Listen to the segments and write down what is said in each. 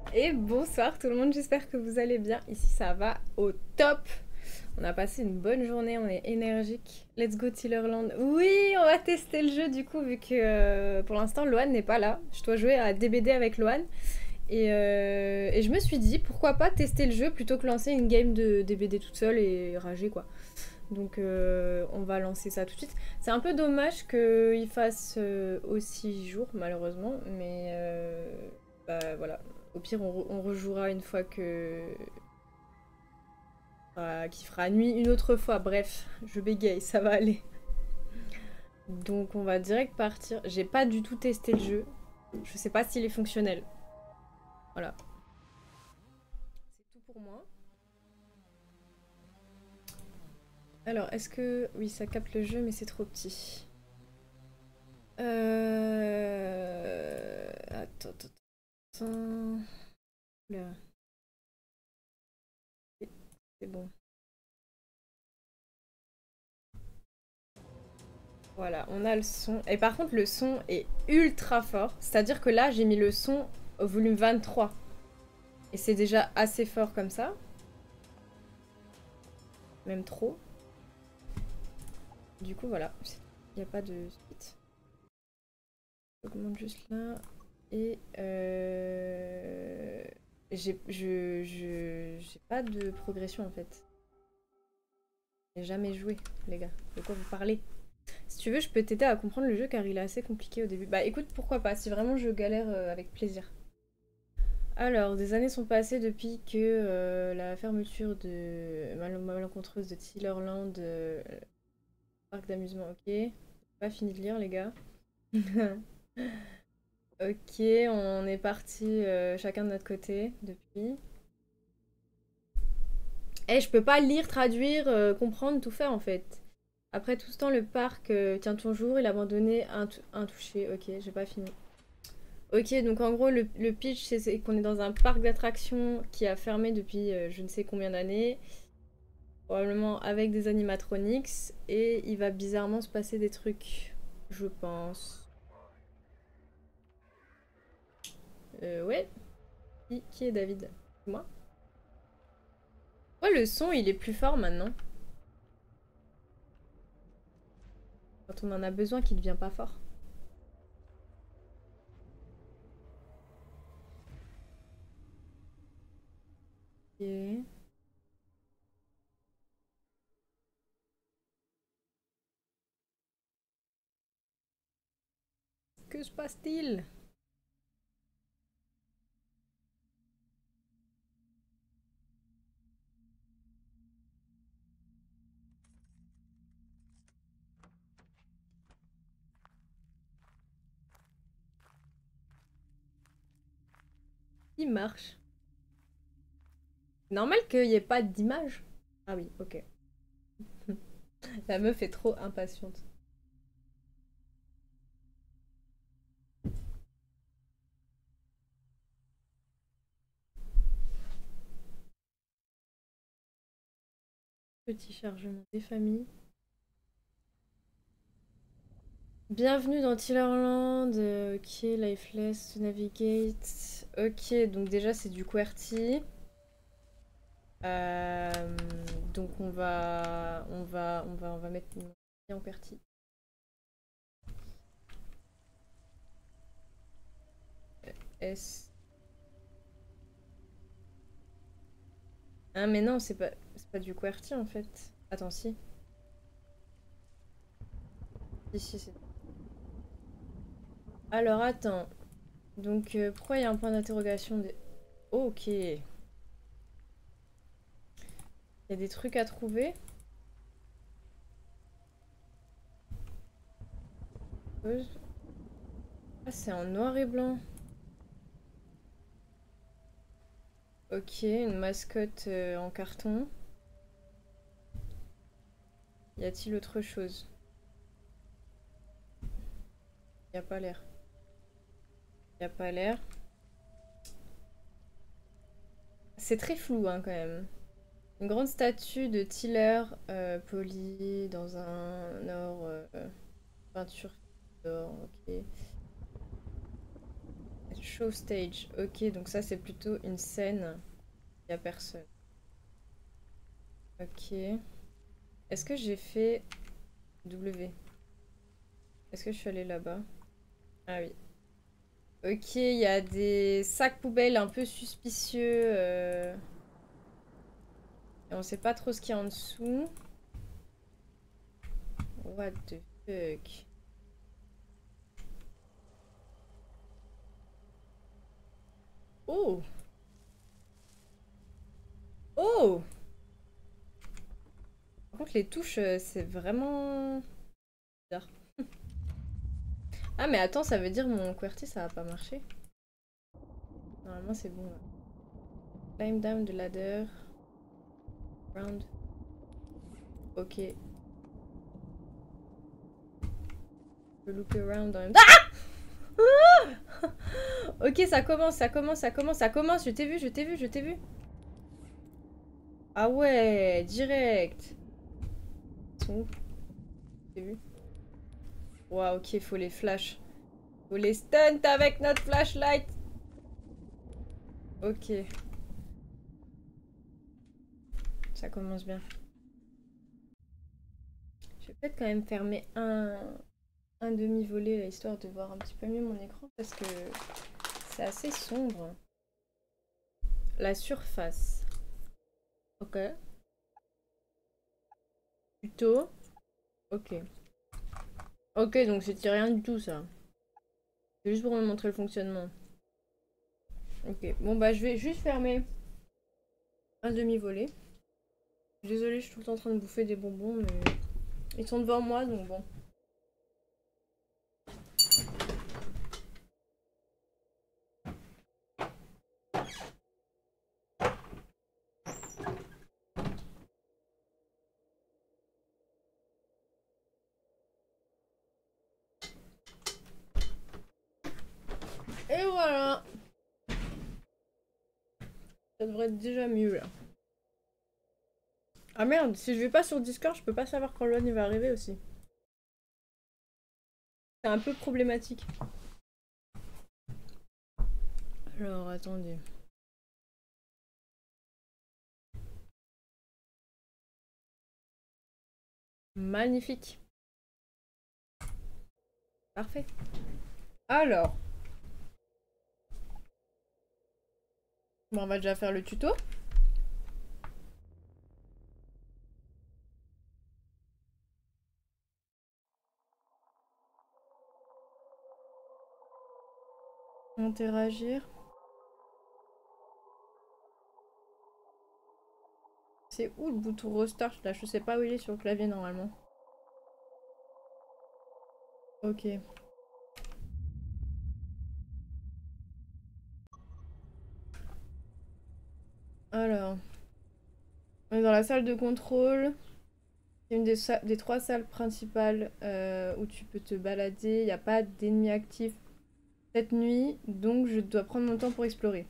Et bonsoir tout le monde, j'espère que vous allez bien. Ici ça va au top. On a passé une bonne journée, on est énergique. Let's go Tillerland. Oui, on va tester le jeu du coup vu que pour l'instant Loane n'est pas là. Je dois jouer à DBD avec Loane. Et je me suis dit pourquoi pas tester le jeu plutôt que lancer une game de DBD toute seule et rager quoi. Donc on va lancer ça tout de suite. C'est un peu dommage qu'il fasse aussi jour malheureusement, mais bah voilà. Au pire on rejouera une fois que qu'il fera nuit une autre fois. Bref, je bégaye, ça va aller. Donc on va direct partir. J'ai pas du tout testé le jeu. Je sais pas s'il est fonctionnel. Voilà. C'est tout pour moi. Alors, est-ce que... Oui, ça capte le jeu, mais c'est trop petit. Attends. Là. C'est bon. Voilà, on a le son. Et par contre, le son est ultra fort. C'est-à-dire que là, j'ai mis le son au volume 23. Et c'est déjà assez fort comme ça. Même trop. Du coup, voilà. Il n'y a pas de suite. J'augmente juste là. Et j'ai pas de progression en fait. J'ai jamais joué, les gars. De quoi vous parlez? Si tu veux, je peux t'aider à comprendre le jeu car il est assez compliqué au début. Bah écoute, pourquoi pas, si vraiment je galère avec plaisir. Alors, des années sont passées depuis que la fermeture de malencontreuse de Tillerland, parc d'amusement, ok. Pas fini de lire, les gars. Ok, on est parti chacun de notre côté depuis. Eh, je peux pas lire, traduire, comprendre, tout faire en fait. Après tout ce temps, le parc tient toujours, il a abandonné un touché. Ok, j'ai pas fini. Ok, donc en gros, le pitch, c'est qu'on est dans un parc d'attractions qui a fermé depuis je ne sais combien d'années. Probablement avec des animatronics. Et il va bizarrement se passer des trucs, je pense. Ouais. Qui est David? Moi? Ouais, le son, il est plus fort maintenant. Quand on en a besoin, qu'il devient pas fort. Ok. Que se passe-t-il? Il marche. Normal qu'il n'y ait pas d'image. Ah oui, ok. La meuf est trop impatiente. Petit chargement des familles. Bienvenue dans Tillerland. Ok, Lifeless, to Navigate. Ok, donc déjà c'est du QWERTY. Euh, donc on va mettre en QWERTY. S. Ah mais non, c'est pas du QWERTY en fait. Attends, si. Si, c'est... Alors attends. Donc pourquoi il y a un point d'interrogation de... Ok. Il y a des trucs à trouver. Ah, c'est en noir et blanc. Ok, une mascotte en carton. Y a-t-il autre chose? Y a pas l'air. Y a pas l'air. C'est très flou hein, quand même. Une grande statue de Tiller polie dans un or peinture d'or. Ok. Show stage. Ok, donc ça c'est plutôt une scène. Il n'y a personne. Ok. Est-ce que j'ai fait W? Est-ce que je suis allée là-bas? Ah oui. Ok, il y a des sacs poubelles un peu suspicieux. Et on sait pas trop ce qu'il y a en dessous. What the fuck? Oh! Oh! Par contre, les touches, c'est vraiment bizarre. Ah, mais attends, ça veut dire mon QWERTY, ça va pas marcher. Normalement, c'est bon là. Climb down the ladder. Round. Ok. Je look around en même temps. Ah! Ok, ça commence, ça commence, ça commence, ça commence. Je t'ai vu, je t'ai vu, je t'ai vu. Ah ouais, direct. Ils sont où? Je t'ai vu. Waouh, ok, faut les flash. Faut les stunt avec notre flashlight. Ok. Ça commence bien. Je vais peut-être quand même fermer un demi-volet là, histoire de voir un petit peu mieux mon écran parce que c'est assez sombre. La surface. Ok. Plutôt. Ok. Ok, donc c'était rien du tout ça. C'est juste pour me montrer le fonctionnement. Ok. Bon bah je vais juste fermer un demi-volet. Désolée, je suis tout le temps en train de bouffer des bonbons, mais ils sont devant moi donc bon. Et voilà. Ça devrait être déjà mieux là. Ah merde, si je vais pas sur Discord, je peux pas savoir quand Luan il va arriver aussi. C'est un peu problématique. Alors attendez. Magnifique. Parfait. Alors. Bon, on va déjà faire le tuto. Interagir. C'est où le bouton restart là? Je sais pas où il est sur le clavier normalement. Ok. Alors. On est dans la salle de contrôle. C'est une des trois salles principales où tu peux te balader. Il n'y a pas d'ennemis actifs cette nuit, donc je dois prendre mon temps pour explorer.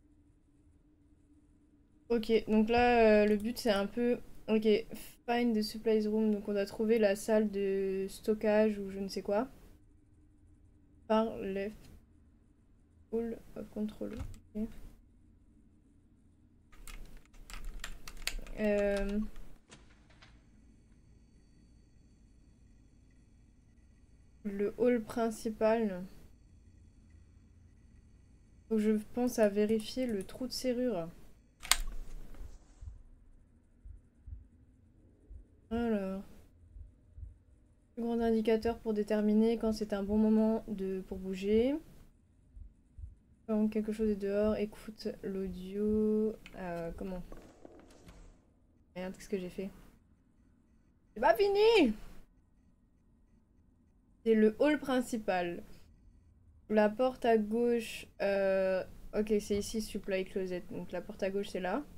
Ok, donc là, le but c'est un peu... Ok, find the supplies room, donc on doit trouver la salle de stockage ou je ne sais quoi. Par left hall of control. Ok. Le hall principal. Donc je pense à vérifier le trou de serrure. Alors... Plus grand indicateur pour déterminer quand c'est un bon moment pour bouger. Quand quelque chose est dehors, écoute l'audio. Comment? Merde, qu'est-ce que j'ai fait? C'est pas fini! C'est le hall principal. La porte à gauche. Ok, c'est ici, supply closet. Donc la porte à gauche, c'est là.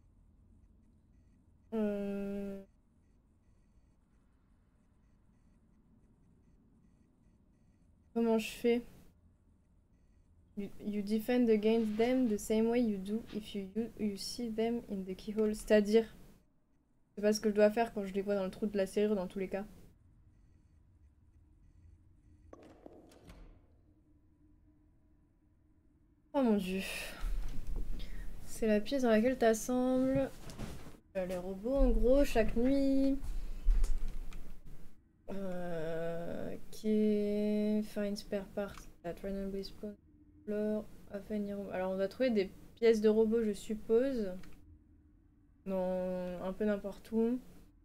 Comment je fais? You defend against them the same way you do if you see them in the keyhole. C'est-à-dire, c'est pas ce que je dois faire quand je les vois dans le trou de la serrure dans tous les cas. Oh mon dieu. C'est la pièce dans laquelle t'assembles les robots en gros chaque nuit. Qui find spare parts that randomly spawn floor of any room. Alors on va trouver des pièces de robots je suppose. Dans un peu n'importe où.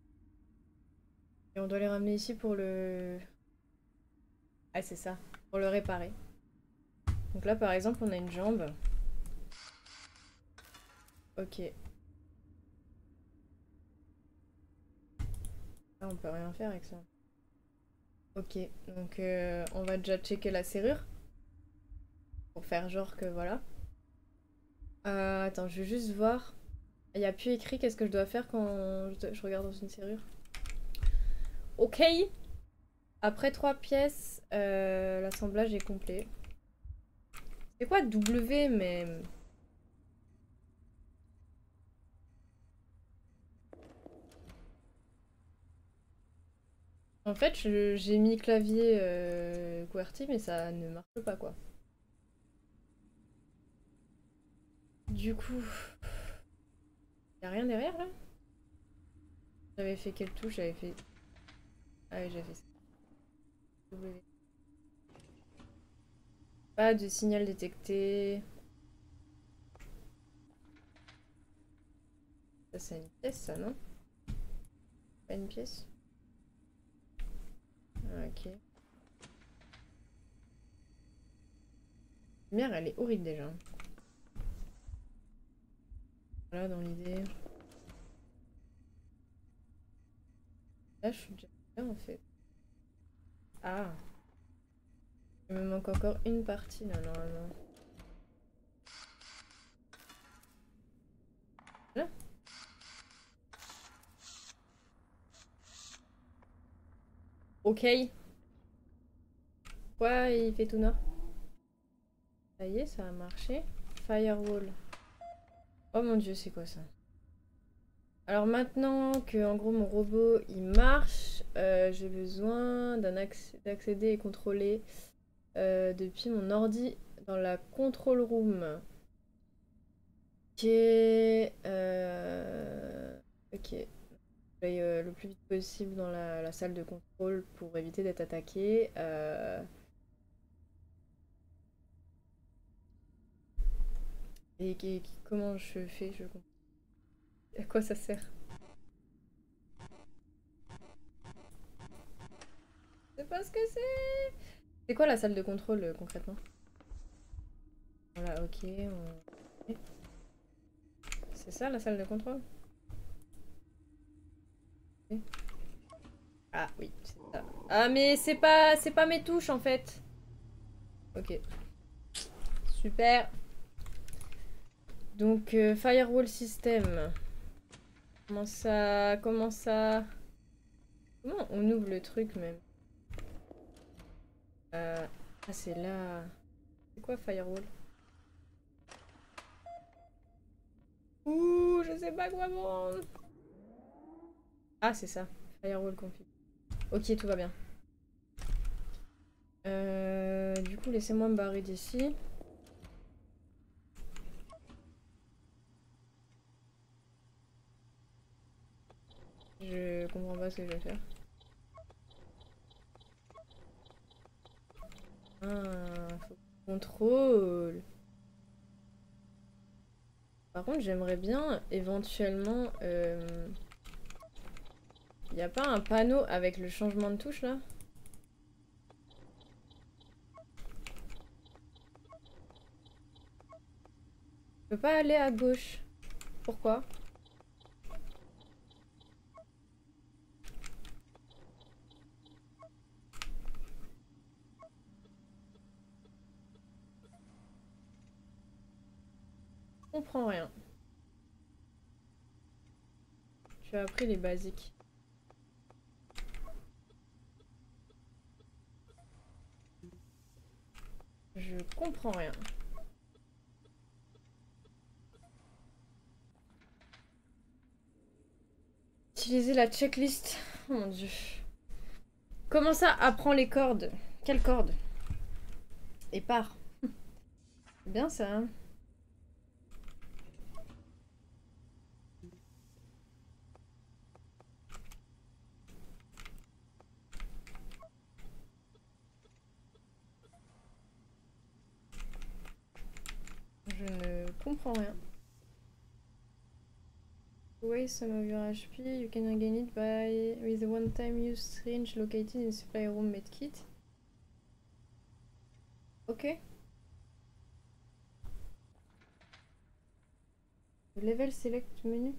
Et on doit les ramener ici pour le... Ah c'est ça, pour le réparer. Donc là par exemple on a une jambe. Ok. Là on peut rien faire avec ça. Ok, donc on va déjà checker la serrure. Pour faire genre que voilà. Attends, je vais juste voir. Il n'y a plus écrit qu'est-ce que je dois faire quand je regarde dans une serrure. Ok. Après 3 pièces, l'assemblage est complet. C'est quoi W mais... En fait, j'ai mis clavier QWERTY mais ça ne marche pas quoi. Du coup... Y'a rien derrière là? J'avais fait quelle touche? J'avais fait... Ah oui, j'avais fait ça. W. Pas de signal détecté. Ça c'est une pièce ça, non? Pas une pièce? Ah, ok. La lumière elle est horrible déjà. Voilà dans l'idée. Là je suis déjà bien en fait. Ah. Il me manque encore une partie là normalement. Là. Ok. Quoi il fait tout noir? Ça y est, ça a marché. Firewall. Oh mon dieu, c'est quoi ça? Alors maintenant que en gros mon robot il marche, j'ai besoin d'accéder et contrôler depuis mon ordi dans la control room. Ok. Ok. J'aille le plus vite possible dans la salle de contrôle pour éviter d'être attaqué. Et comment je fais? Je comprends. À quoi ça sert? Je sais pas ce que c'est. C'est quoi la salle de contrôle concrètement? Voilà, ok. C'est ça la salle de contrôle? Ok. Ah oui, c'est ça. Ah mais c'est pas mes touches en fait. Ok. Super. Donc firewall system. Comment ça comment on ouvre le truc même? Ah c'est là. C'est quoi firewall? Ouh, je sais pas quoi prendre. Ah c'est ça. Firewall config. Ok, tout va bien. Du coup, laissez-moi me barrer d'ici. Je comprends pas ce que je vais faire. Ah, faut contrôle. Par contre, j'aimerais bien éventuellement... Y a pas un panneau avec le changement de touche là? Je peux pas aller à gauche. Pourquoi? Je comprends rien. Tu as appris les basiques. Je comprends rien. Utiliser la checklist. Oh mon dieu. Comment ça apprend les cordes? Quelles cordes? Et part. Bien ça, hein. Je ne comprends rien. Waste some of your HP, you can regain it by with a one-time use syringe located in supply room medkit. Ok. Level select menu.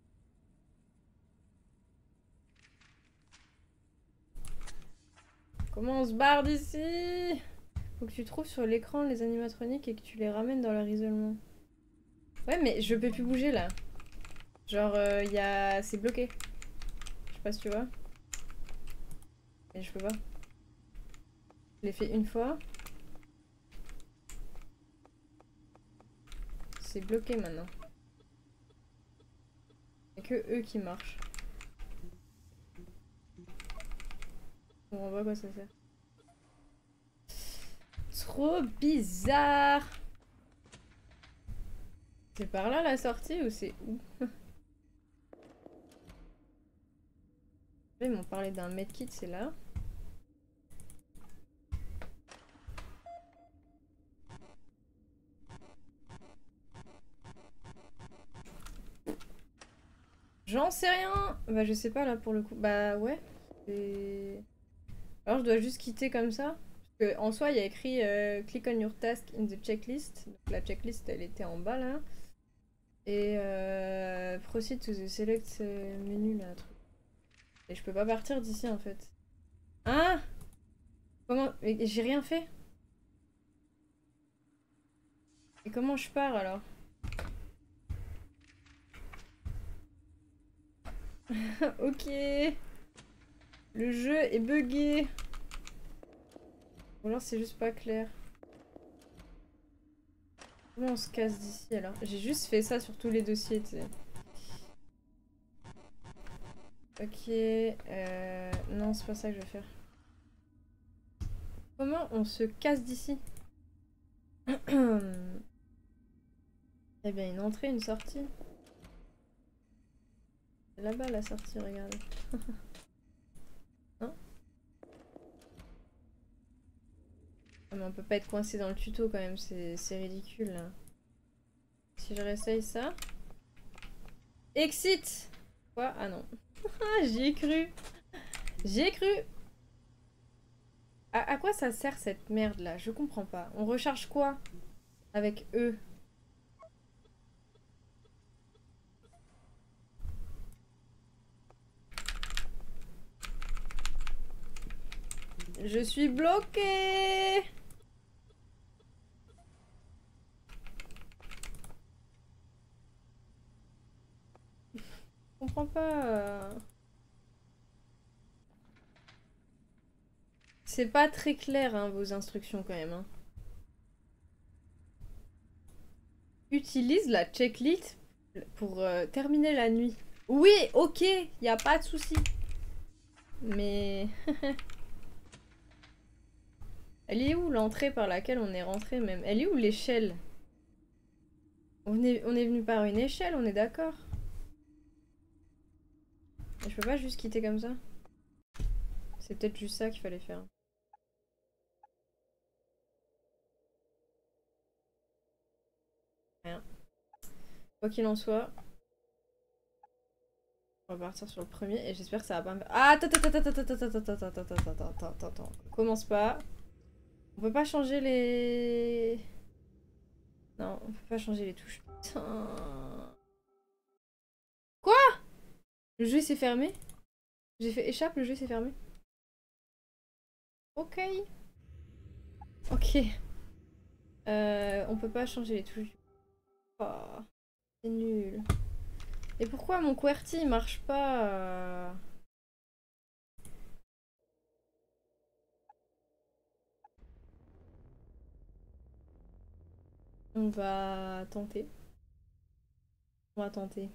Comment on se barre d'ici? Faut que tu trouves sur l'écran les animatroniques et que tu les ramènes dans leur isolement. Ouais, mais je peux plus bouger là. Genre, c'est bloqué. Je sais pas si tu vois. Mais je peux pas. Je l'ai fait une fois. C'est bloqué maintenant. Y'a que eux qui marchent. On voit à quoi ça sert. Trop bizarre. C'est par là la sortie ou c'est où? Là, ils m'ont parlé d'un medkit, c'est là. J'en sais rien. Bah je sais pas là pour le coup. Bah ouais. Alors je dois juste quitter comme ça. Parce que en soi il y a écrit click on your task in the checklist. Donc la checklist elle était en bas là. Et proceed to the select menu là. Truc. Et je peux pas partir d'ici en fait. Hein? Comment? J'ai rien fait. Et comment je pars alors? Ok. Le jeu est buggé. Ou alors c'est juste pas clair. Comment on se casse d'ici alors? J'ai juste fait ça sur tous les dossiers, tu sais. Ok. Non, c'est pas ça que je vais faire. Comment on se casse d'ici? Eh bien, une entrée, une sortie. C'est là-bas la sortie, regardez. Non? Ah, mais on peut pas être coincé dans le tuto quand même, c'est ridicule là. Si je réessaye ça. Exit! Quoi? Ah non. Ah, j'y ai cru! J'y ai cru! À quoi ça sert cette merde là? Je comprends pas. On recharge quoi? Avec eux? Je suis bloquée! Je comprends pas. C'est pas très clair hein, vos instructions quand même. Hein. Utilise la checklist pour terminer la nuit. Oui, ok, y a pas de souci. Mais elle est où l'entrée par laquelle on est rentré même? Elle est où l'échelle? On est venu par une échelle, on est d'accord? Je peux pas juste quitter comme ça? C'est peut-être juste ça qu'il fallait faire. Rien. Quoi qu'il en soit, on va partir sur le premier et j'espère que ça va pas me... Ah, attends. Commence pas. On peut pas changer les... Non, on peut pas changer les touches. Putain. Quoi? Le jeu s'est fermé? J'ai fait échappe, le jeu s'est fermé. Ok. Ok. On peut pas changer les touches. Oh, c'est nul. Et pourquoi mon QWERTY il marche pas On va tenter. On va tenter.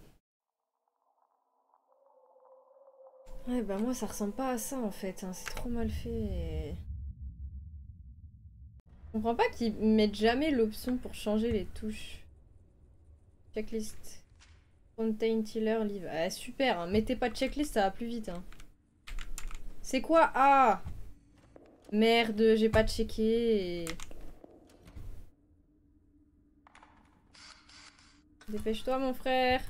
Ouais, bah moi ça ressemble pas à ça en fait. Hein. C'est trop mal fait. Je comprends pas qu'ils mettent jamais l'option pour changer les touches. Checklist. Contain Tiller Live. Ah, super, hein. Mettez pas de checklist, ça va plus vite. Hein. C'est quoi? Ah! Merde, j'ai pas checké. Dépêche-toi, mon frère.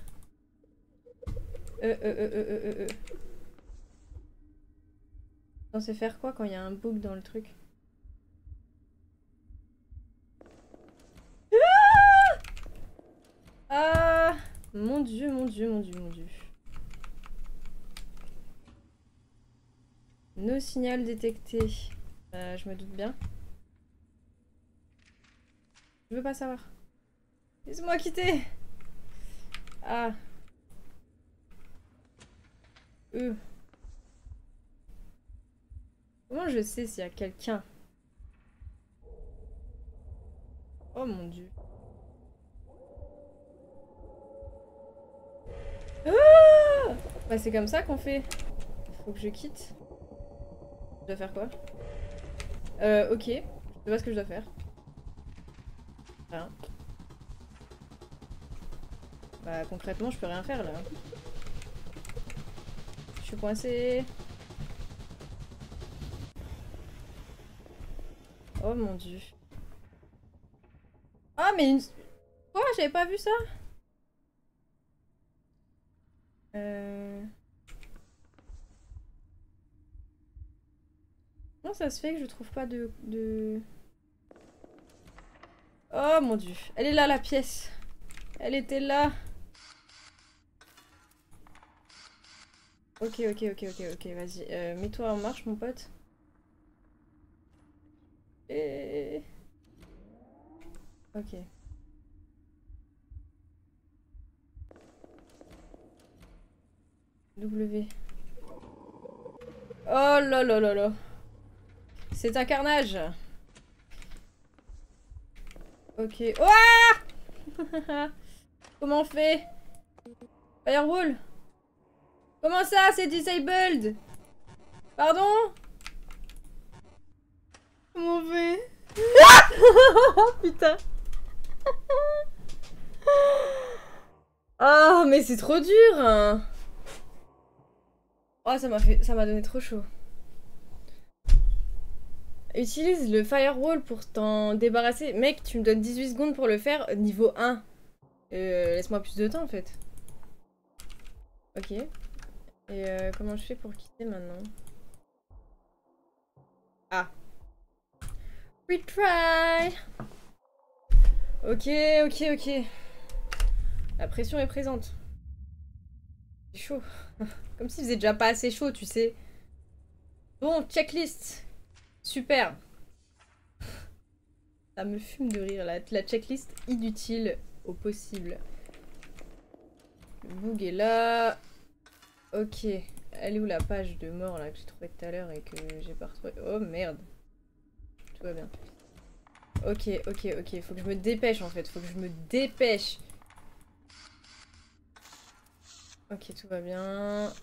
Censé faire quoi quand il y a un bug dans le truc? Ah! Mon dieu, mon dieu, mon dieu, mon dieu. No signal détecté. Je me doute bien. Je veux pas savoir. Laisse-moi quitter! Ah. Comment je sais s'il y a quelqu'un? Oh mon dieu. Ah! Bah c'est comme ça qu'on fait. Faut que je quitte. Je dois faire quoi? Ok. Je sais pas ce que je dois faire. Rien. Bah concrètement je peux rien faire là. Je suis coincée. Oh mon dieu. Ah mais une... Quoi? J'avais pas vu ça? Comment ça se fait que je trouve pas de... Oh mon dieu. Elle est là la pièce. Elle était là. Ok, vas-y. Mets-toi en marche mon pote. Et... Ok. W. Oh là là là là. C'est un carnage. Ok. Ouah. Comment on fait? Firewall. Comment ça? C'est disabled. Pardon? Comment on fait? Oh putain. Oh mais c'est trop dur hein. Oh ça m'a donné trop chaud. Utilise le firewall pour t'en débarrasser. Mec, tu me donnes 18 secondes pour le faire, niveau 1. Laisse-moi plus de temps en fait. Ok. Et comment je fais pour quitter maintenant? Ah. Retry. Ok. La pression est présente. C'est chaud. Comme s'il faisait déjà pas assez chaud, tu sais. Bon, checklist. Super. Ça me fume de rire, la checklist inutile au possible. Le bug est là. Ok. Elle est où la page de mort là que j'ai trouvée tout à l'heure et que j'ai pas retrouvé? Oh merde. Tout va bien. Ok. Faut que je me dépêche en fait. Faut que je me dépêche. Ok, tout va bien.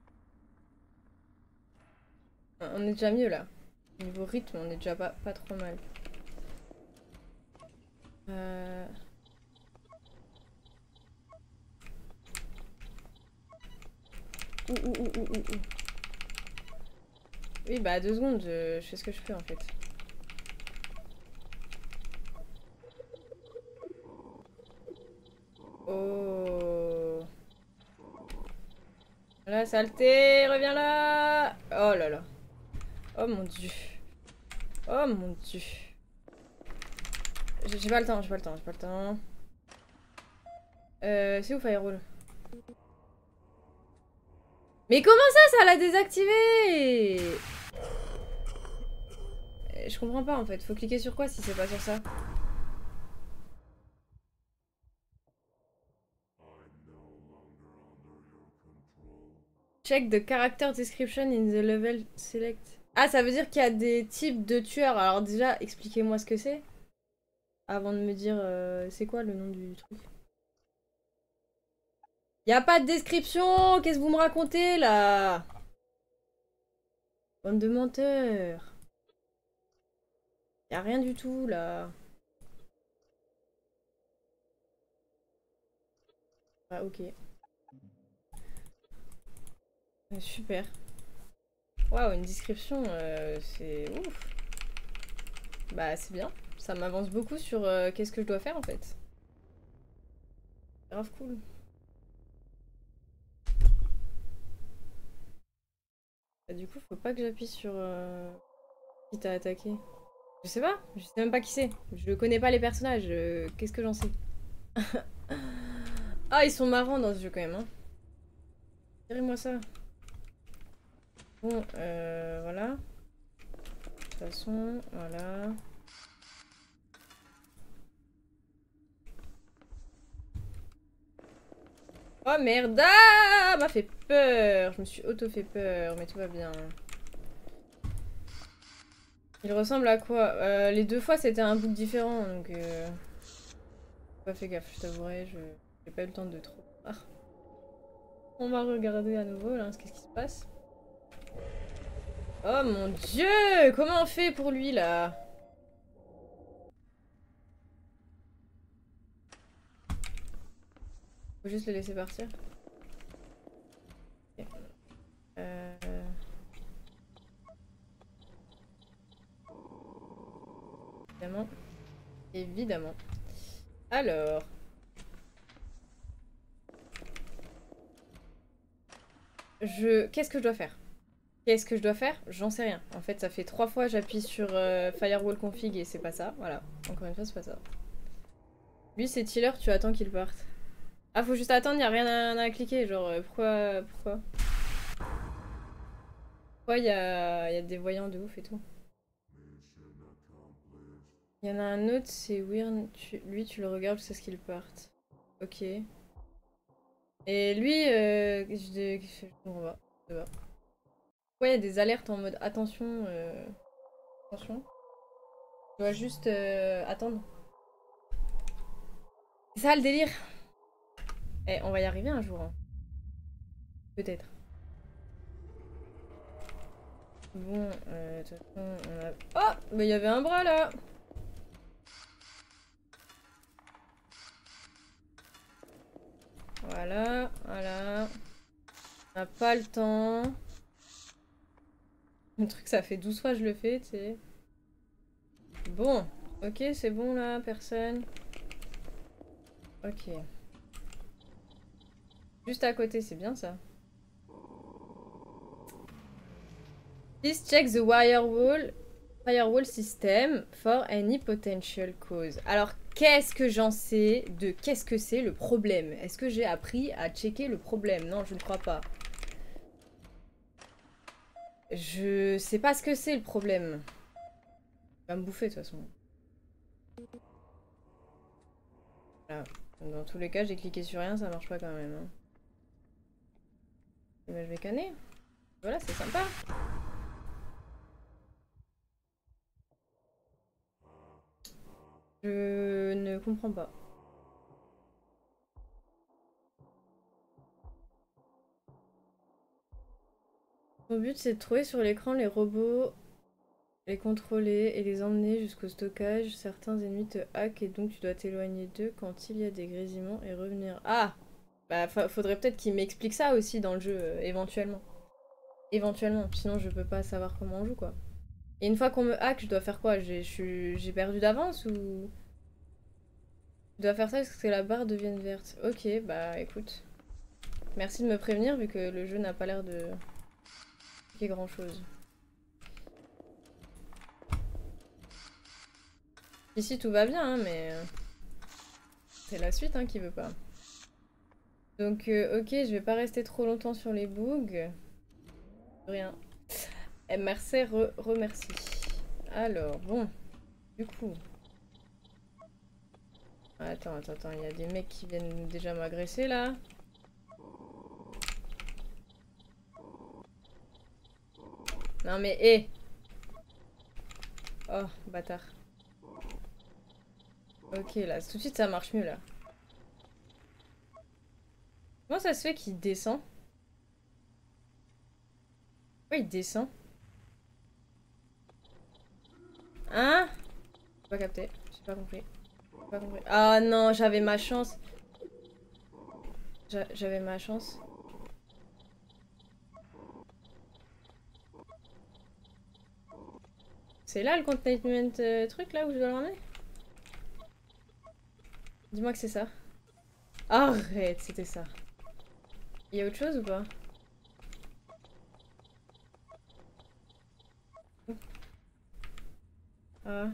On est déjà mieux là. Niveau rythme, on est déjà pas trop mal. Ouh. Oui, bah 2 secondes, je fais ce que je peux en fait. Oh. La saleté, reviens là. Oh là là. Oh mon dieu. Oh mon dieu. J'ai pas le temps. C'est où Firewall? Mais comment ça l'a désactivé? Je comprends pas en fait. Faut cliquer sur quoi si c'est pas sur ça? Check the character description in the level select. Ah, ça veut dire qu'il y a des types de tueurs. Alors déjà, expliquez-moi ce que c'est. Avant de me dire c'est quoi le nom du truc. Y a pas de description. Qu'est-ce que vous me racontez là? Bande de menteurs. Y a rien du tout là. Ah ok. Super. Waouh, une description, c'est ouf. Bah c'est bien. Ça m'avance beaucoup sur qu'est-ce que je dois faire en fait. Grave cool. Bah, du coup, faut pas que j'appuie sur qui t'a attaqué. Je sais pas, je sais même pas qui c'est. Je connais pas les personnages, qu'est-ce que j'en sais? Ah, ils sont marrants dans ce jeu quand même, hein. Tirez-moi ça. Bon, voilà. De toute façon, voilà. Oh merde! Ah, m'a fait peur! Je me suis auto fait peur, mais tout va bien. Il ressemble à quoi? Les deux fois c'était un book différent, donc j'ai pas fait gaffe, je t'avouerai, j'ai pas eu le temps de trop. Ah. On va regarder à nouveau là, qu'est-ce qui se passe? Oh mon dieu! Comment on fait pour lui là? Faut juste le laisser partir. Ok. Évidemment. Évidemment. Alors. Qu'est-ce que je dois faire? Qu'est-ce que je dois faire? J'en sais rien. En fait, ça fait 3 fois j'appuie sur Firewall Config et c'est pas ça. Voilà. Encore une fois, c'est pas ça. Lui, c'est Tiller, tu attends qu'il parte. Ah, faut juste attendre, y a rien à cliquer. Genre, pourquoi y a des voyants de ouf et tout. Il y en a un autre, c'est Weird. Lui, tu le regardes jusqu'à ce qu'il parte. Ok. Et lui, on va. Ça va. Pourquoi il y a des alertes en mode attention, attention. Je dois juste attendre. C'est ça le délire. Eh, on va y arriver un jour, hein. Peut-être. Bon, de toute façon, on a... Oh! Mais il y avait un bras, là! Voilà, voilà. On n'a pas le temps. Le truc, ça fait 12 fois que je le fais, tu sais. Bon. Ok, c'est bon, là, personne. Ok. Juste à côté, c'est bien, ça. Please check the firewall system for any potential cause. Alors, qu'est-ce que j'en sais de qu'est-ce que c'est le problème? Est-ce que j'ai appris à checker le problème? Non, je ne crois pas. Je sais pas ce que c'est le problème. Il va me bouffer de toute façon. Voilà. Dans tous les cas, j'ai cliqué sur rien, ça marche pas quand même, hein. Et ben, je vais canner. Voilà, c'est sympa. Je ne comprends pas. Mon but, c'est de trouver sur l'écran les robots, les contrôler et les emmener jusqu'au stockage. Certains ennemis te hackent et donc tu dois t'éloigner d'eux quand il y a des grésillements et revenir. Ah! Bah, faudrait peut-être qu'il m'explique ça aussi dans le jeu, éventuellement. Éventuellement, sinon je peux pas savoir comment on joue, quoi. Et une fois qu'on me hack, je dois faire quoi? J'ai perdu d'avance ou... Je dois faire ça parce que la barre devienne verte. Ok, bah écoute. Merci de me prévenir vu que le jeu n'a pas l'air de... grand chose. Ici tout va bien, hein, mais... c'est la suite hein, qui veut pas. Donc ok, je vais pas rester trop longtemps sur les bugs. Rien. Et merci, remercie. Alors, bon. Du coup... Attends, il y a des mecs qui viennent déjà m'agresser là. Non mais hé. Oh, bâtard. Ok, là, tout de suite ça marche mieux là. Comment ça se fait qu'il descend? Pourquoi il descend? Hein? pas capté. J'ai pas compris. J'ai pas compris. Ah non, j'avais ma chance. J'avais ma chance. C'est là le containment truc là où je dois l'emmener? Dis-moi que c'est ça. Arrête, c'était ça. Il y a autre chose ou pas? Ah.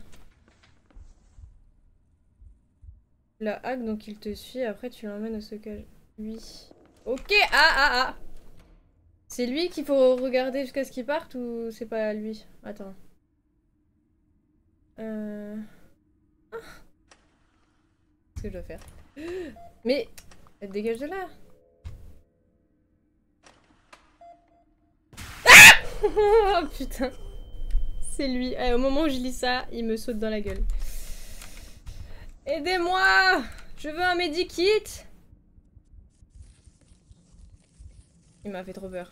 La hack, donc il te suit, après tu l'emmènes au stockage. Oui. Ok, ah. C'est lui qu'il faut regarder jusqu'à ce qu'il parte ou c'est pas lui? Attends. Qu'est-ce que je dois faire? Mais... Dégage de là. Oh putain. C'est lui. Au moment où je lis ça, il me saute dans la gueule. Aidez-moi! Je veux un medikit! Il m'a fait trop peur.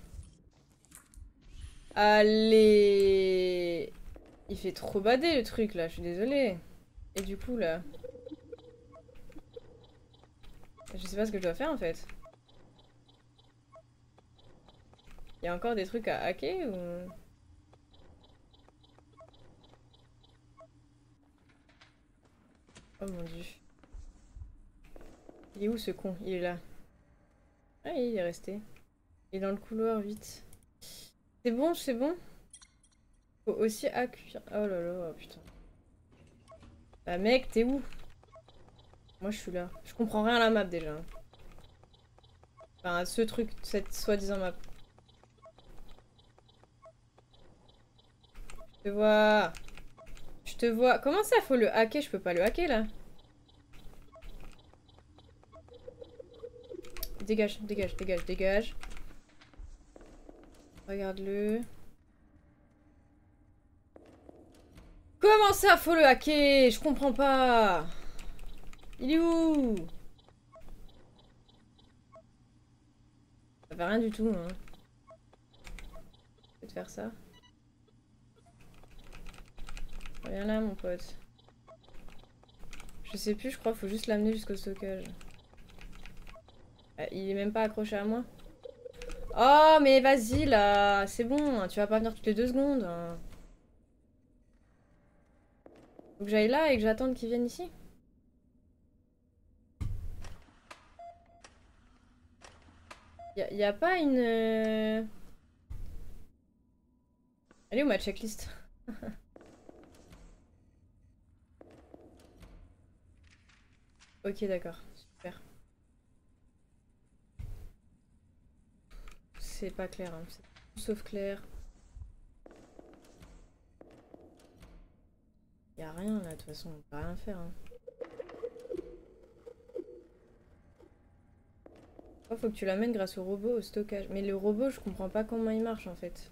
Allez! Il fait trop bader le truc là, je suis désolée. Et du coup là... Je sais pas ce que je dois faire en fait. Il y a encore des trucs à hacker ou... Oh mon dieu. Il est où ce con? Il est là. Ah il est resté. Il est dans le couloir, vite. C'est bon, c'est bon? Faut aussi accueillir... Oh là là, putain. Bah mec, t'es où? Moi je suis là. Je comprends rien à la map déjà. Enfin, ce truc, cette soi-disant map. Je te vois. Je te vois. Comment ça, faut le hacker? Je peux pas le hacker là. Dégage, dégage, dégage, dégage. Regarde-le. Comment ça, faut le hacker? Je comprends pas. Il est où? Ça fait rien du tout, hein. Je vais te faire ça. Reviens là, mon pote. Je sais plus, je crois, faut juste l'amener jusqu'au stockage. Il est même pas accroché à moi. Oh, mais vas-y, là. C'est bon, tu vas pas venir toutes les 2 secondes. Hein. Faut que j'aille là et que j'attende qu'il vienne ici. Y a pas une... Elle est où ma checklist? Ok, d'accord. Super. C'est pas clair, hein. C'est tout sauf clair. Y a rien là, de toute façon, on peut rien faire. Hein. Oh, faut que tu l'amènes grâce au robot au stockage. Mais le robot, je comprends pas comment il marche en fait.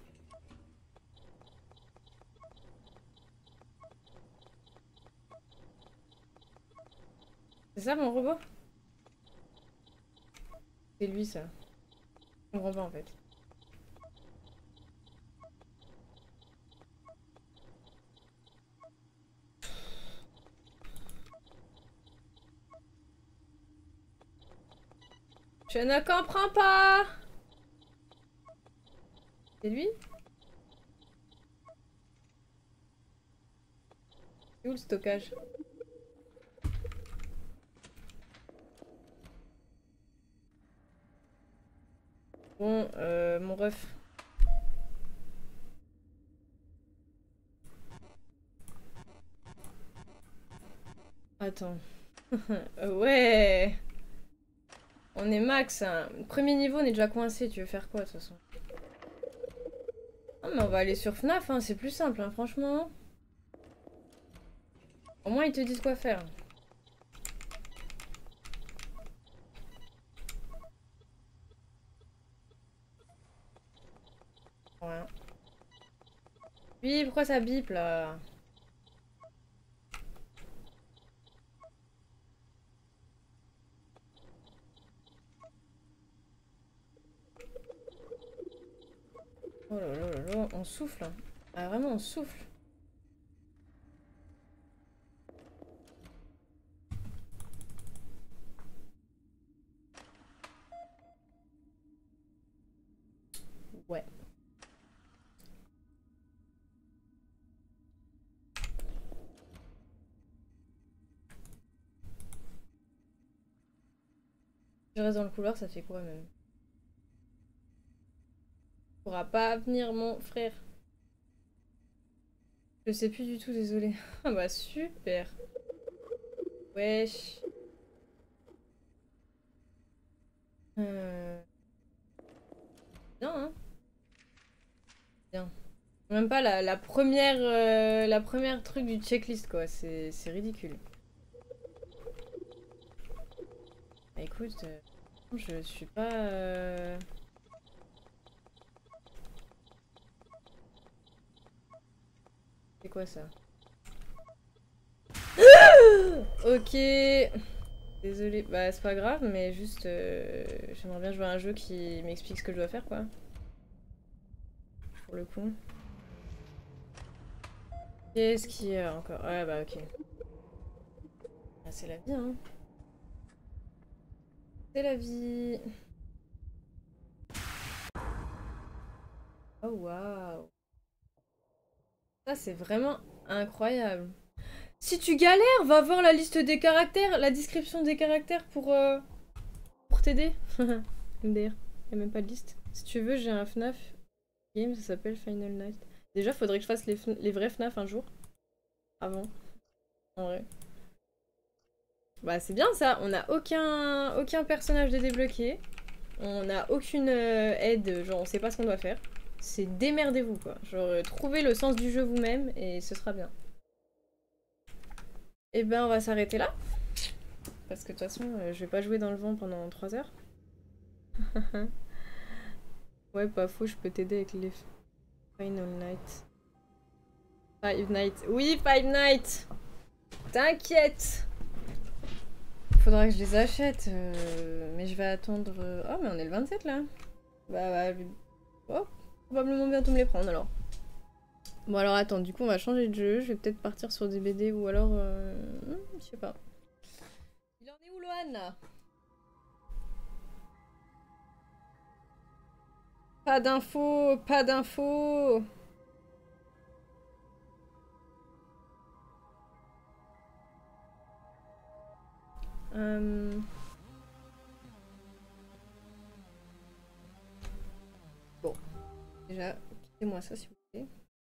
C'est ça mon robot? C'est lui ça. Je comprends pas en fait. Je ne comprends pas! C'est lui? C'est où le stockage? Bon, mon ref. Attends. Ouais! On est max, hein. Premier niveau, on est déjà coincé. Tu veux faire quoi de toute façon? Non, mais on va aller sur FNAF, hein. C'est plus simple, hein, franchement. Au moins, ils te disent quoi faire. Ouais. Oui, pourquoi ça bip là? Oh là là là là, on souffle. Hein. Ah vraiment, on souffle. Ouais. Je reste dans le couloir, ça fait quoi même? Pourra pas venir mon frère. Je sais plus du tout, désolé. Ah bah super. Wesh. Euh... Bien, hein? Bien. Même pas la première truc du checklist, quoi. C'est ridicule. Bah, écoute, je suis pas... C'est quoi ça? Ok. Désolée. Bah c'est pas grave, mais juste... j'aimerais bien jouer à un jeu qui m'explique ce que je dois faire, quoi. Pour le coup. Qu'est-ce qu'il y a encore? Ouais, bah ok. Ah, c'est la vie, hein. C'est la vie. Oh waouh. Ça, c'est vraiment incroyable. Si tu galères, va voir la liste des caractères, la description des caractères pour t'aider. MDR, y a même pas de liste. Si tu veux, j'ai un FNAF game, ça s'appelle Final Night. Déjà, faudrait que je fasse les vrais FNAF un jour. Avant, en vrai. Bah, c'est bien ça, on a aucun personnage de débloqué. On a aucune aide, genre on sait pas ce qu'on doit faire. C'est démerdez-vous quoi. Genre trouvez le sens du jeu vous-même et ce sera bien. Et ben on va s'arrêter là. Parce que de toute façon je vais pas jouer dans le vent pendant 3 heures. Ouais pas faux, je peux t'aider avec les Final Night. Five Nights. Oui Five Nights. T'inquiète. Faudra que je les achète. Mais je vais attendre... Oh mais on est le 27 là. Bah oh, probablement bientôt me les prendre alors. Bon alors attends, du coup on va changer de jeu, je vais peut-être partir sur des BD ou alors... je sais pas. Il en est où Lohan là? Pas d'infos, pas d'infos. Euh... Bon, déjà, quittez-moi ça s'il vous plaît.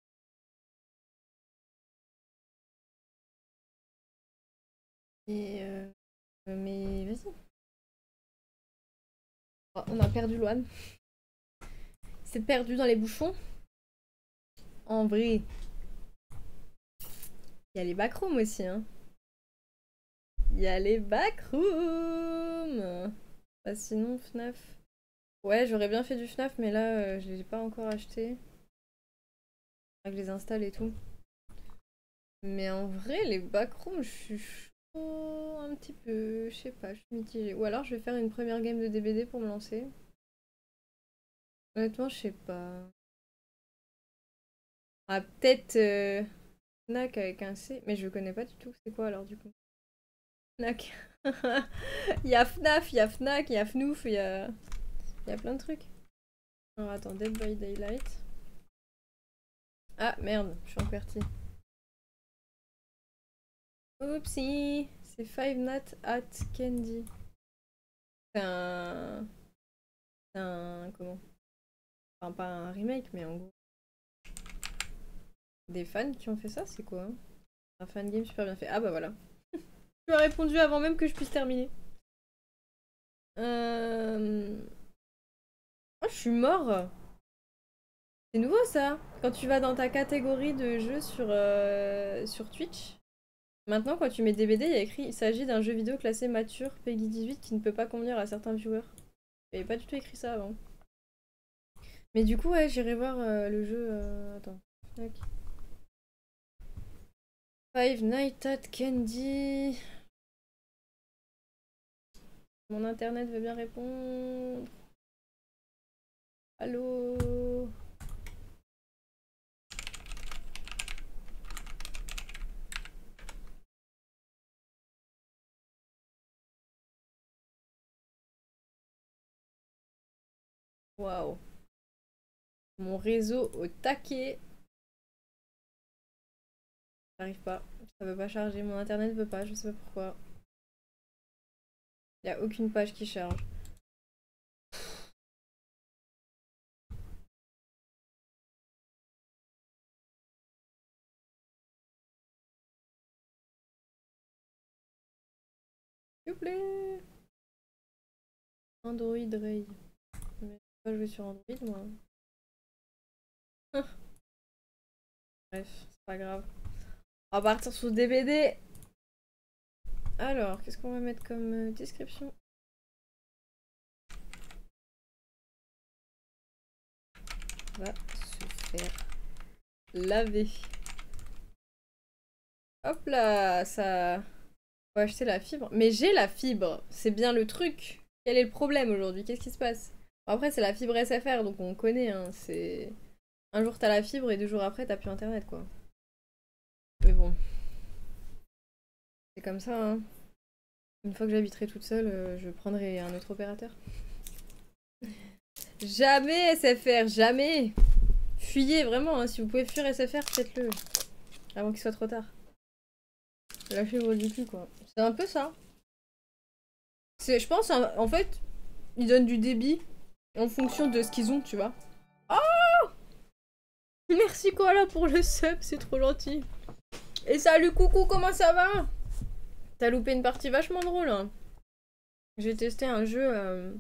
Et mais vas-y. Oh, on a perdu Lohan. C'est perdu dans les bouchons. En vrai. Il y a les backrooms aussi, hein. Il y a les backrooms. Bah sinon, FNAF. Ouais, j'aurais bien fait du FNAF, mais là, je l'ai pas encore acheté. Je les installe et tout. Mais en vrai, les backrooms, je suis chaud un petit peu. Je sais pas, je suis mitigée. Ou alors je vais faire une première game de DBD pour me lancer. Honnêtement, je sais pas. Ah, peut-être Fnac avec un C. Mais je connais pas du tout. C'est quoi alors du coup? Fnac. Il y a FNAF, il y a Fnac, il y a FNOUF, il y a plein de trucs. Alors attends, Dead by Daylight. Ah merde, je suis en QWERTY. Oupsie, c'est Five Nights at Candy. C'est un... C'est un... Comment? Enfin, pas un remake, mais en gros. Des fans qui ont fait ça, c'est quoi? Un fan game super bien fait. Ah bah voilà. Tu as répondu avant même que je puisse terminer. Oh, je suis mort. C'est nouveau ça. Quand tu vas dans ta catégorie de jeux sur Twitch, maintenant quand tu mets DVD, il y a écrit il s'agit d'un jeu vidéo classé mature Peggy 18 qui ne peut pas convenir à certains viewers. Il n'y avait pas du tout écrit ça avant. Mais du coup, ouais, j'irai voir le jeu. Attends. Tac. Five Nights at Candy. Mon internet veut bien répondre. Allô? Waouh. Mon réseau au taquet. J'arrive pas. Ça veut pas charger. Mon internet veut pas. Je sais pas pourquoi. Il y a aucune page qui charge. S'il vous plaît. Android Ray. Mais je vais pas jouer sur Android moi. Bref, c'est pas grave. On va partir sur DBD. Alors, qu'est-ce qu'on va mettre comme description? On va se faire laver. Hop là, ça... On va acheter la fibre. Mais j'ai la fibre, c'est bien le truc. Quel est le problème aujourd'hui? Qu'est-ce qui se passe? Bon, après, c'est la fibre SFR, donc on connaît, hein. C'est... Un jour t'as la fibre et 2 jours après t'as plus internet, quoi. Mais bon. C'est comme ça, hein. Une fois que j'habiterai toute seule, je prendrai un autre opérateur. Jamais SFR, jamais! Fuyez, vraiment, hein. Si vous pouvez fuir SFR, faites-le. Avant qu'il soit trop tard. Lâchez-vous du cul, quoi. C'est un peu ça. Je pense, en fait, ils donnent du débit en fonction de ce qu'ils ont, tu vois. Oh! Merci Koala pour le sub, c'est trop gentil. Et salut coucou, comment ça va? T'as loupé une partie vachement drôle, hein. J'ai testé un jeu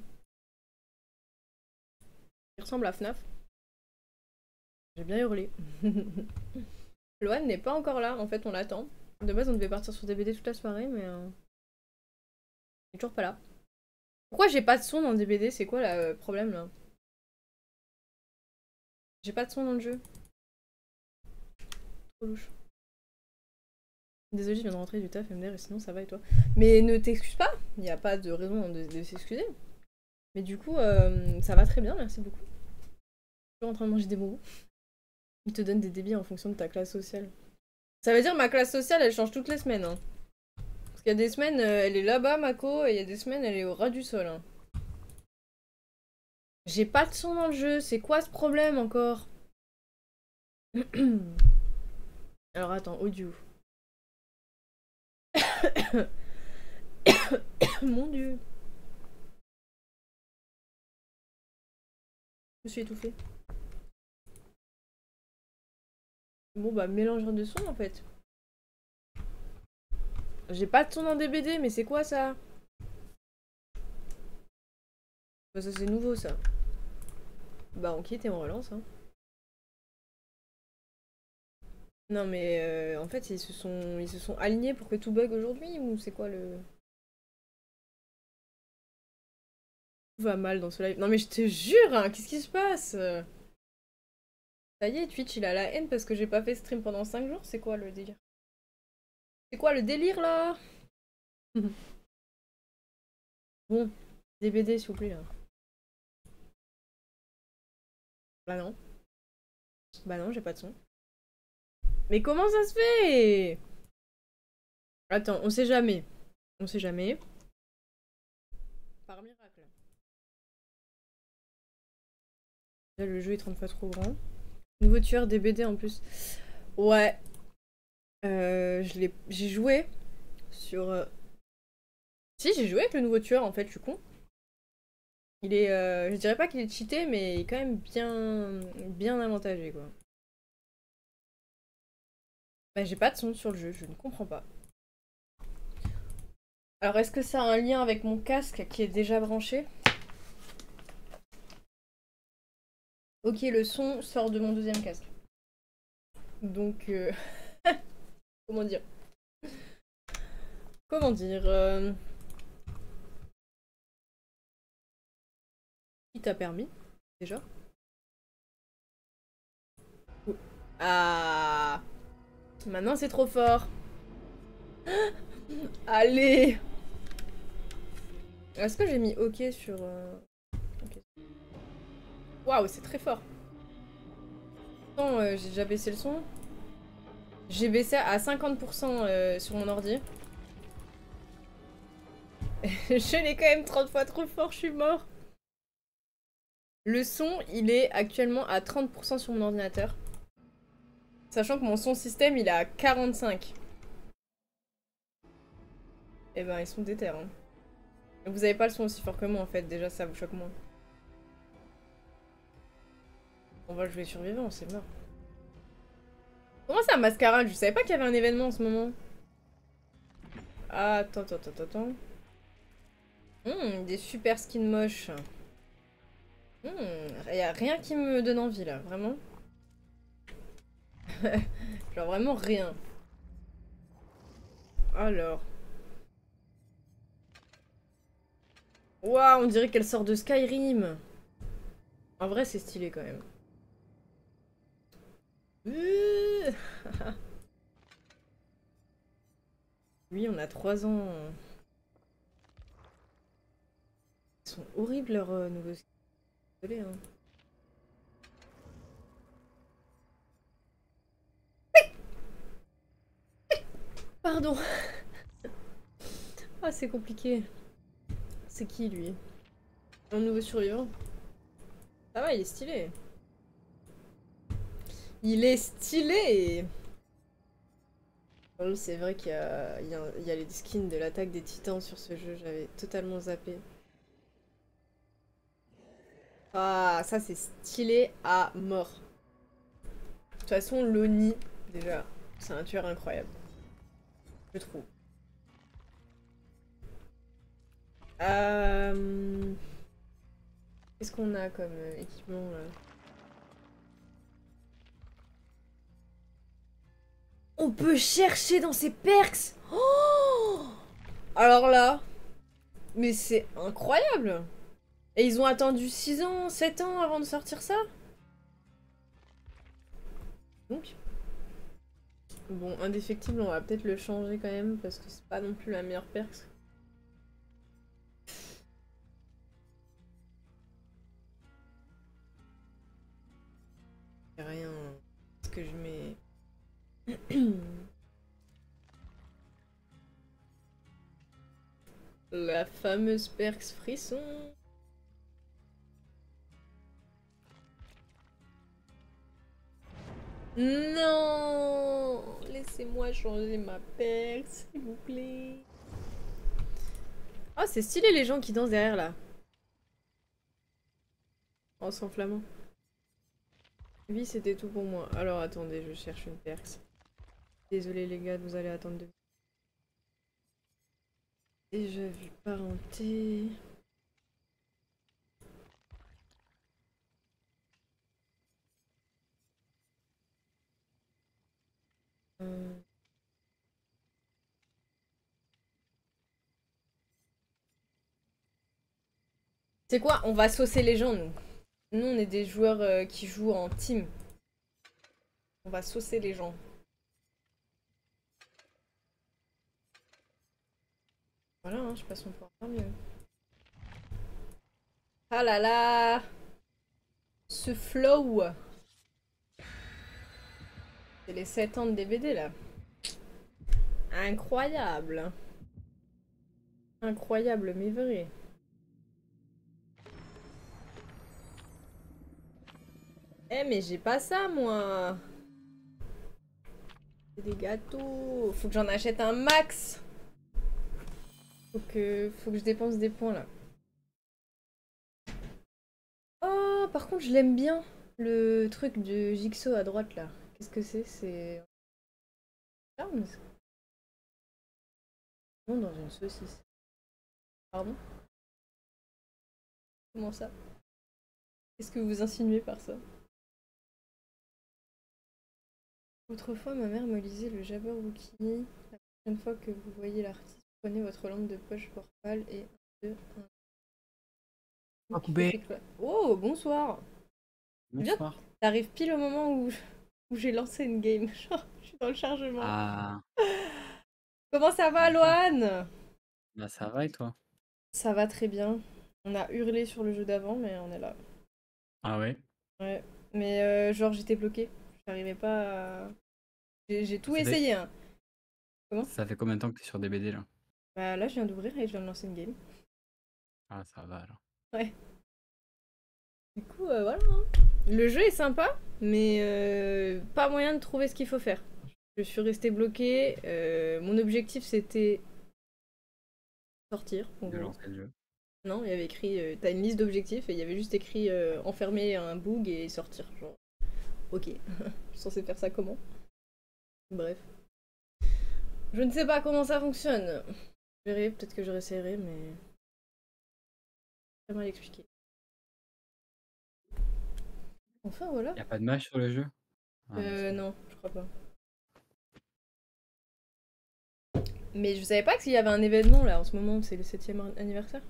qui ressemble à FNAF. J'ai bien hurlé. Loan n'est pas encore là, en fait on l'attend. De base on devait partir sur DBD toute la soirée, mais il est toujours pas là. Pourquoi j'ai pas de son dans DBD? C'est quoi le problème là? J'ai pas de son dans le jeu. Trop louche. Désolée, je viens de rentrer du taf MDR et sinon ça va et toi? Mais ne t'excuse pas, il n'y a pas de raison de s'excuser. Mais du coup, ça va très bien, merci beaucoup. Je suis en train de manger des bonbons. Il te donne des débits en fonction de ta classe sociale. Ça veut dire ma classe sociale, elle change toutes les semaines. Hein. Parce qu'il y a des semaines, elle est là-bas, Mako, et il y a des semaines, elle est au ras du sol. Hein. J'ai pas de son dans le jeu, c'est quoi ce problème encore? Alors attends, audio. Mon dieu. Je me suis étouffée. Bon bah mélangeur de son en fait. J'ai pas de son dans DBD, mais c'est quoi ça? Bah ça c'est nouveau ça. Bah on quitte et on relance hein. Non mais en fait ils se sont alignés pour que tout bug aujourd'hui ou c'est quoi le... Tout va mal dans ce live. Non mais je te jure hein, qu'est-ce qui se passe? Ça y est, Twitch il a la haine parce que j'ai pas fait stream pendant 5 jours, c'est quoi le délire? C'est quoi le délire là? Bon, DBD s'il vous plaît là. Bah non. Bah non, j'ai pas de son. Mais comment ça se fait? Attends, on sait jamais. On sait jamais. Par miracle. Là, le jeu est 30 fois trop grand. Nouveau tueur DBD en plus. Ouais. J'ai joué sur... Si, j'ai joué avec le nouveau tueur en fait, je suis con. Il est... je dirais pas qu'il est cheaté, mais il est quand même bien avantagé quoi. Bah j'ai pas de son sur le jeu, je ne comprends pas. Alors est-ce que ça a un lien avec mon casque qui est déjà branché? Ok, le son sort de mon deuxième casque. Donc... Comment dire? Comment dire Qui t'a permis, déjà? Ah... Maintenant c'est trop fort. Allez. Est-ce que j'ai mis OK sur... Okay. Waouh, c'est très fort. Attends, j'ai déjà baissé le son. J'ai baissé à 50% sur mon ordi. Je l'ai quand même 30 fois trop fort, je suis mort. Le son, il est actuellement à 30% sur mon ordinateur. Sachant que mon son système, il est à 45. Eh ben, ils sont déter, hein. Vous avez pas le son aussi fort que moi, en fait. Déjà, ça vous choque moins. On va jouer survivant, c'est mort. Comment ça, mascarade? Je savais pas qu'il y avait un événement en ce moment. Ah, attends. Des super skins moches. Y a rien qui me donne envie, là. Vraiment. Genre, vraiment rien. Alors. Waouh, on dirait qu'elle sort de Skyrim. En vrai, c'est stylé quand même. Oui, on a 3 ans. Ils sont horribles leurs nouveaux skins. Désolé, hein. Pardon. Ah, c'est compliqué. C'est qui lui? Un nouveau survivant? Ça va, il est stylé. Il est stylé! Oui, c'est vrai qu'il y a les skins de l'attaque des titans sur ce jeu, j'avais totalement zappé. Ah, ça c'est stylé à mort. De toute façon, l'Oni, déjà, c'est un tueur incroyable. Je trouve. Qu'est-ce qu'on a comme équipement là? On peut chercher dans ses perks! Oh, alors là, mais c'est incroyable! Et ils ont attendu 6 ans, 7 ans avant de sortir ça? Donc, bon, indéfectible, on va peut-être le changer quand même parce que c'est pas non plus la meilleure perks. Rien. Est-ce que je mets. La fameuse perks frisson. Non, laissez-moi changer ma perks, s'il vous plaît. Ah, c'est stylé les gens qui dansent derrière là. En s'enflammant. Oui, c'était tout pour moi. Alors attendez, je cherche une perks. Désolé les gars, vous allez attendre de. Déjà vu parenté. C'est quoi? On va saucer les gens, nous. Nous, on est des joueurs qui jouent en team. On va saucer les gens. Voilà, hein, je sais pas si on peut en faire mieux. Ah là là! Ce flow! C'est les 7 ans de DBD là. Incroyable! Incroyable, mais vrai. Eh, mais j'ai pas ça moi! C'est des gâteaux! Faut que j'en achète un max! Faut que je dépense des points là. Oh, par contre, je l'aime bien. Le truc de Jigsaw à droite là. Qu'est-ce que c'est? C'est. Arms? Non, dans une saucisse. Pardon? Comment ça? Qu'est-ce que vous insinuez par ça? Autrefois, ma mère me lisait le Jabberwocky. La prochaine fois que vous voyez l'artiste, prenez votre lampe de poche portale et un, deux, un. Coupé. Oh, bonsoir! C'est bien, Bonsoir. t'arrives pile au moment où j'ai lancé une game. Genre, je suis dans le chargement. Ah, Comment ça va, d'accord. Loane? Bah ça va et toi? Ça va très bien. On a hurlé sur le jeu d'avant, mais on est là. Ah ouais? Ouais. Mais genre, j'étais bloquée. J'arrivais pas à. J'ai tout Ça fait, essayé, hein. Comment? ça fait combien de temps que t'es sur DBD là? Bah là, je viens d'ouvrir et je viens de lancer une game. Ah ça va alors. Ouais. Du coup, voilà. Hein. Le jeu est sympa, mais pas moyen de trouver ce qu'il faut faire. Je suis restée bloquée. Mon objectif, c'était sortir, en De gros. lancer le jeu. Non, il y avait écrit... T'as une liste d'objectifs et il y avait juste écrit enfermer un bug et sortir. Genre, ok. Je suis censée faire ça comment? Bref. Je ne sais pas comment ça fonctionne. Je verrai, peut-être que je réessayerai, mais... Très mal expliqué. Enfin, voilà. Y a pas de match sur le jeu? Ah, bah, c'est bon. Non, je crois pas. Mais je savais pas qu'il y avait un événement là en ce moment, c'est le 7e anniversaire.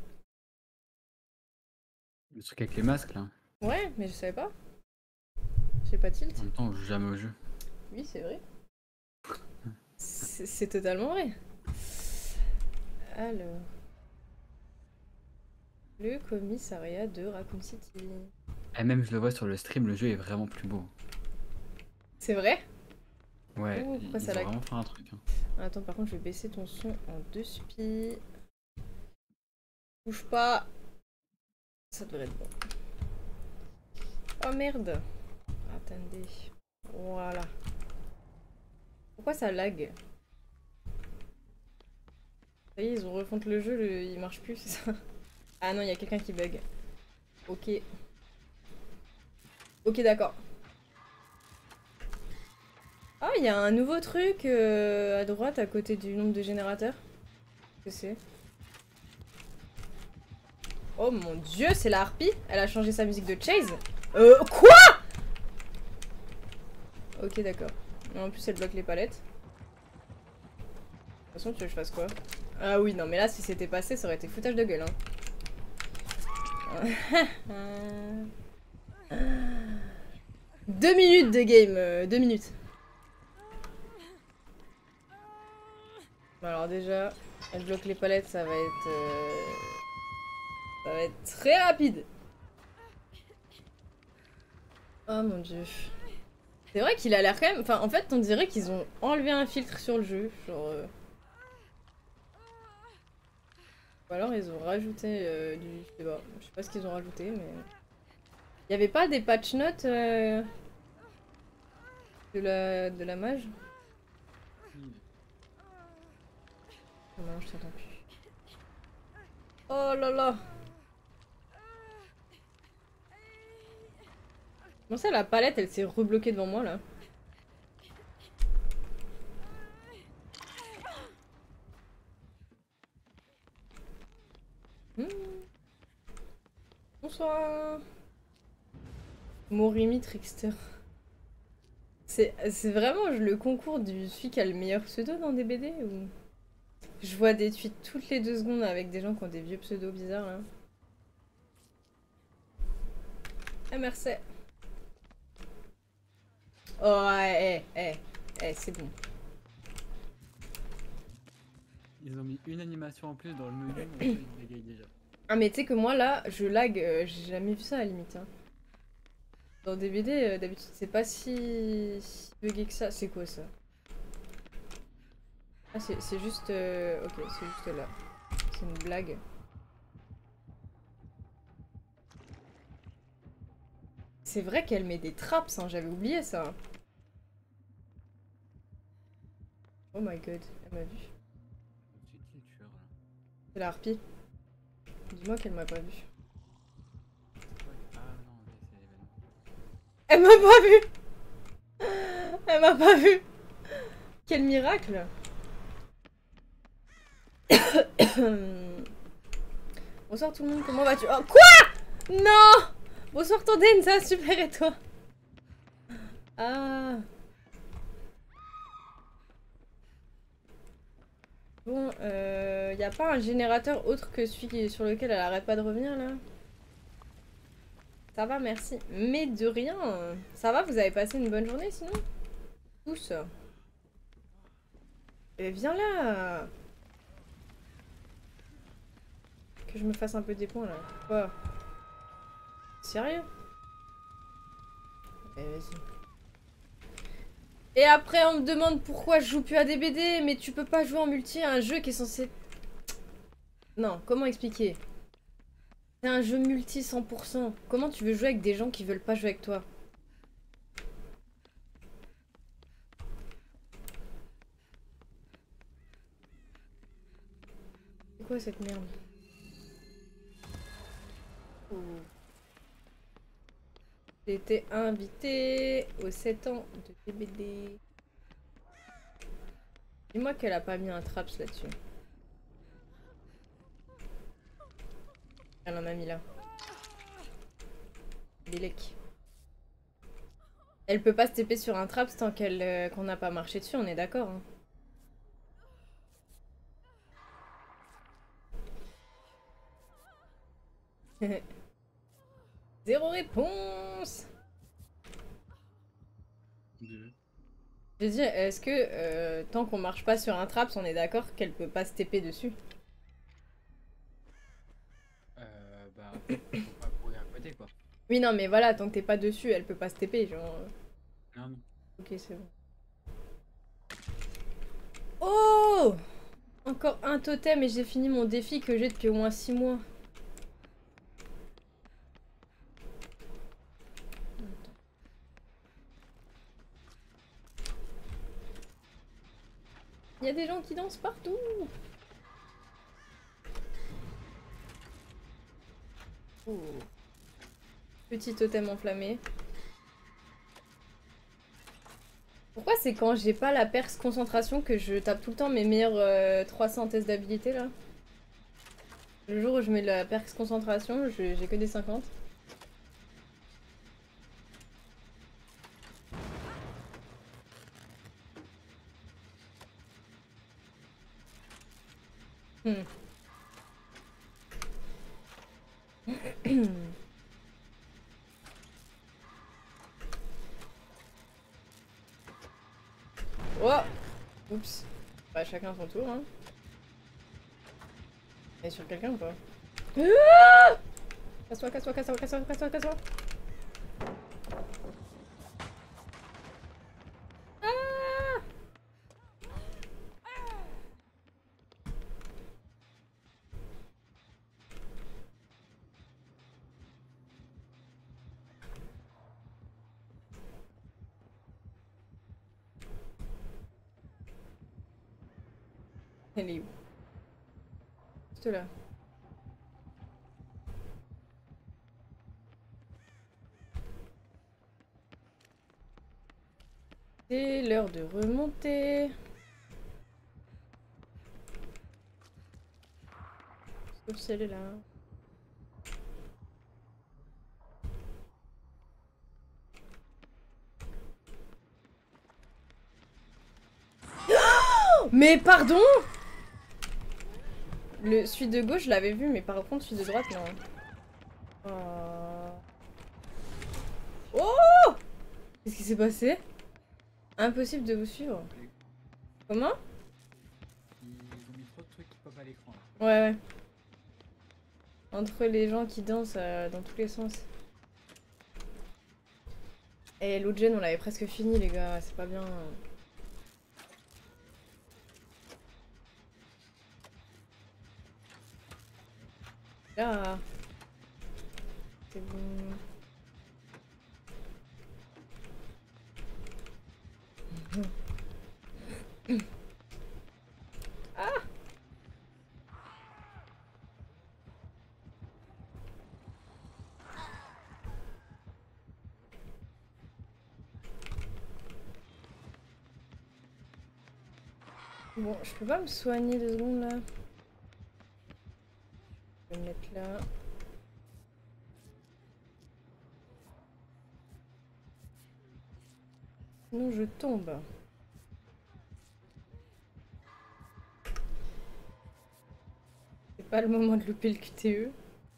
Le truc avec les masques là. Ouais, mais je savais pas. J'ai pas En tilt. même temps, on joue jamais au jeu. Oui, c'est vrai. C'est totalement vrai. Alors. Le commissariat de Raccoon City. Et même je le vois sur le stream, le jeu est vraiment plus beau. C'est vrai? Ouais, Ouh, pourquoi ils ça ont lag? vraiment fait un truc. Hein. Attends, par contre, je vais baisser ton son en 2 spi. Bouge pas. Ça devrait être bon. Oh merde. Attendez. Voilà. Pourquoi ça lag? Ça y est, ils ont refonte le jeu, il marche plus, c'est ça? Ah non, il y a quelqu'un qui bug. Ok. Ok, d'accord. Ah, il y a un nouveau truc à droite, à côté du nombre de générateurs. Qu'est-ce que c'est? Oh mon dieu, c'est la harpie? Elle a changé sa musique de Chase? Quoi? Ok, d'accord. En plus, elle bloque les palettes. De toute façon, tu veux que je fasse quoi? Ah oui, non, mais là, si c'était passé, ça aurait été foutage de gueule, hein. 2 minutes de game, 2 minutes. Alors déjà, elle bloque les palettes, ça va être très rapide. Oh mon dieu. C'est vrai qu'il a l'air quand même... Enfin, en fait, on dirait qu'ils ont enlevé un filtre sur le jeu. Genre... Ou alors ils ont rajouté du... Je sais pas ce qu'ils ont rajouté, mais... Il y avait pas des patch notes de la mage? Oh non, je t'entends plus. Oh là là! Comment ça, la palette, elle s'est rebloquée devant moi, là? Bonsoir! Morimi Trickster. C'est vraiment le concours du celui qui a le meilleur pseudo dans des BD ou... Je vois des tweets toutes les 2 secondes avec des gens qui ont des vieux pseudos bizarres, là. Ah, merci. Oh, c'est bon. Ils ont mis une animation en plus dans le menu, mon jeu il bégaye déjà. Ah, mais tu sais que moi, là, je lag, j'ai jamais vu ça, à la limite. Hein. Dans des BD, d'habitude, c'est pas si bugué que ça. C'est quoi, ça? Ah, c'est juste... Ok, c'est juste là. C'est une blague. C'est vrai qu'elle met des traps, hein, j'avais oublié ça. Oh my god, elle m'a vu. C'est qui le tueur là? C'est la harpie. Dis-moi qu'elle m'a pas vu. Ah non, ok, c'est l'événement. Elle m'a pas vu. Elle m'a pas vu. Quel miracle. Bonsoir tout le monde, comment vas-tu? Oh, quoi? Non. Bonsoir Tanden, ça va super et toi? Ah. Bon, y a pas un générateur autre que celui sur lequel elle arrête pas de revenir là? Ça va, merci. Mais de rien. Ça va, vous avez passé une bonne journée sinon? Tous. Viens là. Que je me fasse un peu des points là. Quoi? Sérieux? Vas-y. Et après on me demande pourquoi je joue plus à des BD, mais tu peux pas jouer en multi à un jeu qui est censé... Non, comment expliquer? C'est un jeu multi 100%. Comment tu veux jouer avec des gens qui veulent pas jouer avec toi? C'est quoi cette merde? Oh. J'ai été invitée aux 7 ans de TBD. Dis-moi qu'elle a pas mis un traps là-dessus. Elle en a mis là. Bélec. Elle peut pas se TP sur un traps tant qu'elle qu'on n'a pas marché dessus, on est d'accord. Hein. Zéro réponse. Je veux dire, est-ce que tant qu'on marche pas sur un traps, on est d'accord qu'elle peut pas se TP dessus? Bah, faut pas courir à côté quoi. Oui, non, mais voilà, tant que t'es pas dessus, elle peut pas se TP, genre. Non, non. Ok, c'est bon. Oh! Encore un totem et j'ai fini mon défi que j'ai depuis au moins 6 mois. Il y a des gens qui dansent partout. Oh. Petit totem enflammé. Pourquoi c'est quand j'ai pas la perce concentration que je tape tout le temps mes meilleurs 300 tests d'habilité là? Le jour où je mets la perce concentration, j'ai que des 50. Oh! Oups. Bah chacun son tour hein. Et sur quelqu'un ou pas? Ah! Casse-toi, casse-toi, casse-toi, casse-toi, casse-toi, casse-toi. Ah! Elle est où? Juste là. C'est l'heure de remonter. Sauf si elle est là. Oh mais pardon! Celui de gauche, je l'avais vu, mais par contre, celui de droite, non. Oh! Qu'est-ce qui s'est passé? Impossible de vous suivre. Comment? Ils ont mis trop de trucs qui pop à l'écran. Ouais, ouais. Entre les gens qui dansent dans tous les sens. Et l'autre gen, on l'avait presque fini, les gars. C'est pas bien. Là. C'est bon. Ah! Bon, je peux pas me soigner 2 secondes là. Je vais me mettre là. Sinon je tombe. C'est pas le moment de louper le QTE.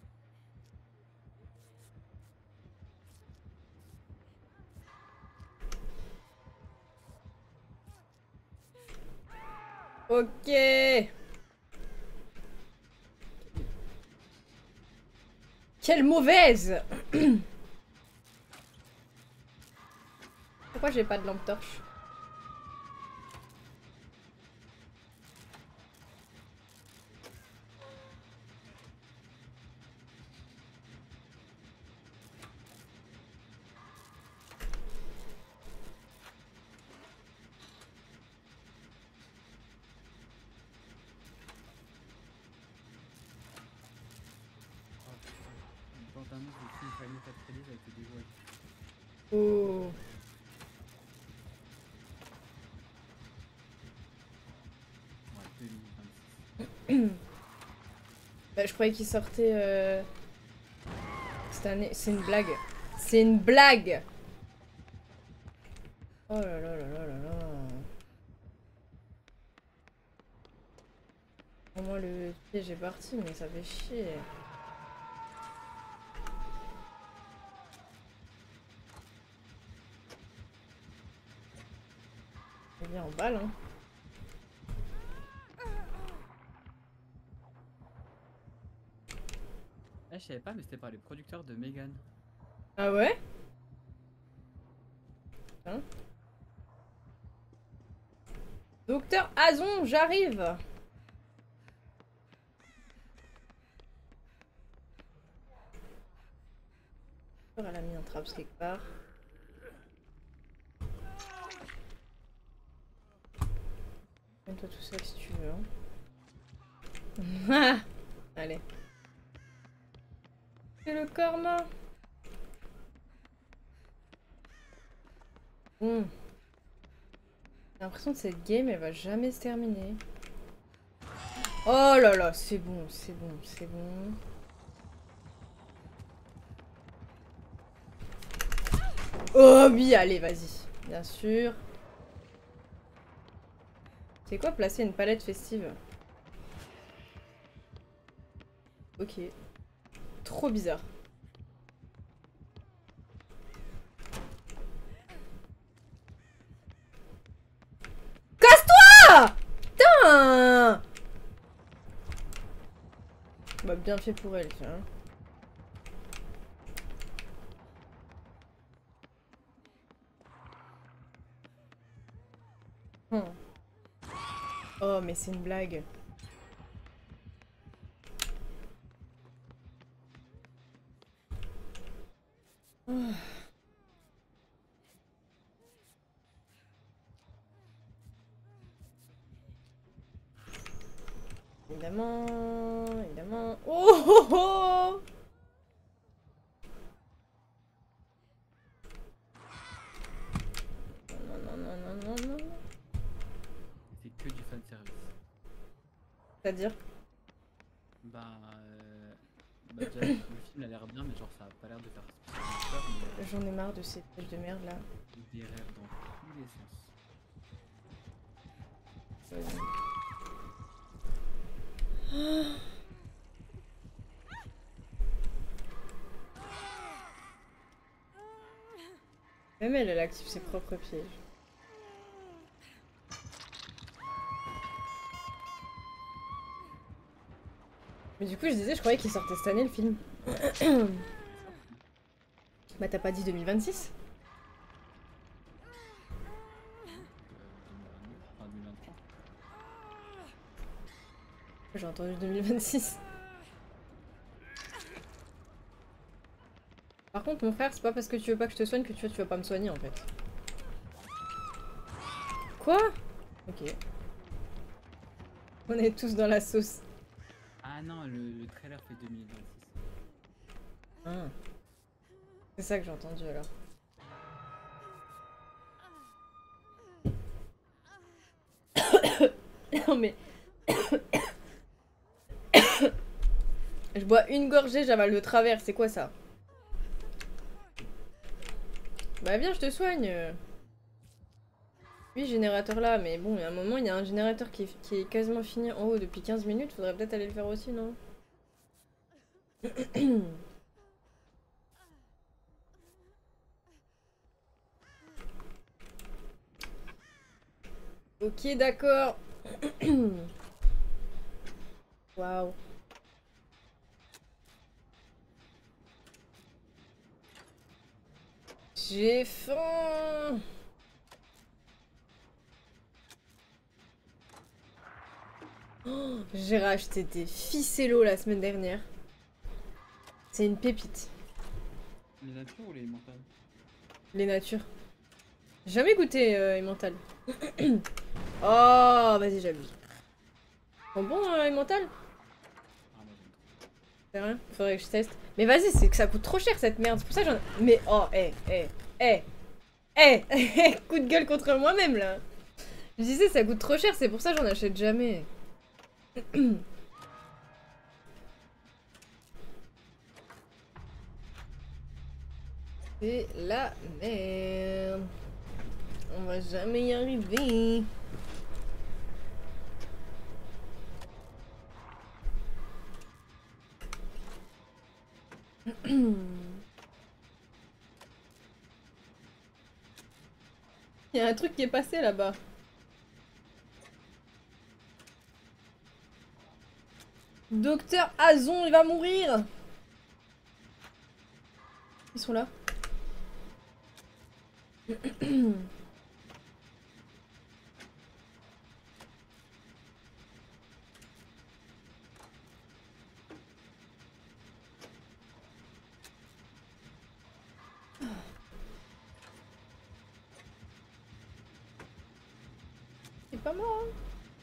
Ok. Quelle mauvaise! Pourquoi j'ai pas de lampe torche? bande-annonce du film Final Fantasy a été dévoilée. Oh. Ouais, 2026. Bah, je croyais qu'il sortait cette année. C'est une blague. C'est une blague. Oh là là là là là là. Au moins le piège est parti, mais ça fait chier. Il vient en balle, hein. Ah, je savais pas, mais c'était par les producteurs de Megan. Ah ouais? Hein? Docteur Azon, j'arrive! Elle a mis un traps quelque part. Mets-toi tout seul si tu veux. Hein. Allez. C'est le karma. Bon. J'ai l'impression que cette game elle va jamais se terminer. Oh là là, c'est bon, c'est bon, c'est bon. Oh oui, allez, vas-y. Bien sûr. C'est quoi placer une palette festive? Ok. Trop bizarre. Casse-toi! Putain! Bah bien fait pour elle, tu vois. Oh mais c'est une blague. Oh. Évidemment, évidemment. Oh oh oh! Non, non, non, non, non, non, non. C'est que du fanservice. C'est-à-dire? Bah déjà, le film a l'air bien, mais genre ça a pas l'air de faire spécialement peur, mais J'en ai marre de ces pièges de merde là. des rêves dans tous les sens. Même elle active ses propres pièges. Mais du coup, je disais, je croyais qu'il sortait cette année le film. Bah, t'as pas dit 2026? 2022, enfin 2023. J'ai entendu 2026. Par contre, mon frère, c'est pas parce que tu veux pas que je te soigne que tu vas pas me soigner en fait. Quoi? Ok. On est tous dans la sauce. Ah non, le trailer fait 2026. Ah. C'est ça que j'ai entendu alors. Non mais... Je bois une gorgée, j'avale de travers, c'est quoi ça? Bah viens, je te soigne. Oui, générateur là, mais bon, il y a un moment, il y a un générateur qui est quasiment fini en haut depuis 15 minutes, faudrait peut-être aller le faire aussi, non? Ok, d'accord. Waouh. J'ai faim. Oh, j'ai racheté des ficellos la semaine dernière. C'est une pépite. Les natures ou les mentales? Les natures. J'ai jamais goûté Emmental. Oh, vas-y, j'abuse. Bon, Emmental? Ah moi j'aime trop. C'est vrai? Faudrait que je teste. Mais vas-y, c'est que ça coûte trop cher cette merde. C'est pour ça que j'en. Mais oh, coup de gueule contre moi-même là. Je disais, ça coûte trop cher, c'est pour ça que j'en achète jamais. C'est la merde. On va jamais y arriver. Il y a un truc qui est passé là-bas. Docteur Azon, il va mourir. Ils sont là. C'est pas moi. Hein.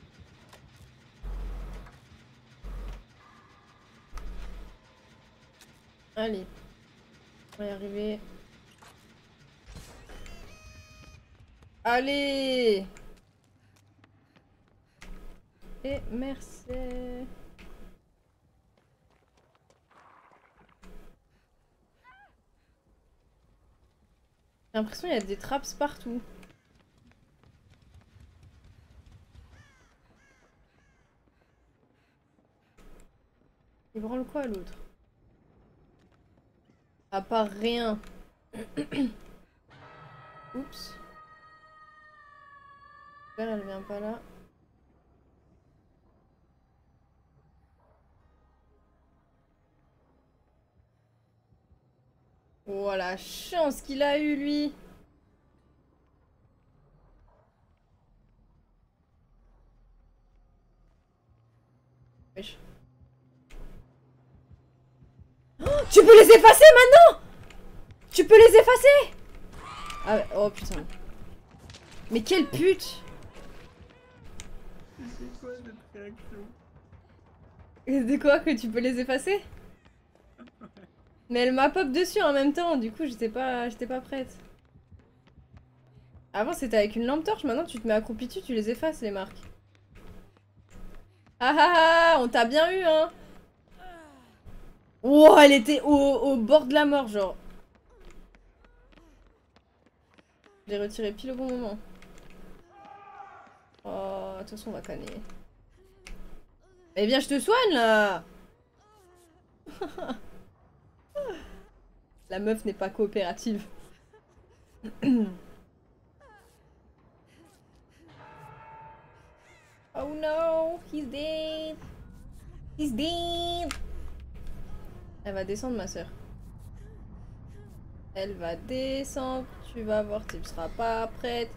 Allez. On va y arriver. Allez. Et merci. J'ai l'impression qu'il y a des traps partout. Il branle quoi l'autre? À part rien. Oups. Elle vient pas là. Oh la chance qu'il a eu lui. Wesh. Oh, tu peux les effacer maintenant. Tu peux les effacer. Ah ouais, oh putain. Mais quelle pute. C'est quoi cette réaction? De quoi que tu peux les effacer? Mais elle m'a pop dessus en même temps, du coup j'étais pas prête. Avant c'était avec une lampe torche, maintenant tu te mets accroupi dessus, tu les effaces les marques. Ah ah ah, on t'a bien eu hein. Oh, elle était au bord de la mort genre. Je l'ai retiré pile au bon moment. Oh, de toute façon on va canner. Eh bien je te soigne là. La meuf n'est pas coopérative. Oh no, he's dead. He's dead. Elle va descendre ma soeur. Elle va descendre. Tu vas voir, tu ne seras pas prête.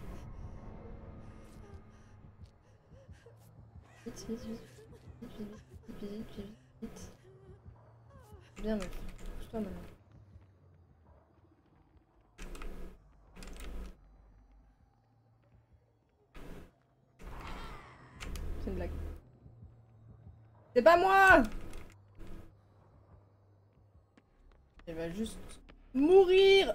Vite, vite, vite. Vite, vite, vite, vite, vite, vite. Bien meuf. Couche-toi maintenant. C'est une blague. C'est pas moi! Elle va juste mourir!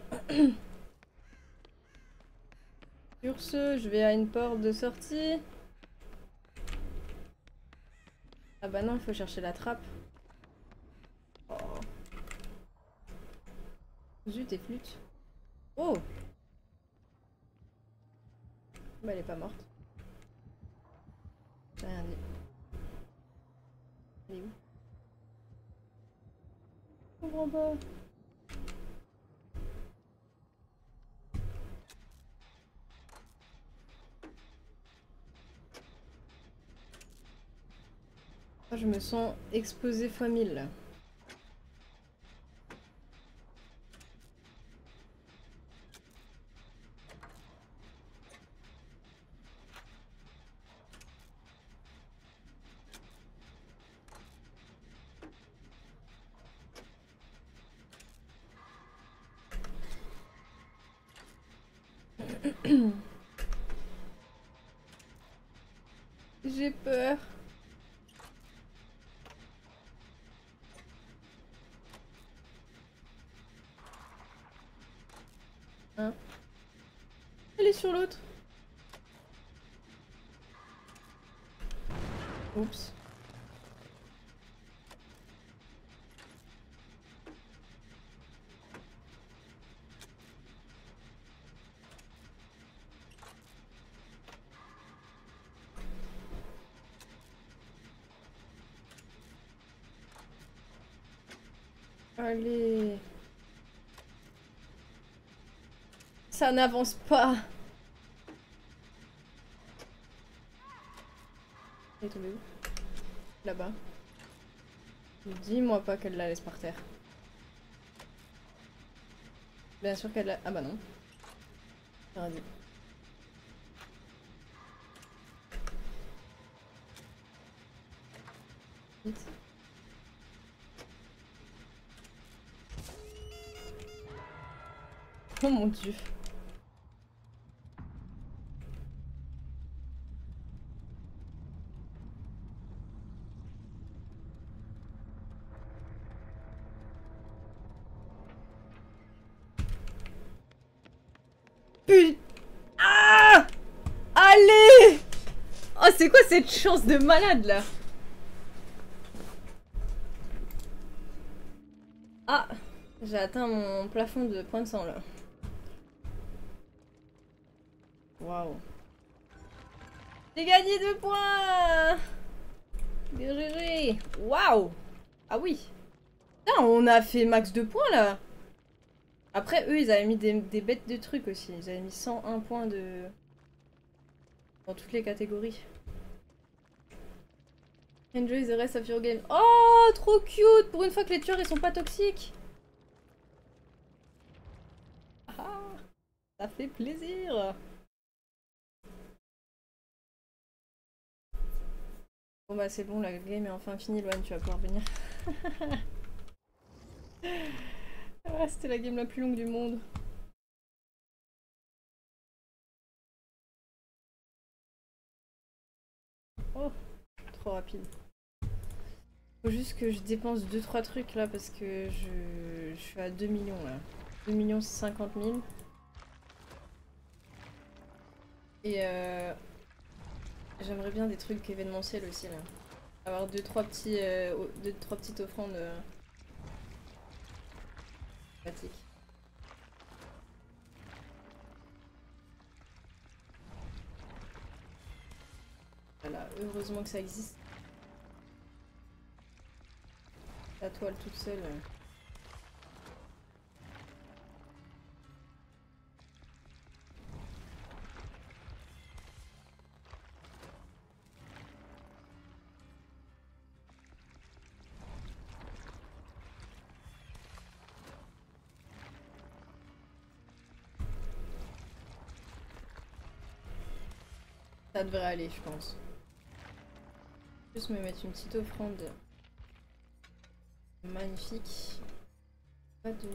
Sur ce, je vais à une porte de sortie. Ah bah non, il faut chercher la trappe. Oh. Zut et flûte. Oh! Bah elle est pas morte. J'ai rien dit. Elle est où? Je comprends pas. Je me sens exposée fois 1000 là. J'ai peur. Hein? Elle est sur l'autre. Oups. Allez. Ça n'avance pas. Elle est tombée où? Là-bas. Dis-moi pas qu'elle la laisse par terre. Bien sûr qu'elle la... Ah bah non. J'aurais dit. Vite. Oh mon dieu. Putain. Ah! Allez! Oh, c'est quoi cette chance de malade là? Ah! J'ai atteint mon plafond de points de sang là. Waouh. J'ai gagné 2 points! Bien GG! Waouh! Ah oui! Putain, on a fait max de points là! Après, eux, ils avaient mis des bêtes de trucs aussi. Ils avaient mis 101 points de... dans toutes les catégories. Enjoy the rest of your game. Oh, trop cute! Pour une fois que les tueurs, ils sont pas toxiques. Ah, ça fait plaisir! Bon bah c'est bon, la game est enfin finie, Loane, tu vas pouvoir venir. Ah, c'était la game la plus longue du monde. Oh, trop rapide. Faut juste que je dépense 2-3 trucs là parce que je suis à 2 millions là. 2 millions 50 000. Et j'aimerais bien des trucs événementiels aussi là. Avoir 2-3 petites offrandes sympathiques. Voilà, heureusement que ça existe. La toile toute seule. Ça devrait aller, je pense. Juste me mettre une petite offrande magnifique. Pas de...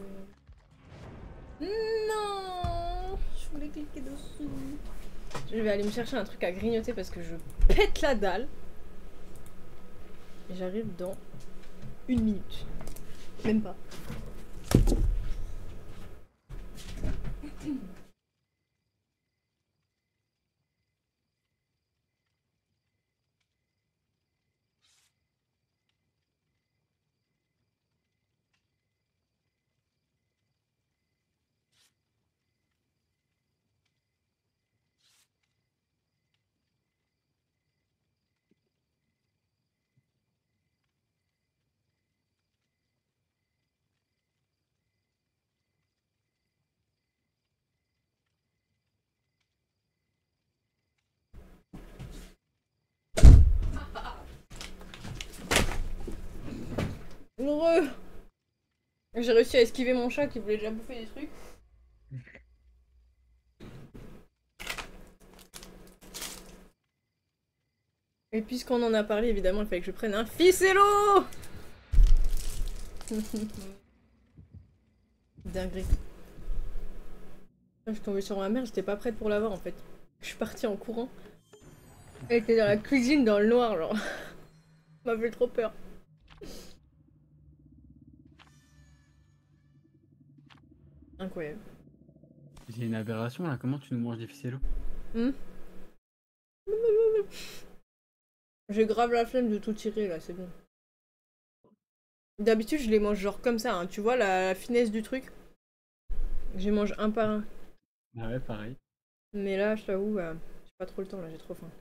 Non! Je voulais cliquer dessous. Je vais aller me chercher un truc à grignoter parce que je pète la dalle. Et j'arrive dans 1 minute. Même pas. Heureux! J'ai réussi à esquiver mon chat qui voulait déjà bouffer des trucs. Et puisqu'on en a parlé, évidemment, il fallait que je prenne un ficello. Dinguerie. Je suis tombée sur ma mère, j'étais pas prête pour l'avoir en fait. Je suis partie en courant. Elle était dans la cuisine dans le noir, genre. Ça m'a fait trop peur. Incroyable. C'est une aberration là, comment tu nous manges des ficellos? J'ai grave la flemme de tout tirer là, c'est bon. D'habitude, je les mange genre comme ça, hein. Tu vois la finesse du truc? Je les mange un par un. Ah ouais, pareil. Mais là, je t'avoue, j'ai pas trop le temps là, j'ai trop faim.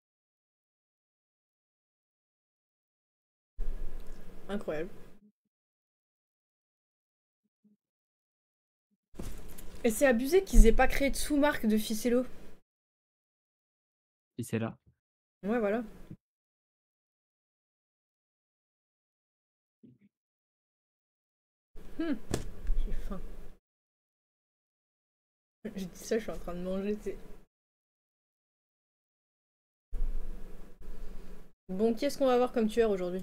Incroyable. Et c'est abusé qu'ils aient pas créé de sous-marque de ficello. Et c'est là. Ouais, voilà. J'ai faim. Je dis ça, je suis en train de manger, tu sais. Bon, qui est-ce qu'on va voir comme tueur aujourd'hui?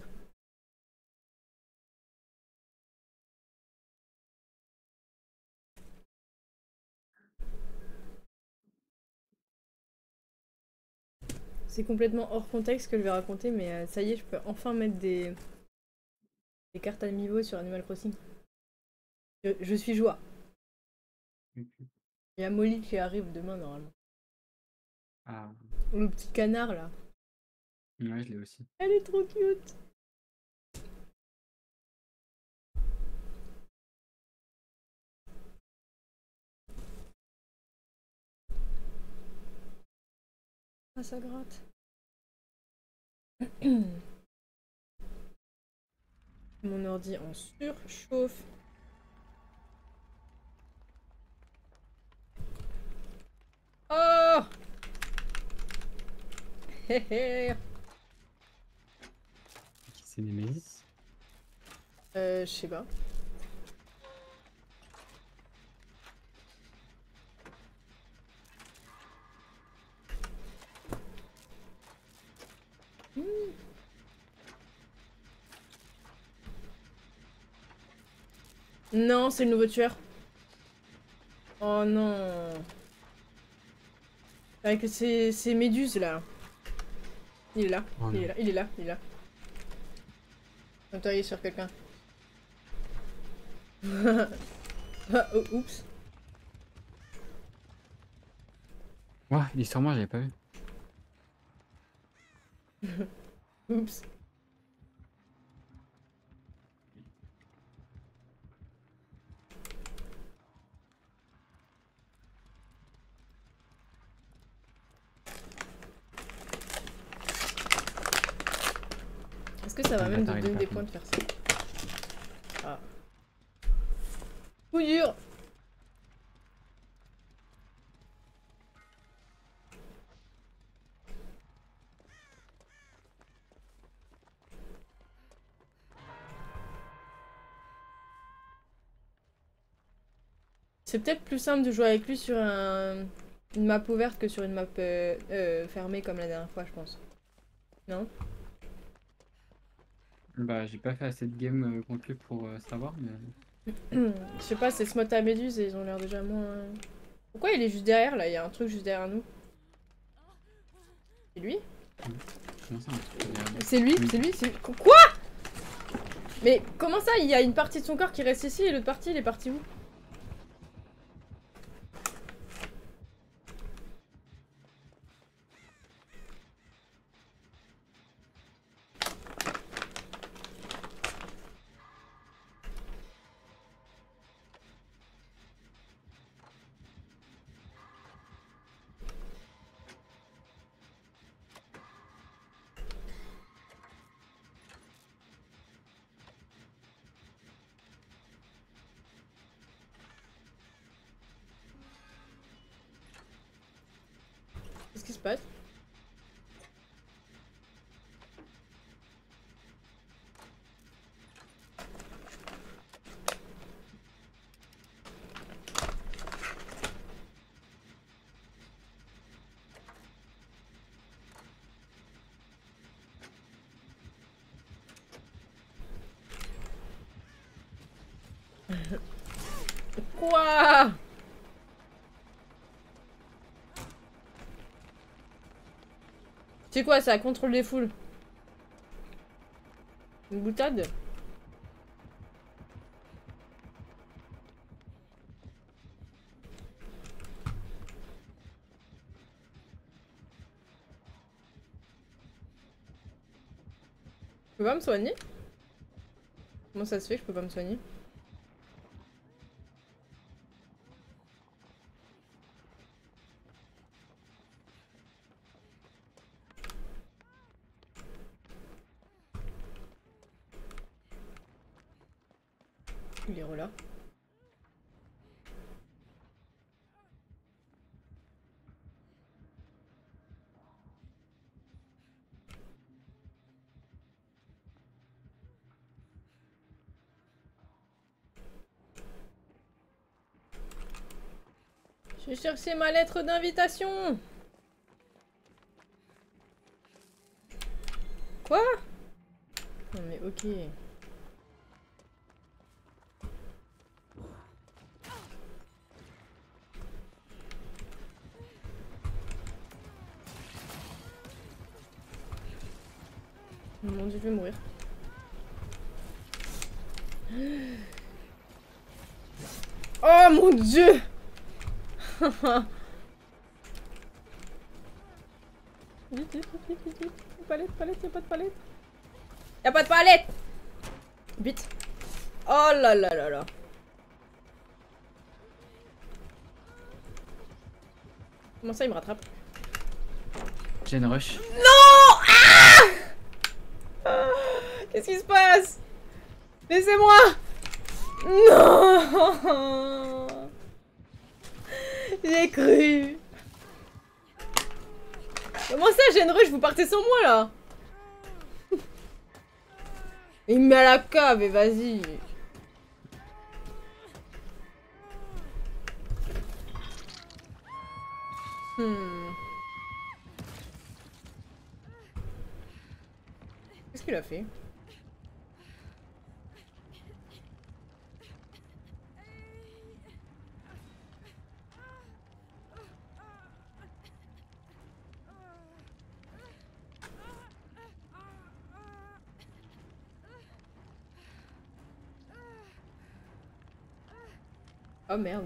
C'est complètement hors contexte ce que je vais raconter, mais ça y est, je peux enfin mettre des cartes amiibo sur Animal Crossing. Je suis joie. Il y a Molly qui arrive demain normalement. Ah, Le petit canard là. ouais, je l'ai aussi. Elle est trop cute. Ah, ça gratte. Mon ordi en surchauffe. Oh. Hé hé. Qui c'est Nemesis? Je sais pas. Non, c'est le nouveau tueur. Oh non. Avec ces méduses là. Il est là, Oh il non. est là, il est là, il est là. Attends, il est sur quelqu'un. Ah, oh, oups. Ouah, il est sur moi, j'avais pas vu. Oups. Est-ce que ça va Le même te bâtard, il est donner pas des fini. points de faire ça? Ah. Coup dur. C'est peut-être plus simple de jouer avec lui sur une map ouverte que sur une map fermée comme la dernière fois, je pense. Non? Bah, j'ai pas fait assez de game contre lui pour savoir, mais. Je sais pas, c'est Smot à Méduse et ils ont l'air déjà moins... Pourquoi il est juste derrière là? Il y a un truc juste derrière nous. C'est lui? Comment ça, un truc derrière lui? C'est lui, Oui. c'est lui, c'est lui. Quoi? Mais comment ça? Il y a une partie de son corps qui reste ici et l'autre partie, il est parti où? Qu'est-ce qui se passe? Quoi? C'est quoi ça? Contrôle des foules. Une boutade? peux pas me soigner? Comment ça se fait que je peux pas me soigner? Il est là. J'ai cherché ma lettre d'invitation. Quoi? Non mais ok. Mon dieu, je vais mourir. Oh mon dieu. Vite, vite, vite, vite, vite. Palette, palette, y'a pas de palette. Y'a pas de palette. Vite. Oh là là là là. Comment ça, il me rattrape? J'ai une rush. Non. Ah, qu'est-ce qui se passe? Laissez-moi. Non. J'ai cru. Comment ça, j'ai une rush, vous partez sans moi là? Il me met à la cave et vas-y. Qu'est-ce qu'il a fait? Oh merde.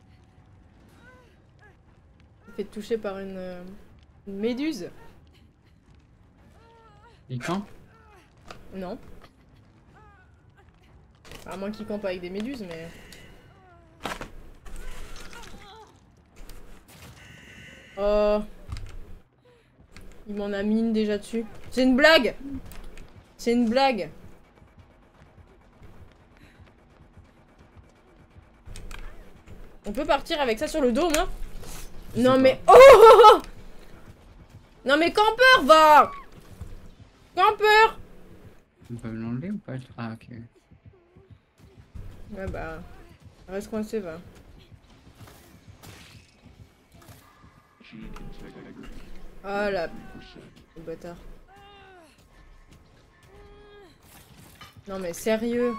Il fait toucher par une méduse. Il campe? Non. À moins qu'il campe avec des méduses, mais... Oh. Il m'en a mis une déjà dessus. C'est une blague! C'est une blague! On peut partir avec ça sur le dos, moi? Non mais... Oh, oh, oh. Non mais campeur, va! Campeur! On peut me l'enlever ou pas? Ah ok. Ouais bah... Reste coincé, va. Ah la... Le bâtard. Non mais sérieux.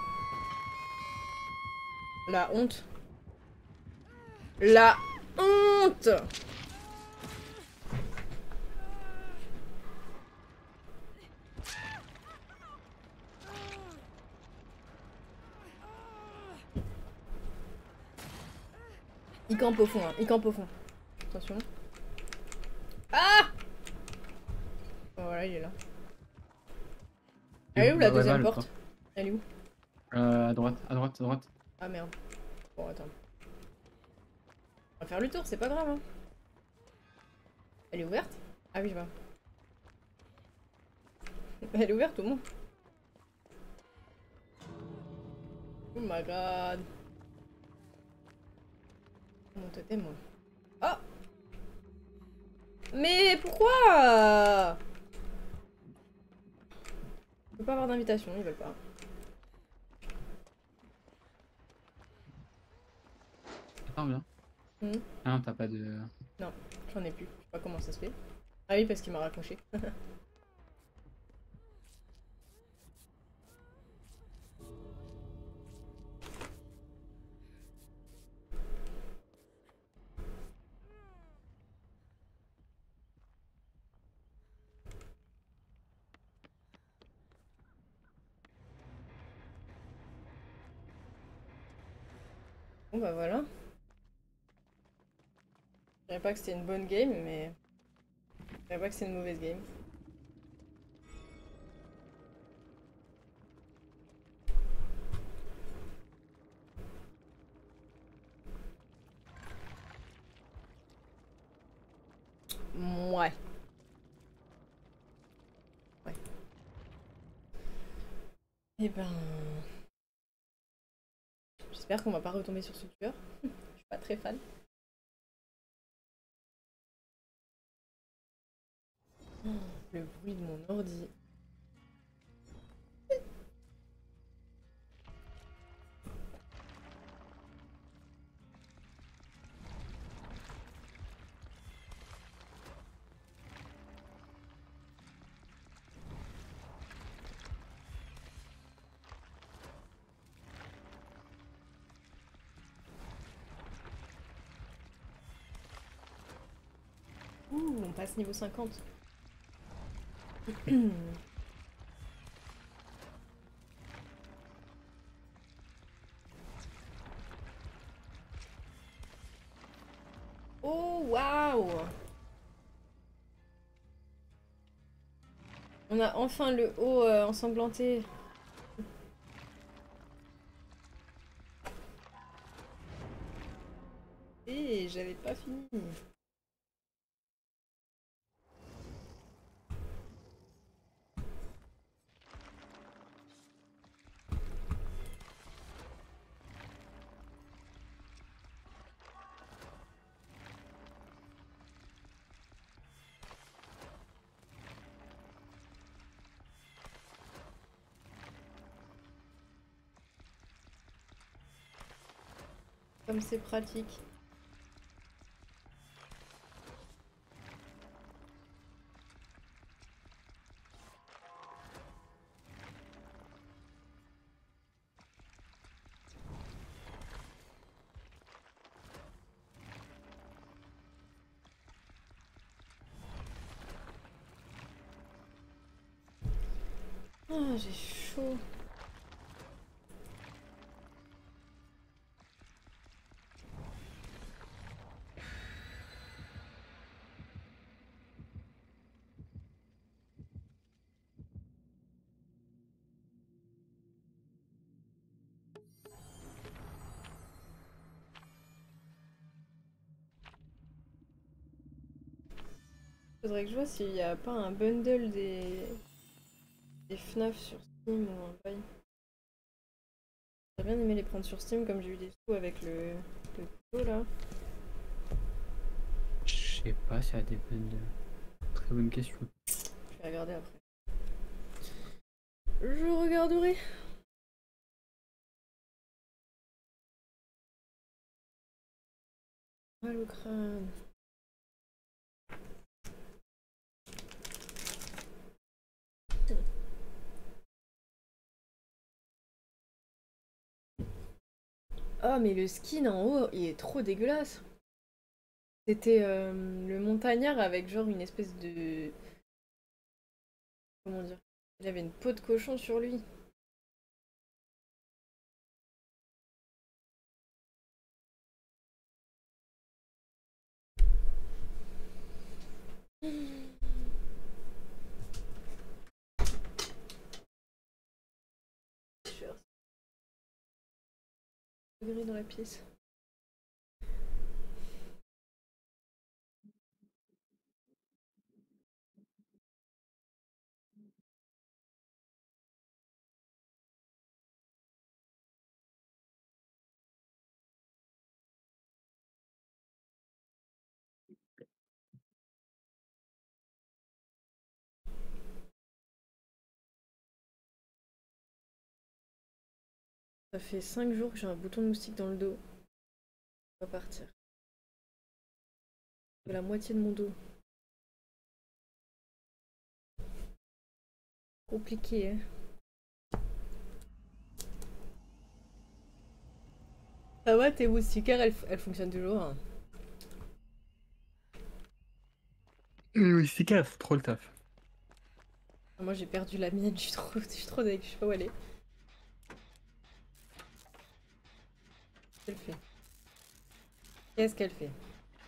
La honte. La honte. Il campe au fond, hein. Il campe au fond. Attention. Ah! Oh, voilà, il est là. Elle est où la deuxième porte? Elle est où? À droite, à droite, à droite. Ah merde. Bon, attends. On va faire le tour, c'est pas grave. Hein. Elle est ouverte? Ah oui, je vois. Elle est ouverte au moins. Oh my god. Mon totem, moi. Oh! Mais pourquoi? Je peux pas avoir d'invitation, ils veulent pas. Attends bien. Ah non, t'as pas de... Non, j'en ai plus. Je sais pas comment ça se fait. Ah oui, parce qu'il m'a raccroché. Bon bah voilà. Je dirais pas que c'était une bonne game, mais... Je dirais pas que c'est une mauvaise game. Et ben... J'espère qu'on va pas retomber sur ce tueur. Je suis pas très fan. Oh, le bruit de mon ordi. Ouh, on passe niveau 50. Oh, waouh! On a enfin le haut ensanglanté. Et j'avais pas fini. Comme c'est pratique. Ah, j'ai chaud. Faudrait que je vois s'il n'y a pas un bundle des FNAF sur Steam ou un bail. J'aurais bien aimé les prendre sur Steam comme j'ai eu des sous avec le couteau là. Je sais pas s'il y a des bonnes. Très bonne question. Je vais regarder après. Je regarderai. Mal au crâne. Oh mais le skin en haut, il est trop dégueulasse. C'était le montagnard avec genre une espèce de... Comment dire? Il avait une peau de cochon sur lui. Degré dans la pièce. Ça fait 5 jours que j'ai un bouton de moustique dans le dos. On va partir. La moitié de mon dos. Compliqué, hein. Ça va, tes moustiquaires, elles fonctionnent toujours, hein. Oui, c'est casse, trop le taf. Moi j'ai perdu la mienne, je suis trop deg, je sais pas où elle est. Qu'est-ce qu'elle fait? Qu'est-ce qu'elle fait?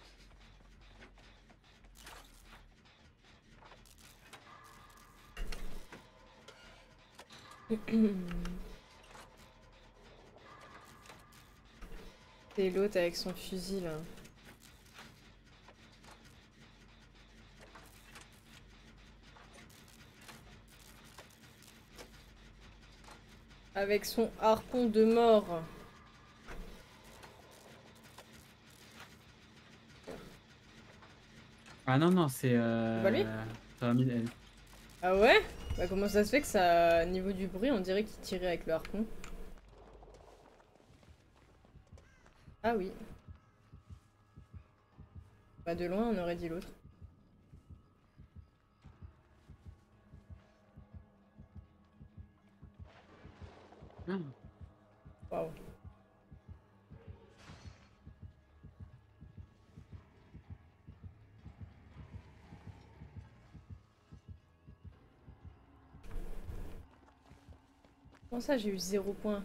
C'est l'autre avec son fusil là. Avec son harpon de mort. Ah non, non, c'est... pas lui Pyramide. Ah ouais? Bah comment ça se fait que ça... Niveau du bruit, on dirait qu'il tirait avec le harpon. Ah oui. Bah de loin, on aurait dit l'autre. Ah. Waouh. Comment ça, j'ai eu 0 point?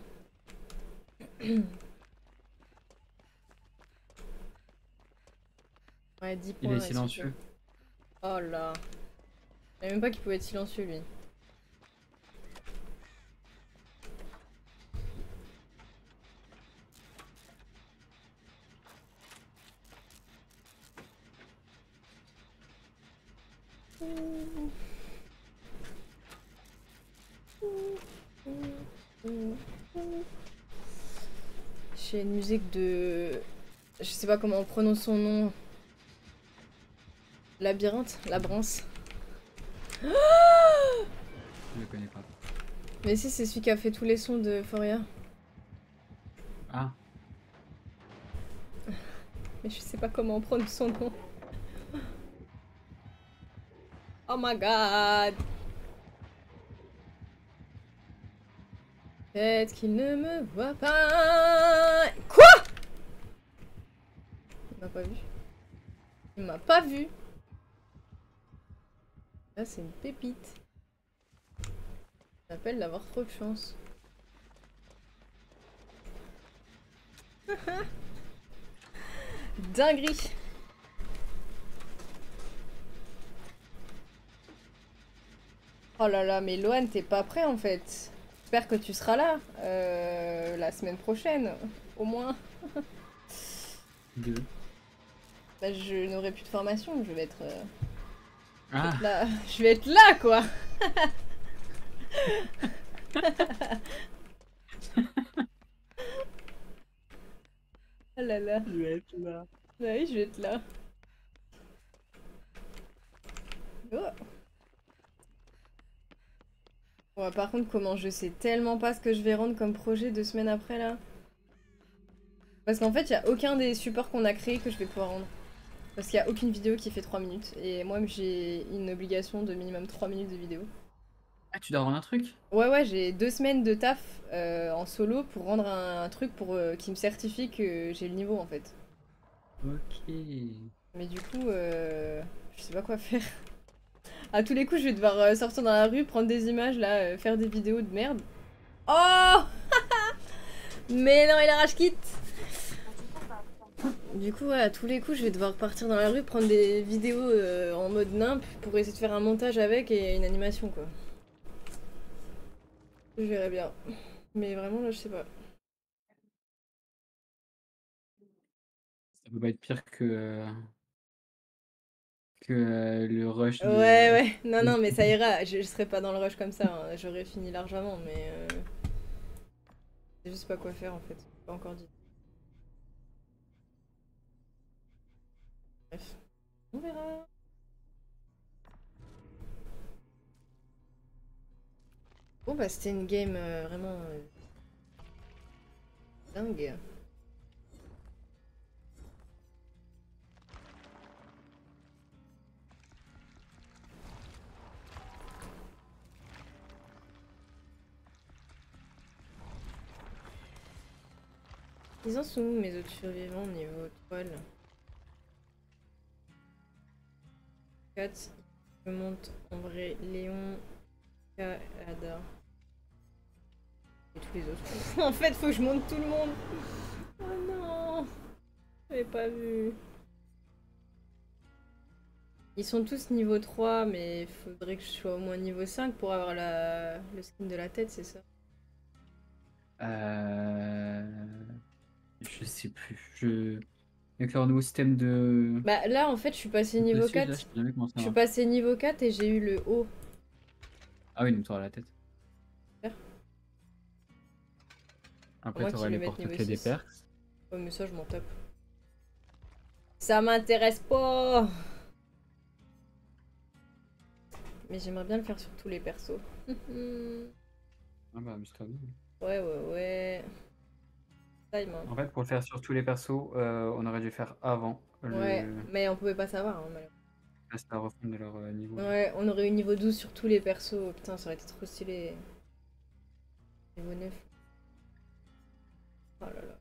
Ouais, 10 points. Il est silencieux. Oh là. Je savais même pas qu'il pouvait être silencieux, lui. J'ai une musique de... Je sais pas comment on prononce son nom. Labyrinthe? Labrance. Je le connais pas. Mais si, c'est celui qui a fait tous les sons de Euphoria. Ah. Mais je sais pas comment on prononce son nom. Oh my god! Peut-être qu'il ne me voit pas. Quoi? Il m'a pas vu. Il m'a pas vu. Là, c'est une pépite. Ça s'appelle d'avoir trop de chance. Dinguerie. Oh là là, mais Loan, t'es pas prêt en fait. J'espère que tu seras là la semaine prochaine, au moins. 2. Bah, je n'aurai plus de formation, je vais être Ah. là. Je vais être là, quoi. Oh là là. Je vais être là. Bah oui, je vais être là. Oh. Bon, par contre, comment je sais tellement pas ce que je vais rendre comme projet 2 semaines après là. Parce qu'en fait, il n'y a aucun des supports qu'on a créés que je vais pouvoir rendre. Parce qu'il n'y a aucune vidéo qui fait 3 minutes. Et moi, j'ai une obligation de minimum 3 minutes de vidéo. Ah, tu dois rendre un truc? Ouais, j'ai 2 semaines de taf en solo pour rendre un truc pour qui me certifie que j'ai le niveau en fait. Ok. Mais du coup, je sais pas quoi faire. À tous les coups, je vais devoir sortir dans la rue, prendre des images là, faire des vidéos de merde. Oh mais non, il a rage quitte. Du coup, ouais, à tous les coups, je vais devoir partir dans la rue, prendre des vidéos en mode nimp pour essayer de faire un montage avec et une animation quoi. Je verrai bien. Mais vraiment, là, je sais pas. Ça peut pas être pire que le rush Ouais, de... ouais. Non, non, mais ça ira. Je serai pas dans le rush comme ça. Hein. J'aurais fini largement, mais je sais juste pas quoi faire en fait. Pas encore dit. Bref, on verra. Bon, bah, c'était une game vraiment dingue. Ils en sont où mes autres survivants niveau toile? 4, je monte en vrai, Léon, K, Ada. Et tous les autres. En fait, faut que je monte tout le monde. Oh non, j'avais pas vu. Ils sont tous niveau 3, mais il faudrait que je sois au moins niveau 5 pour avoir le skin de la tête, c'est ça? Je sais plus. Avec leur nouveau système de... Bah là, en fait, je suis passé de niveau prestige, là, 4. je sais jamais comment ça Je suis marche. passé niveau 4 et j'ai eu le haut. Ah oui, donc t'auras la tête. Après, Moi tu qui auras vais les mettre niveau porte-clés des 6. perks. Ouais, mais ça, je m'en tape. Ça m'intéresse pas. Mais j'aimerais bien le faire sur tous les persos. Ah bah, amuse-toi bien. Ouais, ouais, ouais. Time, hein. En fait, pour le faire sur tous les persos, on aurait dû faire avant Ouais, le... mais on pouvait pas savoir, hein, malheureusement. la refonte de leur niveau. Là. Ouais, on aurait eu niveau 12 sur tous les persos. Putain, ça aurait été trop stylé. Niveau 9. Oh là là.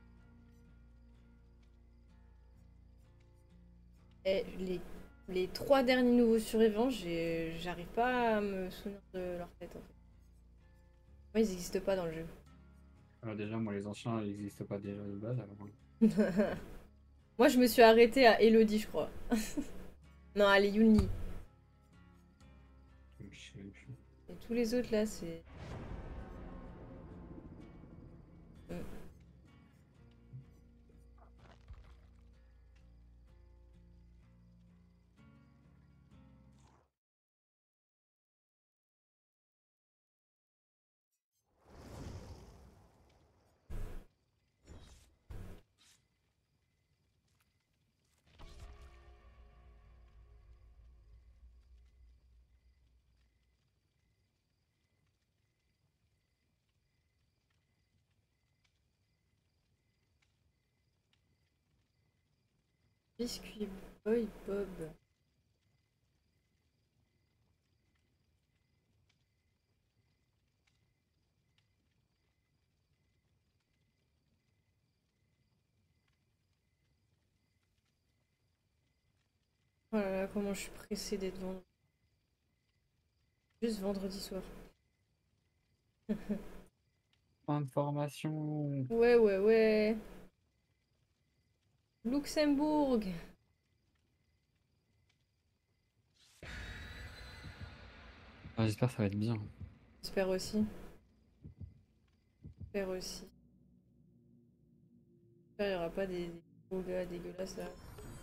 Et les 3 derniers nouveaux survivants, j'arrive pas à me souvenir de leur tête en fait. Moi, ils n'existent pas dans le jeu. Alors déjà, moi, les anciens, ils n'existent pas déjà de base. Alors... Moi, je me suis arrêtée à Elodie, je crois. Non, elle est Yuni. Et tous les autres là, c'est. Biscuit Boy Bob. Oh là là, comment je suis pressée d'être vendredi. Juste vendredi soir. Information. Ouais, ouais, ouais. Luxembourg. Ah, j'espère que ça va être bien. J'espère aussi. J'espère aussi. J'espère qu'il n'y aura pas des gros gars dégueulasses là.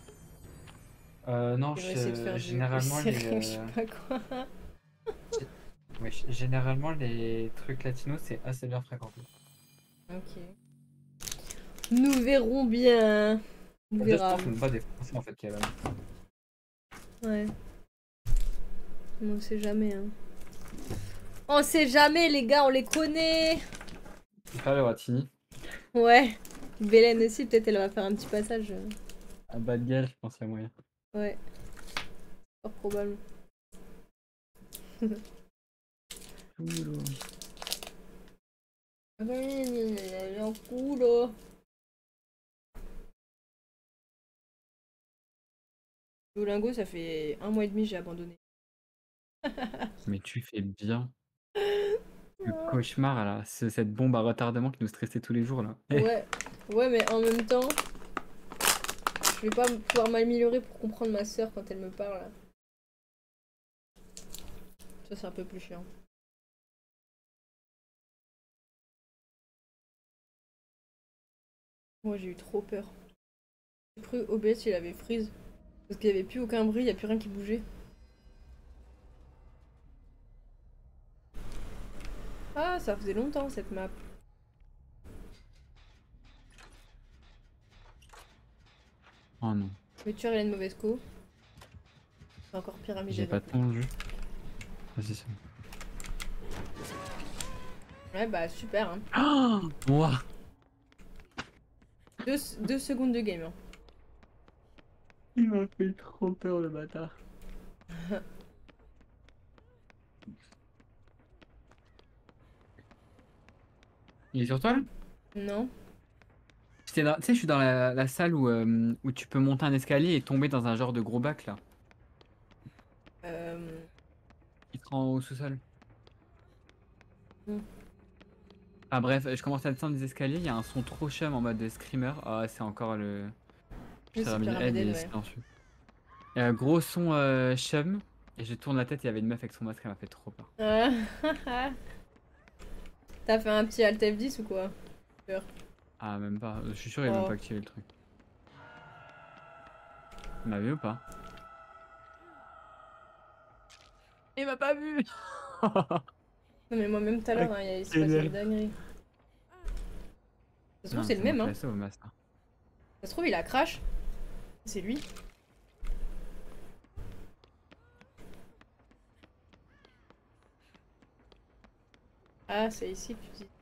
Non, Qui vont essayer de faire du généralement les... sérieux, je sais pas quoi. Ouais, généralement les trucs latinos c'est assez bien fréquenté. Ok. Nous verrons bien. On Je verra. pense que c'est même pas des Français en fait qui est là. Ouais. On sait jamais, hein. On sait jamais, les gars, on les connaît. C'est pas le Ratini. Ouais. Bélène aussi, peut-être elle va faire un petit passage. À Bad Gal, je pense qu'il y a moyen. Ouais. Fort probable. Un culo. Duolingo, ça fait 1 mois et demi j'ai abandonné. Mais tu fais bien. Le cauchemar là, cette bombe à retardement qui nous stressait tous les jours là. Ouais. Ouais, mais en même temps, je vais pas pouvoir m'améliorer pour comprendre ma soeur quand elle me parle. Ça, c'est un peu plus chiant. Moi, j'ai eu trop peur. J'ai cru OBS, il avait freeze. Parce qu'il n'y avait plus aucun bruit, il n'y a plus rien qui bougeait. Ah, ça faisait longtemps cette map. Oh non. Mais tu as une mauvaise co. C'est encore pyramide. J'ai pas tendu. Vas-y, c'est Ouais, bah super. Hein. bon. Oh Ouah. 2 secondes de game. Hein. Il m'a fait trop peur le bâtard. Il est sur toi là? Non. Tu sais, je suis dans la salle où tu peux monter un escalier et tomber dans un genre de gros bac là. Il te rend au sous-sol. Hmm. Ah bref, je commence à descendre des escaliers, il y a un son trop chum en mode screamer. Ah, c'est encore le... Oui, c'est pyramidal, il est ouais. silencieux. Il y a un gros son chum, et je tourne la tête, il y avait une meuf avec son masque, elle m'a fait trop peur. T'as fait un petit Alt F10 ou quoi? Peur. Ah, même pas, je suis sûr il a même pas activé le truc. Il m'a vu ou pas? Il m'a pas vu. Non mais moi même tout à l'heure, il se passait des dingueries. Ça se trouve, Non, c'est le c'est moi même, qui hein. la sauve, Master. Ça se trouve, il a crash. C'est lui. Ah, c'est ici que tu dis.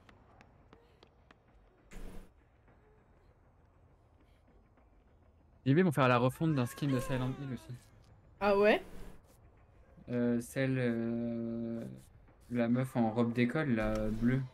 JB vont faire la refonte d'un skin de Silent Hill aussi. Ah ouais? Celle, la meuf en robe d'école, la bleue.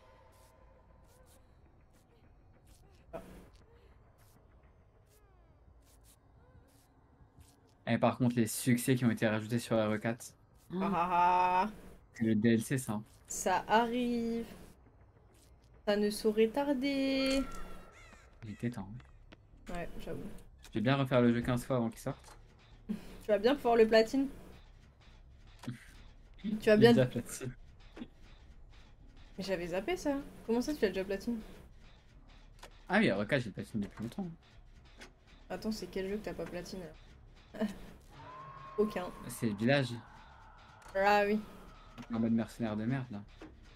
Et par contre, les succès qui ont été rajoutés sur RE4. Ah ah ah. C'est le DLC, ça. Hein. Ça arrive. Ça ne saurait tarder. Il était temps. Hein. Ouais, j'avoue. Je vais bien refaire le jeu 15 fois avant qu'il sorte. Tu vas bien pouvoir le platine? Tu vas Il est bien. déjà platine. Mais j'avais zappé ça. Comment ça, tu l'as déjà platine? Ah oui, RE4, j'ai platine depuis longtemps. Attends, c'est quel jeu que t'as pas platine alors? Aucun. C'est le village. Ah oui. En mode mercenaire de merde, là.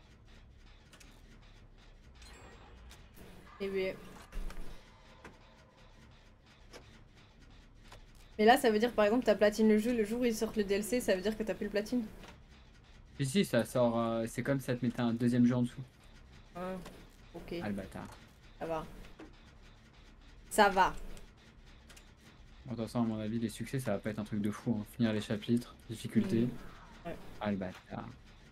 Eh bien. Mais là, ça veut dire par exemple, t'as platine le jeu, le jour où il sort le DLC, ça veut dire que t'as plus le platine? Si, ça sort. C'est comme si ça te mettait un deuxième jeu en dessous. Ah, ok. Ah, le bâtard. Ça va. Ça va. Bon, de toute façon, à mon avis, les succès, ça va pas être un truc de fou. Hein. Finir les chapitres, difficulté. Ouais. Ah, le bâtard.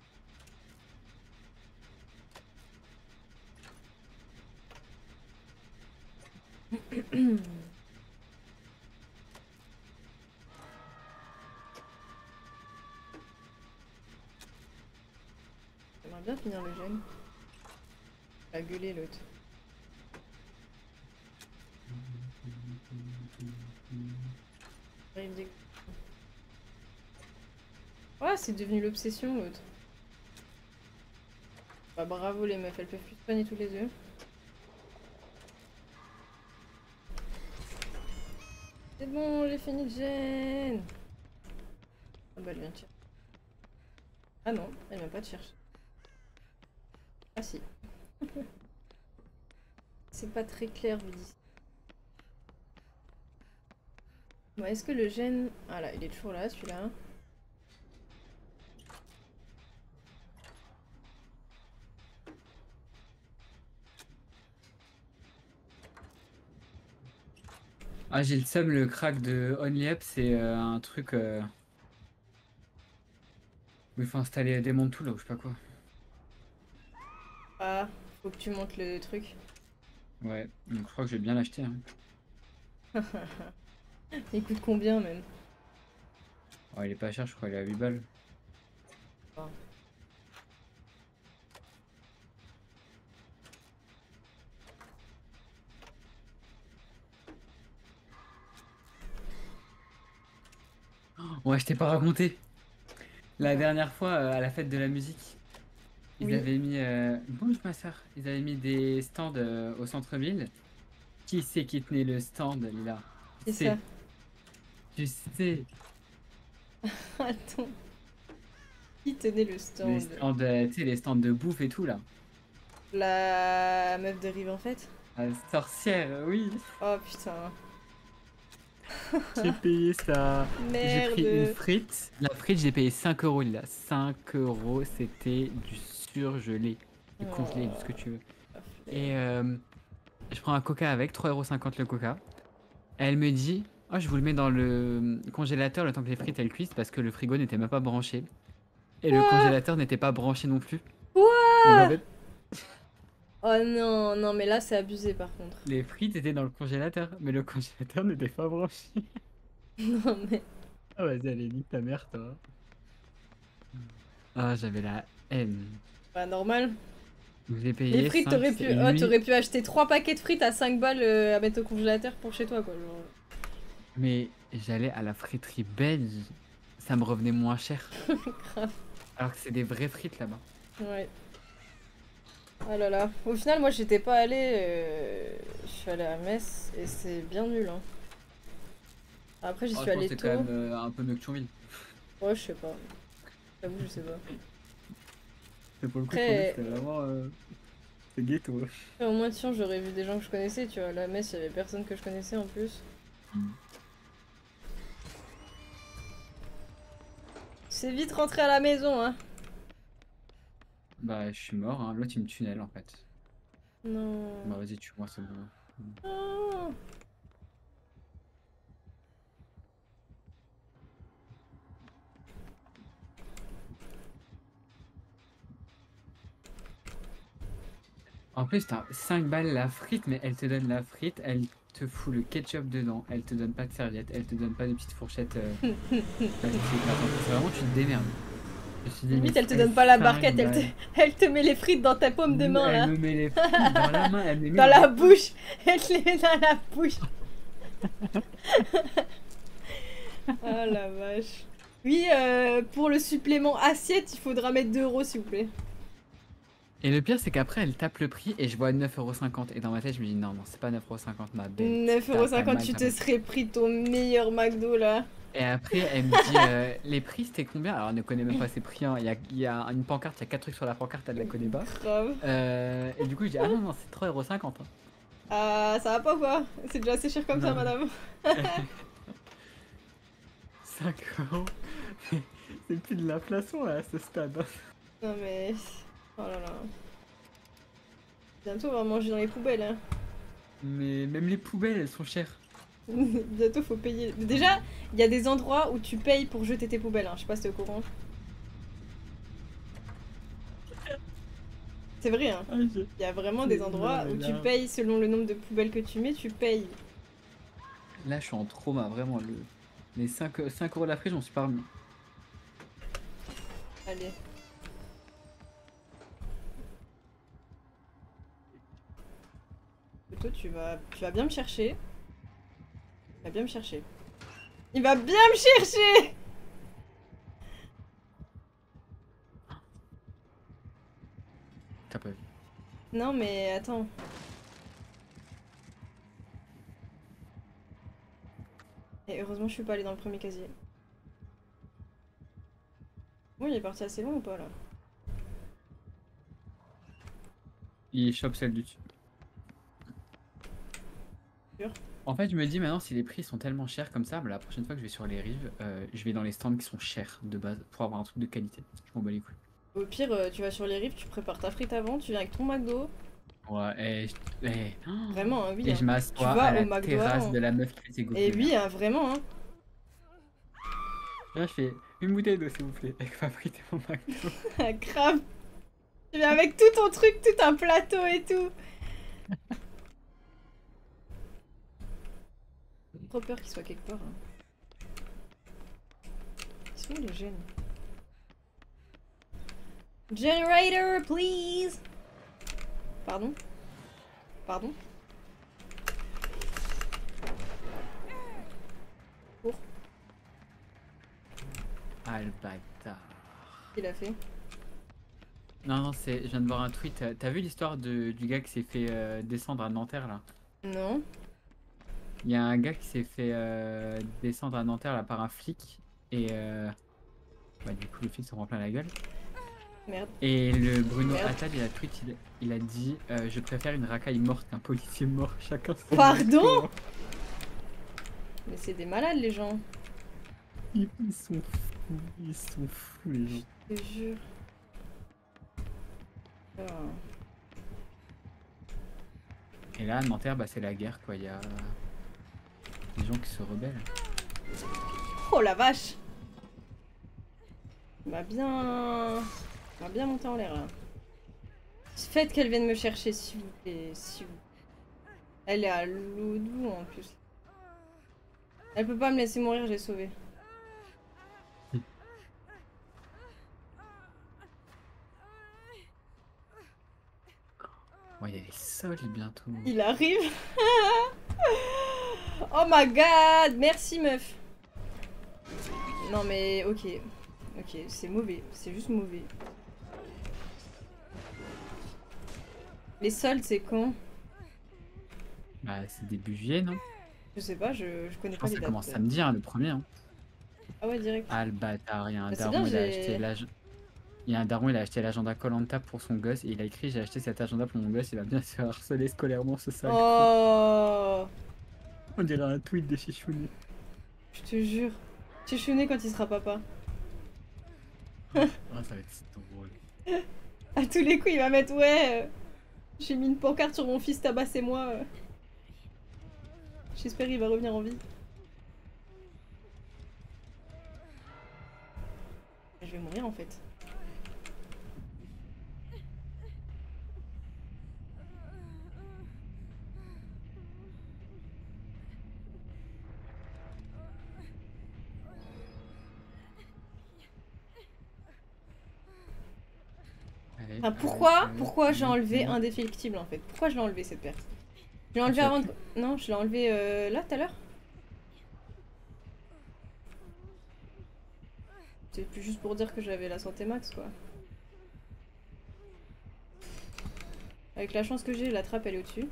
J'aimerais bien finir le jeune. Il a gueulé l'autre. Ouais, c'est devenu l'obsession l'autre. Bah bravo les meufs, elles peuvent plus se soigner tous les deux. C'est bon, j'ai fini le gène. Ah bah elle vient de chercher. Ah non, elle vient pas de chercher. Ah si. C'est pas très clair vu d'ici. Bon, est-ce que le gène... Ah là, il est toujours là celui-là. Ah, j'ai le seum, le crack de Only Up, c'est un truc où il faut installer des montes tout là ou je sais pas quoi. Ah, faut que tu montes le truc. Ouais, donc je crois que je vais bien l'acheter. Hein. Il coûte combien même? Oh, il est pas cher, je crois, il est à 8 balles. Ah. Ouais, je t'ai pas raconté. La dernière fois, à la fête de la musique, ils Oui. avaient mis... Bonjour ma soeur. Ils avaient mis des stands au centre-ville. Qui c'est qui tenait le stand là? C'est ça. Tu sais. Attends. Qui tenait le stand? Les stands, tu sais, les stands de bouffe et tout là. La meuf de Rive en fait? La sorcière, oui. Oh putain. J'ai payé ça. J'ai Merde. pris une frite. La frite, j'ai payé 5 euros là. 5 euros, c'était du surgelé. Du congelé, du ce que tu veux. Et je prends un coca avec, 3,50 € le coca. Elle me dit, oh, je vous le mets dans le congélateur le temps que les frites elles cuisent parce que le frigo n'était même pas branché. Et le congélateur n'était pas branché non plus. Quoi? Donc en fait, Oh non, non mais là c'est abusé par contre. les frites étaient dans le congélateur, mais le congélateur n'était pas branché. Non mais... Ah vas-y, allez, nique ta mère, toi. Ah, j'avais la haine. Bah normal. Je vous ai payé Les frites, 5, t'aurais pu... et oh, lui- t'aurais pu acheter 3 paquets de frites à 5 balles à mettre au congélateur pour chez toi quoi. Genre. Mais j'allais à la friterie belge, ça me revenait moins cher. Grave. Alors que c'est des vraies frites là-bas. Ouais. Oh là là. Au final, moi j'étais pas allée. Je suis allée à Metz et c'est bien nul. Hein. Après, j'y Oh, suis je pense allée que c'est tôt. quand même un peu mieux que Thionville. Ouais, je sais pas. J'avoue, je sais pas. Mais pour le coup, Après- Thionville, c'était vraiment. C'est ghetto. Au moins, tiens, j'aurais vu des gens que je connaissais, tu vois. La messe, il y avait personne que je connaissais en plus. C'est vite rentré à la maison, hein. Bah, je suis mort, hein. L'autre il me tunnel en fait. Non. Bah, vas-y, tue-moi, c'est bon. Oh. En plus, t'as 5 balles la frite, mais elle te donne la frite, elle te fout le ketchup dedans, elle te donne pas de serviette, elle te donne pas de petite fourchette. Plastique. Attends, c'est vraiment, tu te démerdes. Je me suis dit, Limite, mais elle te donne pas la barquette, 5 balles. elle te met les frites dans ta paume de main, Elle là. me met les frites dans la main, elle me les met Dans la bouche. Elle te les met dans la bouche. Oh la vache. Oui, pour le supplément assiette, il faudra mettre 2 euros, s'il vous plaît. Et le pire, c'est qu'après, elle tape le prix et je vois 9,50 €. Et dans ma tête, je me dis, non, non, c'est pas 9,50 €, ma belle. 9,50 €, tu te serais pris ton meilleur McDo, là. Et après, elle me dit, les prix, c'était combien? Alors, elle ne connaît même pas ses prix, hein. Il y a une pancarte, il y a 4 trucs sur la pancarte, elle la connaît pas. Grave. Et du coup, je dis, ah non, non, c'est 3,50 €. Hein. Ah, ça va pas ou quoi? C'est déjà assez cher comme ça, madame. 5 €. C'est plus de l'inflation, là, à ce stade. Non mais... Oh là là. Bientôt on va manger dans les poubelles, hein. Mais même les poubelles, elles sont chères. Bientôt faut payer. Déjà, il y a des endroits où tu payes pour jeter tes poubelles, hein. Je sais pas si t'es au courant. C'est vrai, hein. Il y a vraiment des endroits où tu payes selon le nombre de poubelles que tu mets, tu payes. Là, je suis en trauma, vraiment. Les 5 € la frite, j'en suis pas remis. Allez. Toi, tu vas bien me chercher. Il va bien me chercher. Il va bien me chercher! T'as pas vu. Non mais attends. Et heureusement je suis pas allée dans le premier casier. Bon, il est parti assez loin ou pas là? Il chope celle du dessus. Sûr. En fait, je me dis maintenant, si les prix sont tellement chers comme ça, bah, la prochaine fois que je vais sur les rives, je vais dans les stands qui sont chers de base pour avoir un truc de qualité. Je m'en bats les couilles. Au pire, tu vas sur les rives, tu prépares ta frite avant, tu viens avec ton McDo. Ouais, Vraiment, hein, oui. Et hein. je m'assois à la terrasse de la meuf qui fait ses gaufres. Et oui, hein, vraiment. Hein. Là, je fais une bouteille d'eau, s'il vous plaît, avec ma frite et mon McDo. Grave. Tu viens avec tout ton truc, tout un plateau et tout. Trop peur qu'il soit quelque part. Hein. Ils sont où les gènes? Generator, please. Pardon? Pardon? Pour? Ah, le bâtard. Qu'il a fait? Non, non, je viens de voir un tweet. T'as vu l'histoire du gars qui s'est fait descendre à Nanterre, là? Non. Il y a un gars qui s'est fait descendre à Nanterre là, par un flic. Et bah, du coup, le flic se rend plein la gueule. Merde. Et le Bruno Attal, il a tweet, il a dit je préfère une racaille morte qu'un policier mort. Chacun son Pardon? Mais c'est des malades les gens. Ils sont fous les gens. Je te jure. Oh. Et là, à Nanterre, bah, c'est la guerre quoi. Il y a des gens qui se rebellent. Oh la vache! Il m'a bien monté en l'air là. Faites qu'elle vienne me chercher s'il vous plaît, s'il vous plaît. Elle est à l'autre bout en plus. Elle peut pas me laisser mourir, je l'ai sauvée. Ouais, il y a les sols bientôt. Il arrive. Oh my god! Merci meuf. Non mais ok. Ok, c'est mauvais. C'est juste mauvais. Les soldes, c'est quand? Bah, c'est début juillet, non? Je sais pas, je connais Je pas pense les que ça dates. commence samedi, hein, le premier. Hein. Ah ouais, direct. Ah, le bâtard, il y a un Bah, c'est daron, bien, il a acheté Il y a un daron, il a acheté l'agenda koh pour son gosse et il a écrit: j'ai acheté cet agenda pour mon gosse, il va bien se faire harceler scolairement ce sale con. Oh, On dirait un tweet de Chichouni. je te jure. Chichouné quand il sera papa. Ah, ça va être si drôle. À tous les coups, il va mettre ouais. J'ai mis une pancarte sur mon fils, tabassez-moi. J'espère qu'il va revenir en vie. Je vais mourir en fait. Allez, Ah, pourquoi j'ai enlevé indéfectible en fait? Pourquoi je l'ai enlevé cette perte? Je l'ai enlevé tu l'as avant de... plus Non, je l'ai enlevé là tout à l'heure. C'est plus juste pour dire que j'avais la santé max quoi. Avec la chance que j'ai, la trappe elle est au-dessus.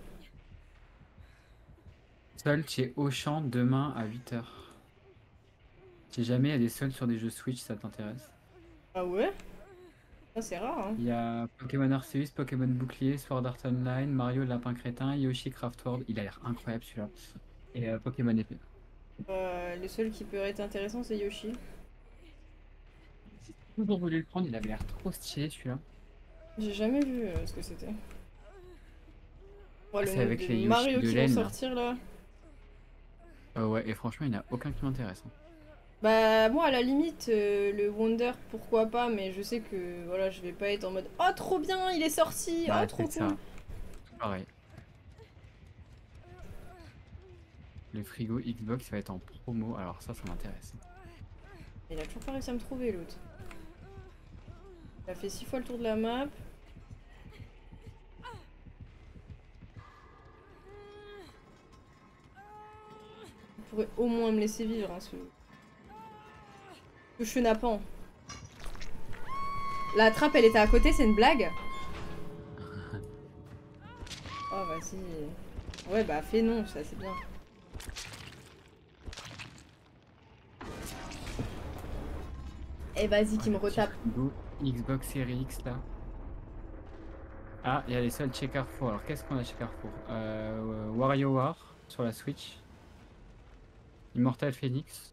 Solde chez Auchan demain à 8h. Si jamais il y a des soldes sur des jeux Switch, ça t'intéresse? Ah ouais? Ça c'est rare hein. Il y a Pokémon Arceus, Pokémon Bouclier, Sword Art Online, Mario le Lapin Crétin, Yoshi Craft World. Il a l'air incroyable celui-là. Et Pokémon Épée. Le seul qui peut être intéressant c'est Yoshi. J'ai toujours voulu le prendre, il avait l'air trop stylé celui-là. J'ai jamais vu ce que c'était. Ouais, le C'est nombre avec de les Yoshi Mario de qui vont laine là. sortir là. Ouais, et franchement, il n'y en a aucun qui m'intéresse, hein. Bah moi à la limite le Wonder pourquoi pas mais je sais que voilà je vais pas être en mode oh trop bien il est sorti oh Bah, trop c'est cool. ça. Pareil. Le frigo Xbox va être en promo, alors ça m'intéresse. Il a toujours pas réussi à me trouver l'autre. Il a fait 6 fois le tour de la map. Il pourrait au moins me laisser vivre hein, ce chenapan. La trappe elle était à côté c'est une blague. Oh vas-y. Ouais bah fais non ça c'est bien. Et vas-y qui me retape. Frigo Xbox Series X là. Ah, il y a les soldes chez Carrefour. Alors qu'est-ce qu'on a chez Carrefour? WarioWare sur la Switch. Immortal Phoenix.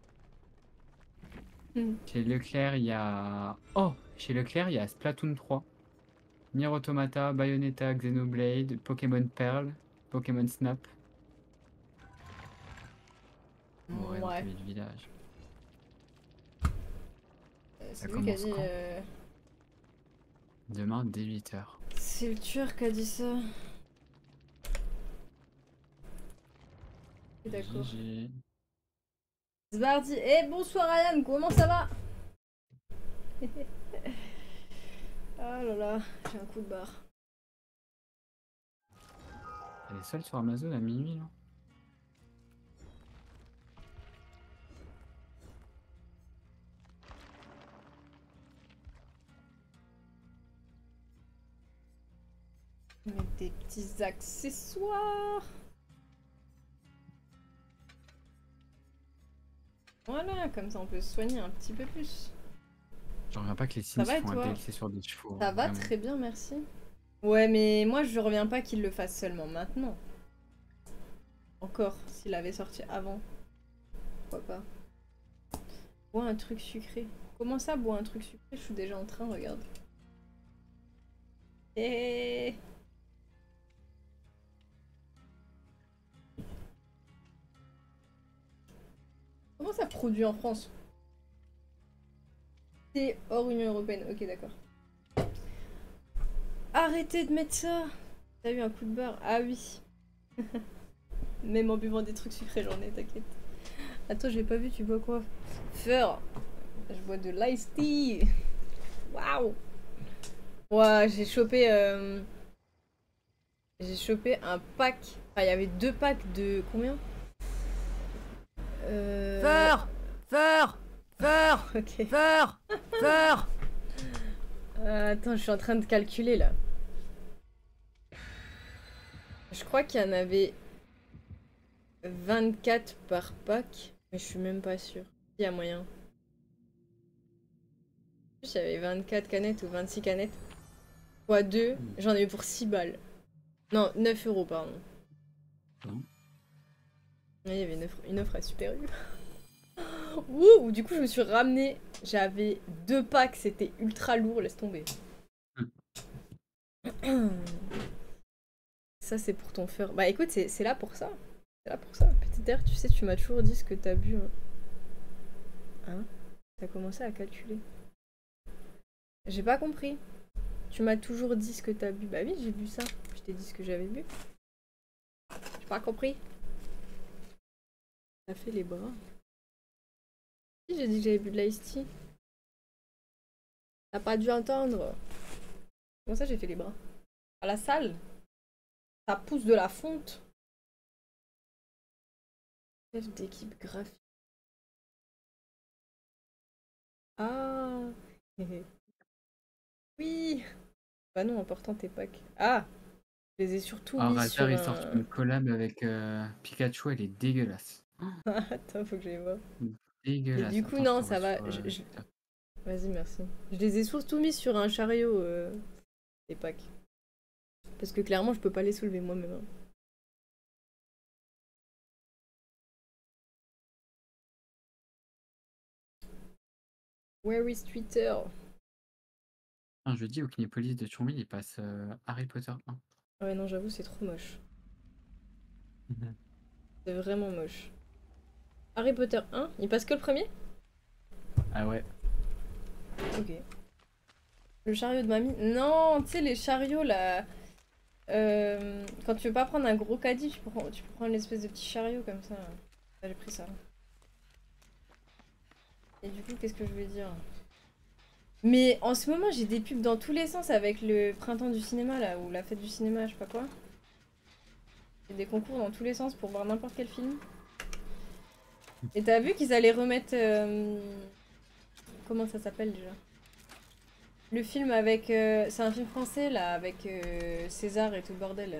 Chez Leclerc, il y a... Oh! Chez Leclerc, il y a Splatoon 3. Nier Automata, Bayonetta, Xenoblade, Pokémon Pearl, Pokémon Snap. Mourir dans Ouais. ta vie de village. C'est lui qui a dit... Demain, dès 8h. C'est le tueur qui a dit ça. D'accord. GG. Zbardi, bonsoir Ryan, comment ça va? Ah là là, j'ai un coup de barre. Elle est seule sur Amazon à minuit là. Mettre des petits accessoires. Voilà, comme ça on peut se soigner un petit peu plus. J'en reviens pas que les Sims va et font un toi? DLC sur des chevaux. Ça va vraiment. très bien, merci. Ouais, mais moi je reviens pas qu'il le fasse seulement maintenant. Encore, s'il avait sorti avant. Pourquoi pas? Bois un truc sucré. Comment ça, bois un truc sucré? Je suis déjà en train, regarde. Et... Comment ça produit en France? C'est hors Union Européenne, ok d'accord. Arrêtez de mettre ça. T'as eu un coup de beurre? Ah oui. Même en buvant des trucs sucrés, j'en ai, t'inquiète. Attends, je l'ai pas vu, tu bois quoi? Feur. Je bois de l'ice tea. Waouh. Ouais, j'ai chopé un pack. Enfin, il y avait 2 packs de combien? Feur. Ok. Feur. Attends, je suis en train de calculer là. Je crois qu'il y en avait 24 par pack, mais je suis même pas sûre. Il y a moyen. J'avais 24 canettes ou 26 canettes. Fois 2, j'en ai eu pour 6 balles. Non, 9 euros, pardon. Il y avait une offre à Super U. Ouh, du coup, je me suis ramené. J'avais 2 packs, c'était ultra lourd, laisse tomber. Ça, c'est pour ton fur. Bah écoute, c'est là pour ça. C'est là pour ça. Petite air, tu sais, tu m'as toujours dit ce que t'as bu. Hein? T'as commencé à calculer. J'ai pas compris. Tu m'as toujours dit ce que t'as bu. Bah oui, j'ai bu ça. Je t'ai dit ce que j'avais bu. J'ai pas compris. T'as fait les bras. Si, j'ai dit que j'avais bu de l'ice tea. T'as pas dû entendre. Comment ça, j'ai fait les bras? À la salle? Ça pousse de la fonte. Chef d'équipe graphique. Ah. Oui. Bah non, important tes packs. Ah. Je les ai surtout Ah, mis Razer, sur ils sortent un... une collab avec Pikachu, elle est dégueulasse. Attends, faut que j'aille voir. Et du Dégueulasse. coup, Attends, je non, t'envoie ça va. sur Twitter. Vas-y, merci. Je les ai surtout mis sur un chariot, les packs. Parce que clairement, je peux pas les soulever moi-même. Hein. Where is Twitter? Un jeudi au Kinépolis de Thionville, il passe Harry Potter 1. Ah ouais, non, j'avoue, c'est trop moche. C'est vraiment moche. Harry Potter 1, il passe que le premier? Ah ouais. Ok. Le chariot de mamie? Non, tu sais, les chariots là. Quand tu veux pas prendre un gros caddie, tu peux prendre l'espèce de petit chariot comme ça. Ah, j'ai pris ça. Et du coup, qu'est-ce que je veux dire? Mais en ce moment, j'ai des pubs dans tous les sens avec le printemps du cinéma là, ou la fête du cinéma, je sais pas quoi. J'ai des concours dans tous les sens pour voir n'importe quel film. Et t'as vu qu'ils allaient remettre. Comment ça s'appelle déjà? Le film avec. C'est un film français là, avec César et tout le bordel.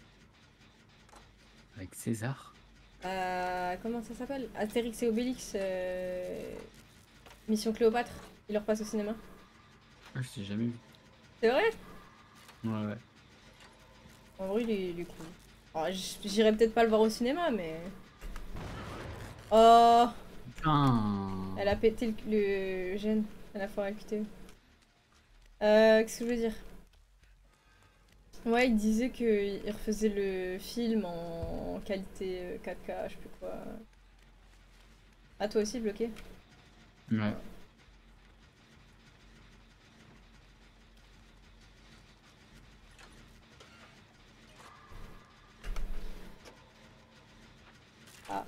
Avec César. Comment ça s'appelle? Astérix et Obélix. Mission Cléopâtre. Il leur passe au cinéma. Ah, je l'ai jamais vu. C'est vrai? Ouais, ouais. En vrai, il est cool. Alors, j'irai peut-être pas le voir au cinéma, mais. Oh! Putain. Elle a pété le gène à la fois à QTE. Qu'est-ce que je veux dire? Ouais, il disait qu'il refaisait le film en qualité 4K, je sais plus quoi. Ah, toi aussi, bloqué? Ouais. Ah.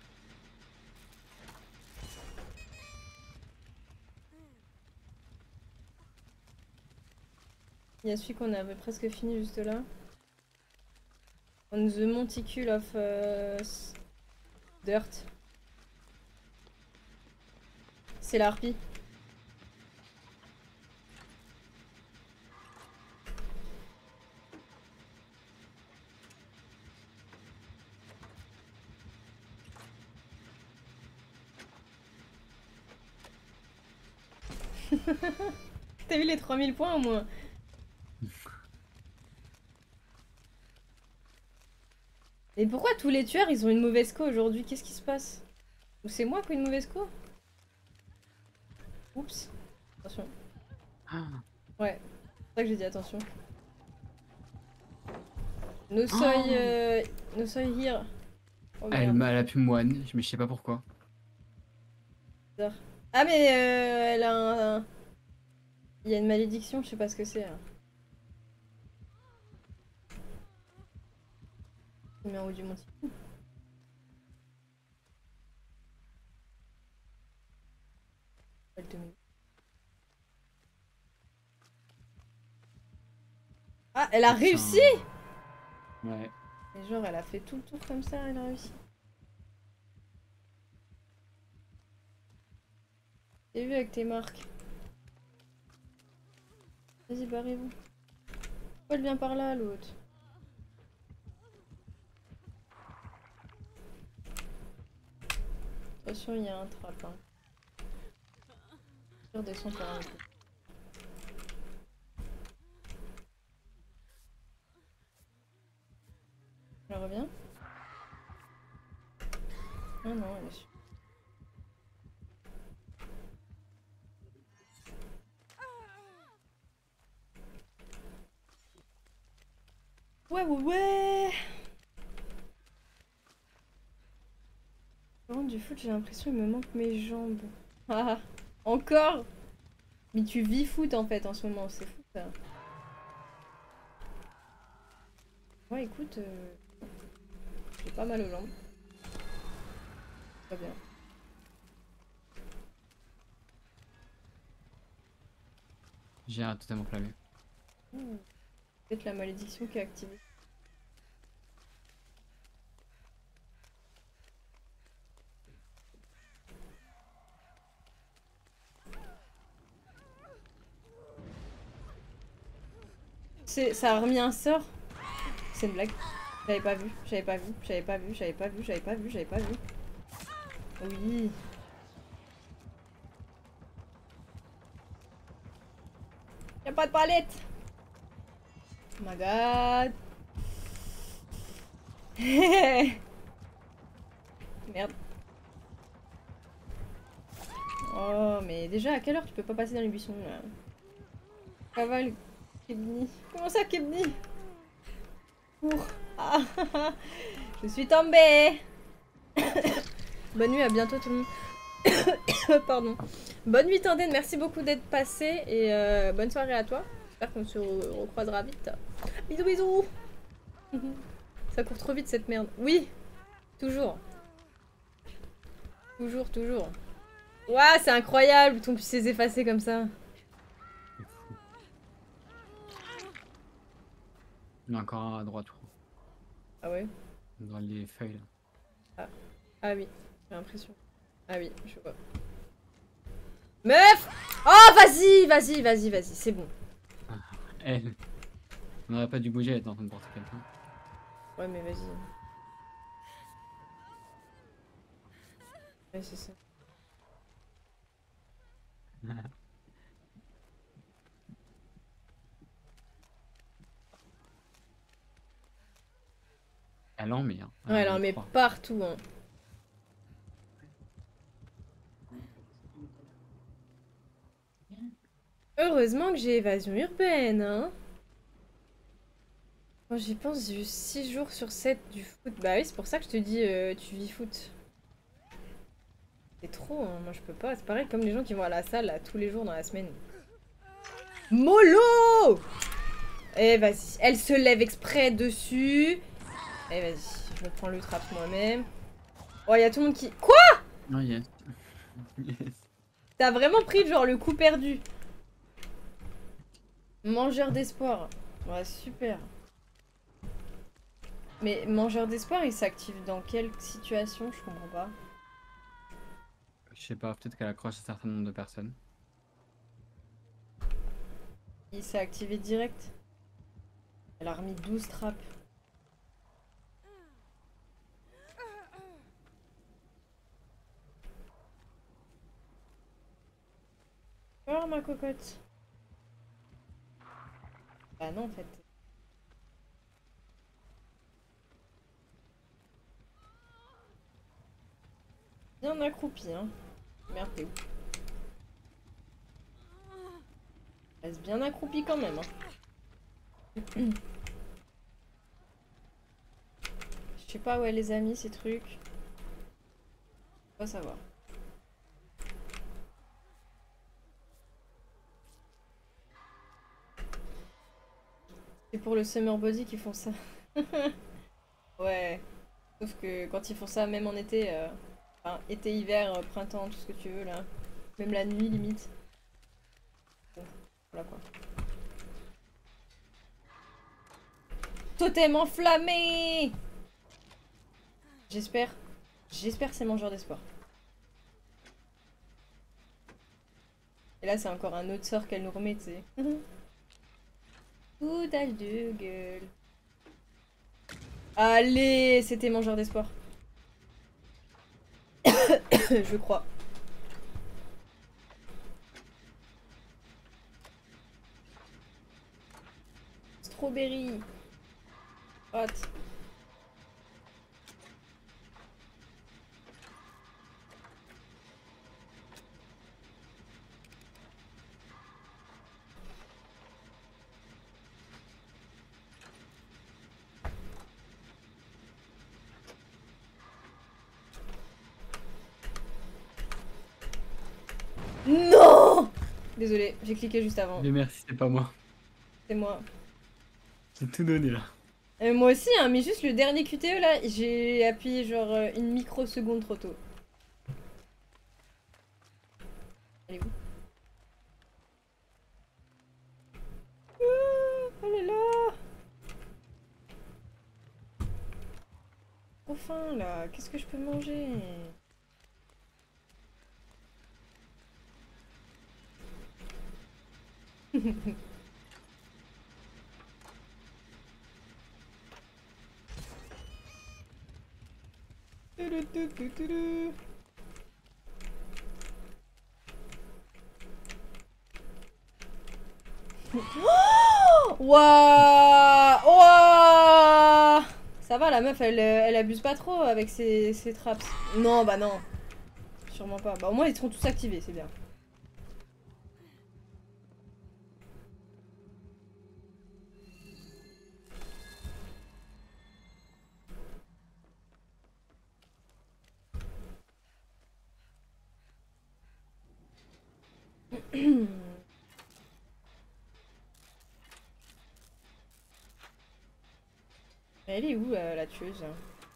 Il y a celui qu'on avait presque fini juste là. On the Monticule of Dirt. C'est la harpie. T'as vu les 3000 points au moins? Et pourquoi tous les tueurs ils ont une mauvaise co aujourd'hui? Qu'est-ce qui se passe? Ou c'est moi qui ai une mauvaise co? Oups. Attention. Ouais, c'est ça que j'ai dit attention. No soy, no soy here. Oh merde. Elle a pu moine, mais je sais pas pourquoi. Bizarre. Ah mais elle a un... Il y a une malédiction, je sais pas ce que c'est. Numéro du monticule. Ah, elle a réussi! Ouais. Et genre, elle a fait tout le tour comme ça, elle a réussi. J'ai vu avec tes marques. Vas-y, barrez-vous. Pourquoi elle vient par là, l'autre? Attention, il y a un trap. Hein. Je redescends par un peu. Ah non, elle est sûre. Ouais, ouais, ouais. Par contre, du foot, j'ai l'impression qu'il me manque mes jambes. Ah, encore? Mais tu vis foot en fait en ce moment, c'est fou ça. Ouais, écoute, j'ai pas mal aux jambes. Pas bien. J'ai un totem enflammé. Peut-être la malédiction qui est activée. Ça a remis un sort? C'est une blague. J'avais pas vu, j'avais pas vu, j'avais pas vu, j'avais pas vu, j'avais pas vu, j'avais pas vu. Oui. Y'a pas de palette. Oh my god. Merde. Oh, mais déjà, à quelle heure tu peux pas passer dans les buissons là? Cavale, Kebni. Comment ça, Kebni? Cours. Ah, je suis tombée. Bonne nuit, à bientôt tout le monde. Pardon. Bonne nuit Tandem, merci beaucoup d'être passé et bonne soirée à toi. J'espère qu'on se recroisera vite. Bisous bisous. Ça court trop vite cette merde. Oui, toujours. Toujours, toujours. Ouah, c'est incroyable qu'on puisse les effacer comme ça. C'est fou. Il y en a encore un à droite, je crois. Ah ouais? Dans les feuilles là. Ah oui, j'ai l'impression. Ah oui, je vois. Meuf! Oh, vas-y, vas-y, vas-y, vas-y, c'est bon. Elle. On n'aurait pas dû bouger, elle était en train de porter quelqu'un. Ouais, mais vas-y. Ouais, c'est ça. Elle en met, hein. Ouais, elle en Les met trois. partout, hein. Heureusement que j'ai évasion urbaine, hein. Quand j'y pense, j'ai eu 6 jours sur 7 du foot. Bah oui, c'est pour ça que je te dis, tu vis foot. C'est trop, hein. Moi je peux pas. C'est pareil comme les gens qui vont à la salle là, tous les jours dans la semaine. Mollo! Eh vas-y, elle se lève exprès dessus. Eh vas-y, je me prends le trap moi-même. Oh, il y a tout le monde qui... Quoi? Oh yes. Yes. T'as vraiment pris genre le coup perdu. Mangeur d'espoir. Ouais, super. Mais mangeur d'espoir, il s'active dans quelle situation? Je comprends pas. Je sais pas, peut-être qu'elle accroche un certain nombre de personnes. Il s'est activé direct. Elle a remis 12 trappes. Oh ma cocotte. Bah non en fait. Bien accroupi hein. Merde t'es où? Reste bien accroupi quand même hein. Je sais pas où elle les a mis ces trucs. Pas savoir. C'est pour le summer body qu'ils font ça. Ouais. Sauf que quand ils font ça, même en été, enfin, été, hiver, printemps, tout ce que tu veux là. Même la nuit limite. Bon, voilà quoi. Totem enflammé! J'espère. J'espère que c'est mangeur d'espoir. Et là, c'est encore un autre sort qu'elle nous remet, tu sais. Foutage de gueule. Allez, c'était mangeur d'espoir. Je crois. Strawberry. Hot. Non! Désolé, j'ai cliqué juste avant. Mais merci, c'est pas moi. C'est moi. J'ai tout donné là. Moi aussi, hein, mais juste le dernier QTE là, j'ai appuyé genre une microseconde trop tôt. Elle est où? Oh là là! Trop faim là, qu'est-ce que je peux manger? Waouh! Waouh! Ça va, la meuf, elle abuse pas trop avec ses traps. Non, bah non. Sûrement pas. Bah au moins, ils seront tous activés, c'est bien. Elle est où, la tueuse?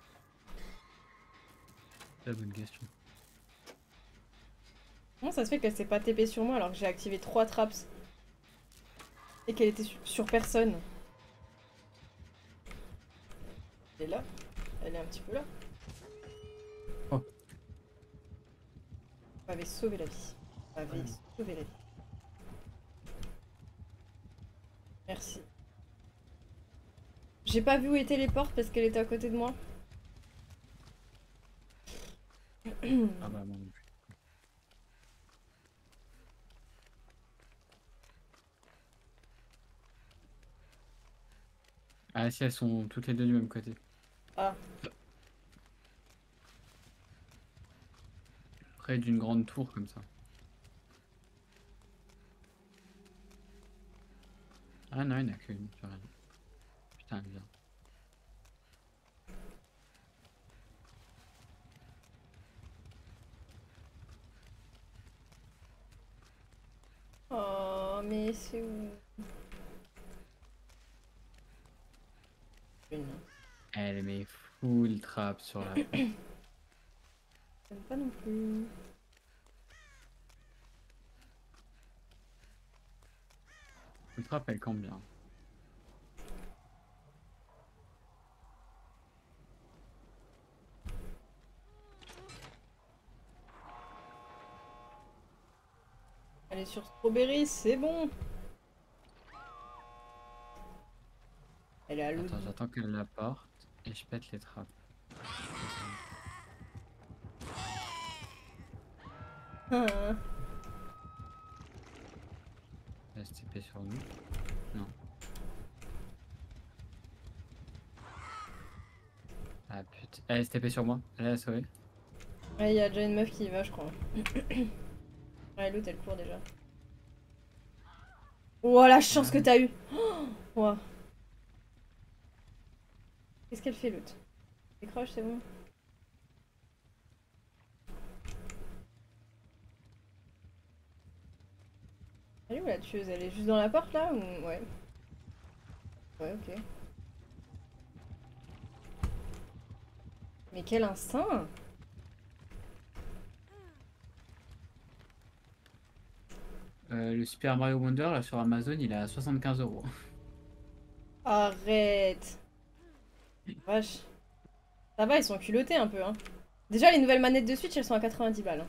C'est la bonne question. Comment ça se fait qu'elle s'est pas TP sur moi alors que j'ai activé 3 traps? Et qu'elle était sur personne? Elle est là. Elle est un petit peu là. Oh. Vous m'avez sauvé la vie. Vous m'avez sauvé la vie. Merci. J'ai pas vu où étaient les portes parce qu'elle était à côté de moi. Ah bah non plus. Ah si, elles sont toutes les deux du même côté. Ah. Près d'une grande tour comme ça. Ah non, il n'y en a qu'une, j'ai rien. Putain, bien. Oh, mais c'est où? Une. Elle met full trap sur la porte. J'aime pas non plus. Full trap, elle campe bien. Elle est sur Strawberry, c'est bon. Elle est à l'autre. Attends, j'attends qu'elle la porte et je pète les trappes. Ah. Elle se TP sur nous. Non. Ah putain. Elle se TP sur moi. Elle a sauvé. Ouais, il y a déjà une meuf qui y va, je crois. Ouais, l'autre, elle court déjà. Oh, la chance que t'as eu! Oh, wow. Qu'est-ce qu'elle fait, l'autre? Décroche, c'est bon. Elle est où la tueuse? Elle est juste dans la porte là ou... Ouais. Ouais, ok. Mais quel instinct! Le Super Mario Wonder là sur Amazon, il est à 75 €. Arrête! Vache. Ça va, ils sont culottés un peu, hein. Déjà, les nouvelles manettes de Switch, elles sont à 90 balles. Hein.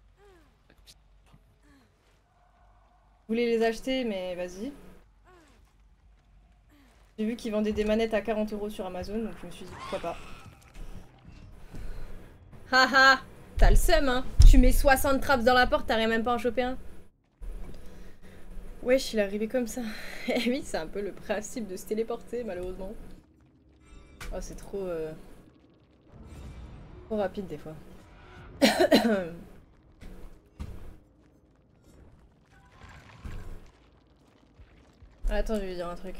Je voulais les acheter, mais vas-y. J'ai vu qu'ils vendaient des manettes à 40 € sur Amazon, donc je me suis dit pourquoi pas. Haha! T'as le seum, hein! Tu mets 60 traps dans la porte, t'arrives même pas à en choper un. Wesh, il est arrivé comme ça. Eh oui, c'est un peu le principe de se téléporter, malheureusement. Oh, c'est trop... trop rapide, des fois. Attends, je vais lui dire un truc.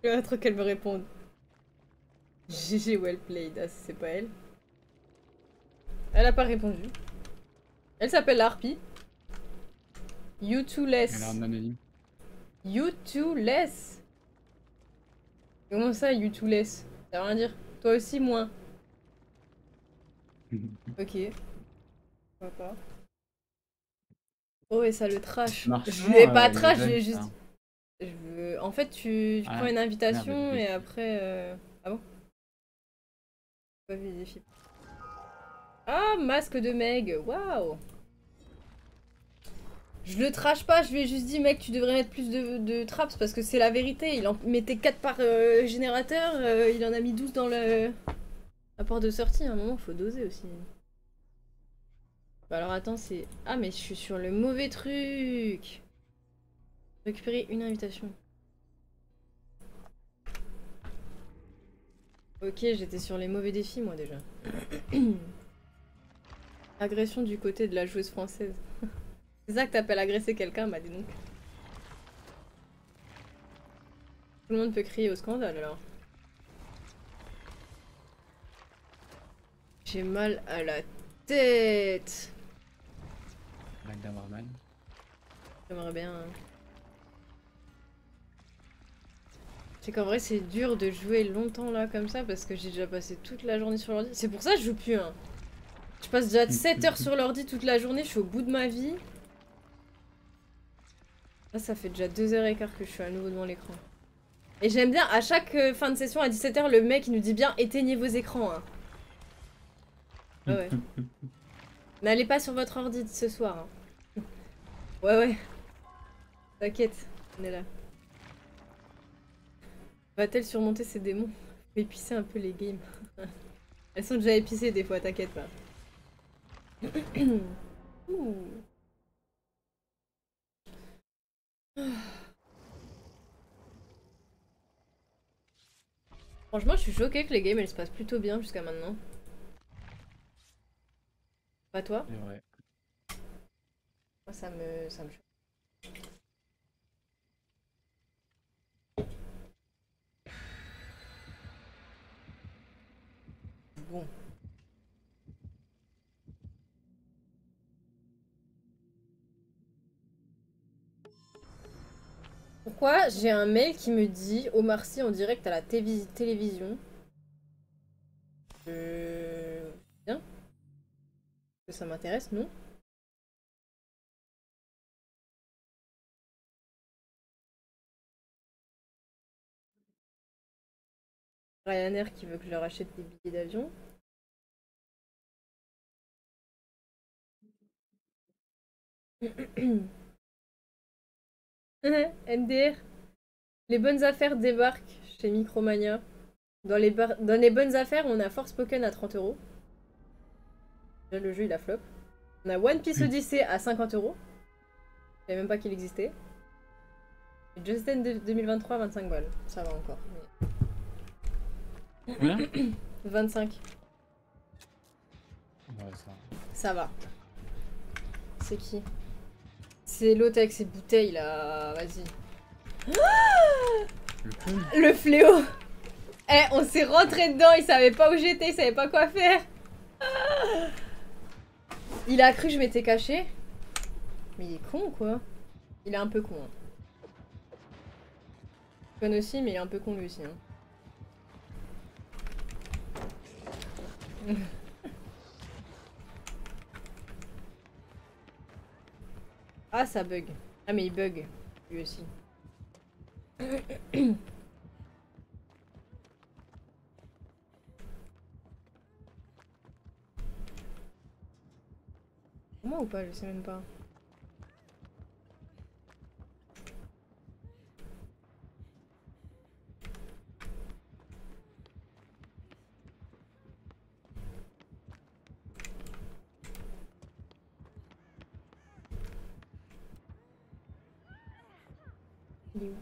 J'aimerais trop qu'elle me réponde. GG well played. Ah, c'est pas elle. Elle a pas répondu. Elle s'appelle Harpy. You too Elle a less. l'air anonyme. You too less. Comment ça, you too less? Ça veut rien dire. Toi aussi, moins. Ok. Pourquoi pas. Oh, et ça le trash. Je vais pas trash, je vais juste. En fait, tu prends une invitation merde, et après. Ah bon? J'ai pas vu les défis. Ah, masque de Meg. Waouh! Je le trash pas, je lui ai juste dit, mec, tu devrais mettre plus de traps parce que c'est la vérité. Il en mettait 4 par générateur, il en a mis 12 dans la porte de sortie. À un moment, faut doser aussi. Bah alors attends, c'est. Ah, mais je suis sur le mauvais truc! Récupérer une invitation. Ok, j'étais sur les mauvais défis, moi déjà. Agression du côté de la joueuse française. C'est ça que t'appelles agresser quelqu'un, bah dis donc. Tout le monde peut crier au scandale alors. J'ai mal à la tête. Arrête d'avoir mal. J'aimerais bien. C'est qu'en vrai c'est dur de jouer longtemps là comme ça parce que j'ai déjà passé toute la journée sur l'ordi. C'est pour ça que je joue plus hein. Je passe déjà 7 heures sur l'ordi toute la journée, je suis au bout de ma vie. Là ça fait déjà 2h15 que je suis à nouveau devant l'écran. Et j'aime bien, à chaque fin de session à 17h, le mec il nous dit bien éteignez vos écrans. Hein. Ah ouais. N'allez pas sur votre ordi ce soir. Hein. Ouais ouais. T'inquiète, on est là. Va-t-elle surmonter ses démons? Faut épicer un peu les games. Elles sont déjà épicées des fois, t'inquiète pas. Ouh. Franchement, je suis choquée que les games elles se passent plutôt bien jusqu'à maintenant. Pas toi? C'est vrai. Moi, ça me choque. Bon. Pourquoi j'ai un mail qui me dit Omar Sy en direct à la télévision? Bien. Que ça m'intéresse, non? Ryanair qui veut que je leur achète des billets d'avion. MDR. Les bonnes affaires débarquent chez Micromania. Dans les bonnes affaires, on a Forspoken à 30€. Là, le jeu il a flop. On a One Piece Odyssey à 50€. Je savais même pas qu'il existait. Et Just Dance 2023 25 balles. Ça va encore. Mais... Combien? 25. Ouais, ça va. C'est qui? C'est l'autre avec ses bouteilles là. Vas-y. Le fléau. Eh, on s'est rentré dedans, il savait pas où j'étais, il savait pas quoi faire. Il a cru que je m'étais caché. Mais il est con quoi. Il est un peu con. Hein. Con aussi, mais il est un peu con lui aussi. Hein. Ah, ça bug. Ah, mais il bug. Lui aussi. Moi ou pas? Je sais même pas. Il est où?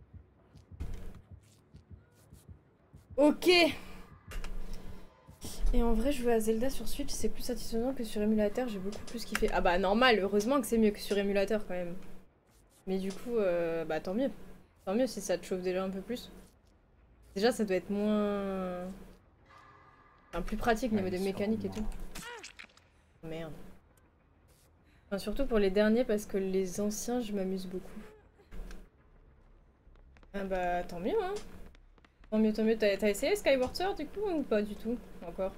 Ok. Et en vrai, jouer à Zelda sur Switch, c'est plus satisfaisant que sur émulateur, j'ai beaucoup plus kiffé. Ah bah normal, heureusement que c'est mieux que sur émulateur quand même. Mais du coup, bah tant mieux. Tant mieux si ça te chauffe déjà un peu plus. Déjà, ça doit être moins... Enfin, plus pratique au niveau des mécaniques et tout. Merde. Enfin, surtout pour les derniers, parce que les anciens, je m'amuse beaucoup. Ah bah tant mieux, hein. Tant mieux, tant mieux. T'as essayé Skyward Sword du coup ou pas du tout encore?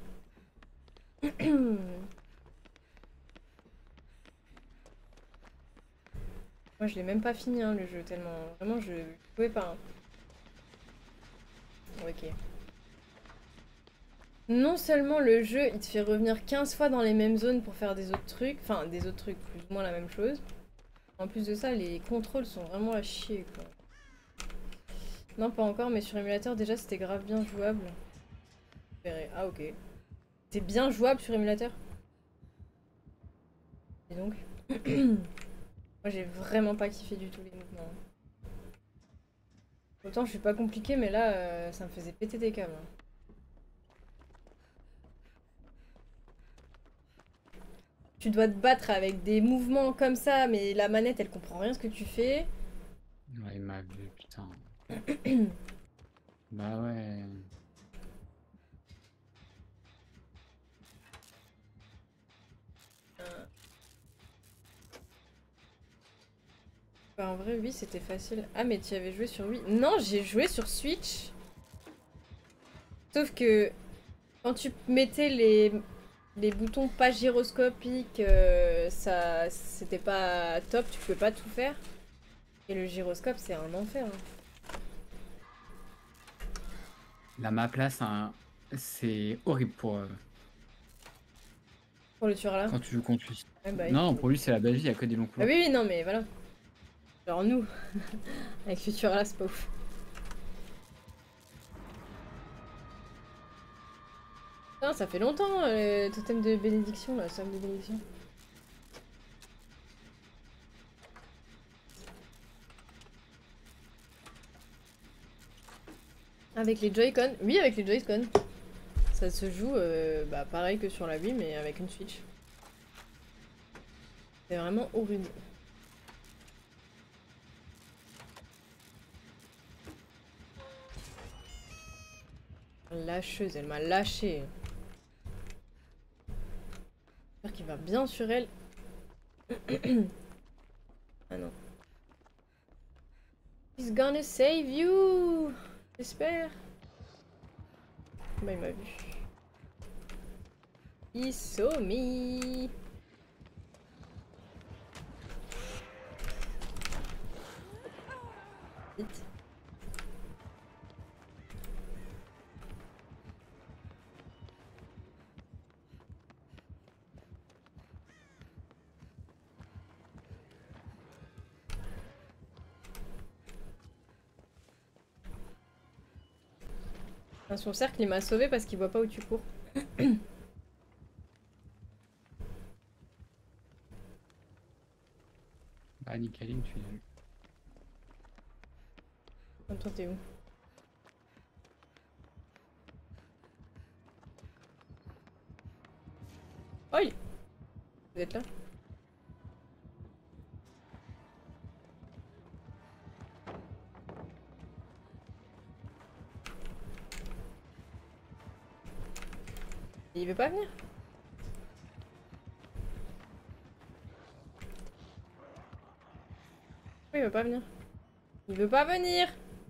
Moi je l'ai même pas fini hein, le jeu tellement... Vraiment je pouvais pas. Hein. Ok. Non seulement le jeu il te fait revenir 15 fois dans les mêmes zones pour faire des autres trucs, enfin des autres trucs plus ou moins la même chose. En plus de ça les contrôles sont vraiment à chier quoi. Non pas encore mais sur émulateur déjà c'était grave bien jouable. Ah ok. C'est bien jouable sur émulateur? Et donc moi j'ai vraiment pas kiffé du tout les mouvements. Autant je suis pas compliqué mais là ça me faisait péter des câbles. Tu dois te battre avec des mouvements comme ça mais la manette elle comprend rien ce que tu fais. Ouais, il m'a vu, putain. Bah ouais. Bah en vrai oui c'était facile. Ah mais tu avais joué sur Wii? Non j'ai joué sur Switch. Sauf que quand tu mettais les boutons pas gyroscopiques, ça c'était pas top, tu pouvais pas tout faire. Et le gyroscope c'est un enfer. Hein. La map là, c'est horrible Pour le tueur là. quand tu joues contre lui. Ouais, bah, Non, pour lui c'est la belle vie, il y a que des longs Ah couloirs. oui oui non mais voilà. Genre nous, avec le tueur là c'est pas ouf. Putain, ça fait longtemps le totem de bénédiction là, somme de bénédiction. Avec les Joy-Con? Oui, avec les Joy-Con. Ça se joue bah, pareil que sur la Wii, mais avec une Switch. C'est vraiment horrible. Lâcheuse, elle m'a lâché. J'espère qu'il va bien sur elle. Ah non. He's gonna save you! J'espère. Bah il m'a vu. He saw me. Vite. Dans son cercle, il m'a sauvé parce qu'il voit pas où tu cours. Bah Nicaline, tu l'as eu. Toi, t'es où? Oh, vous êtes là? Il veut pas venir? Pourquoi il veut pas venir? Il veut pas venir!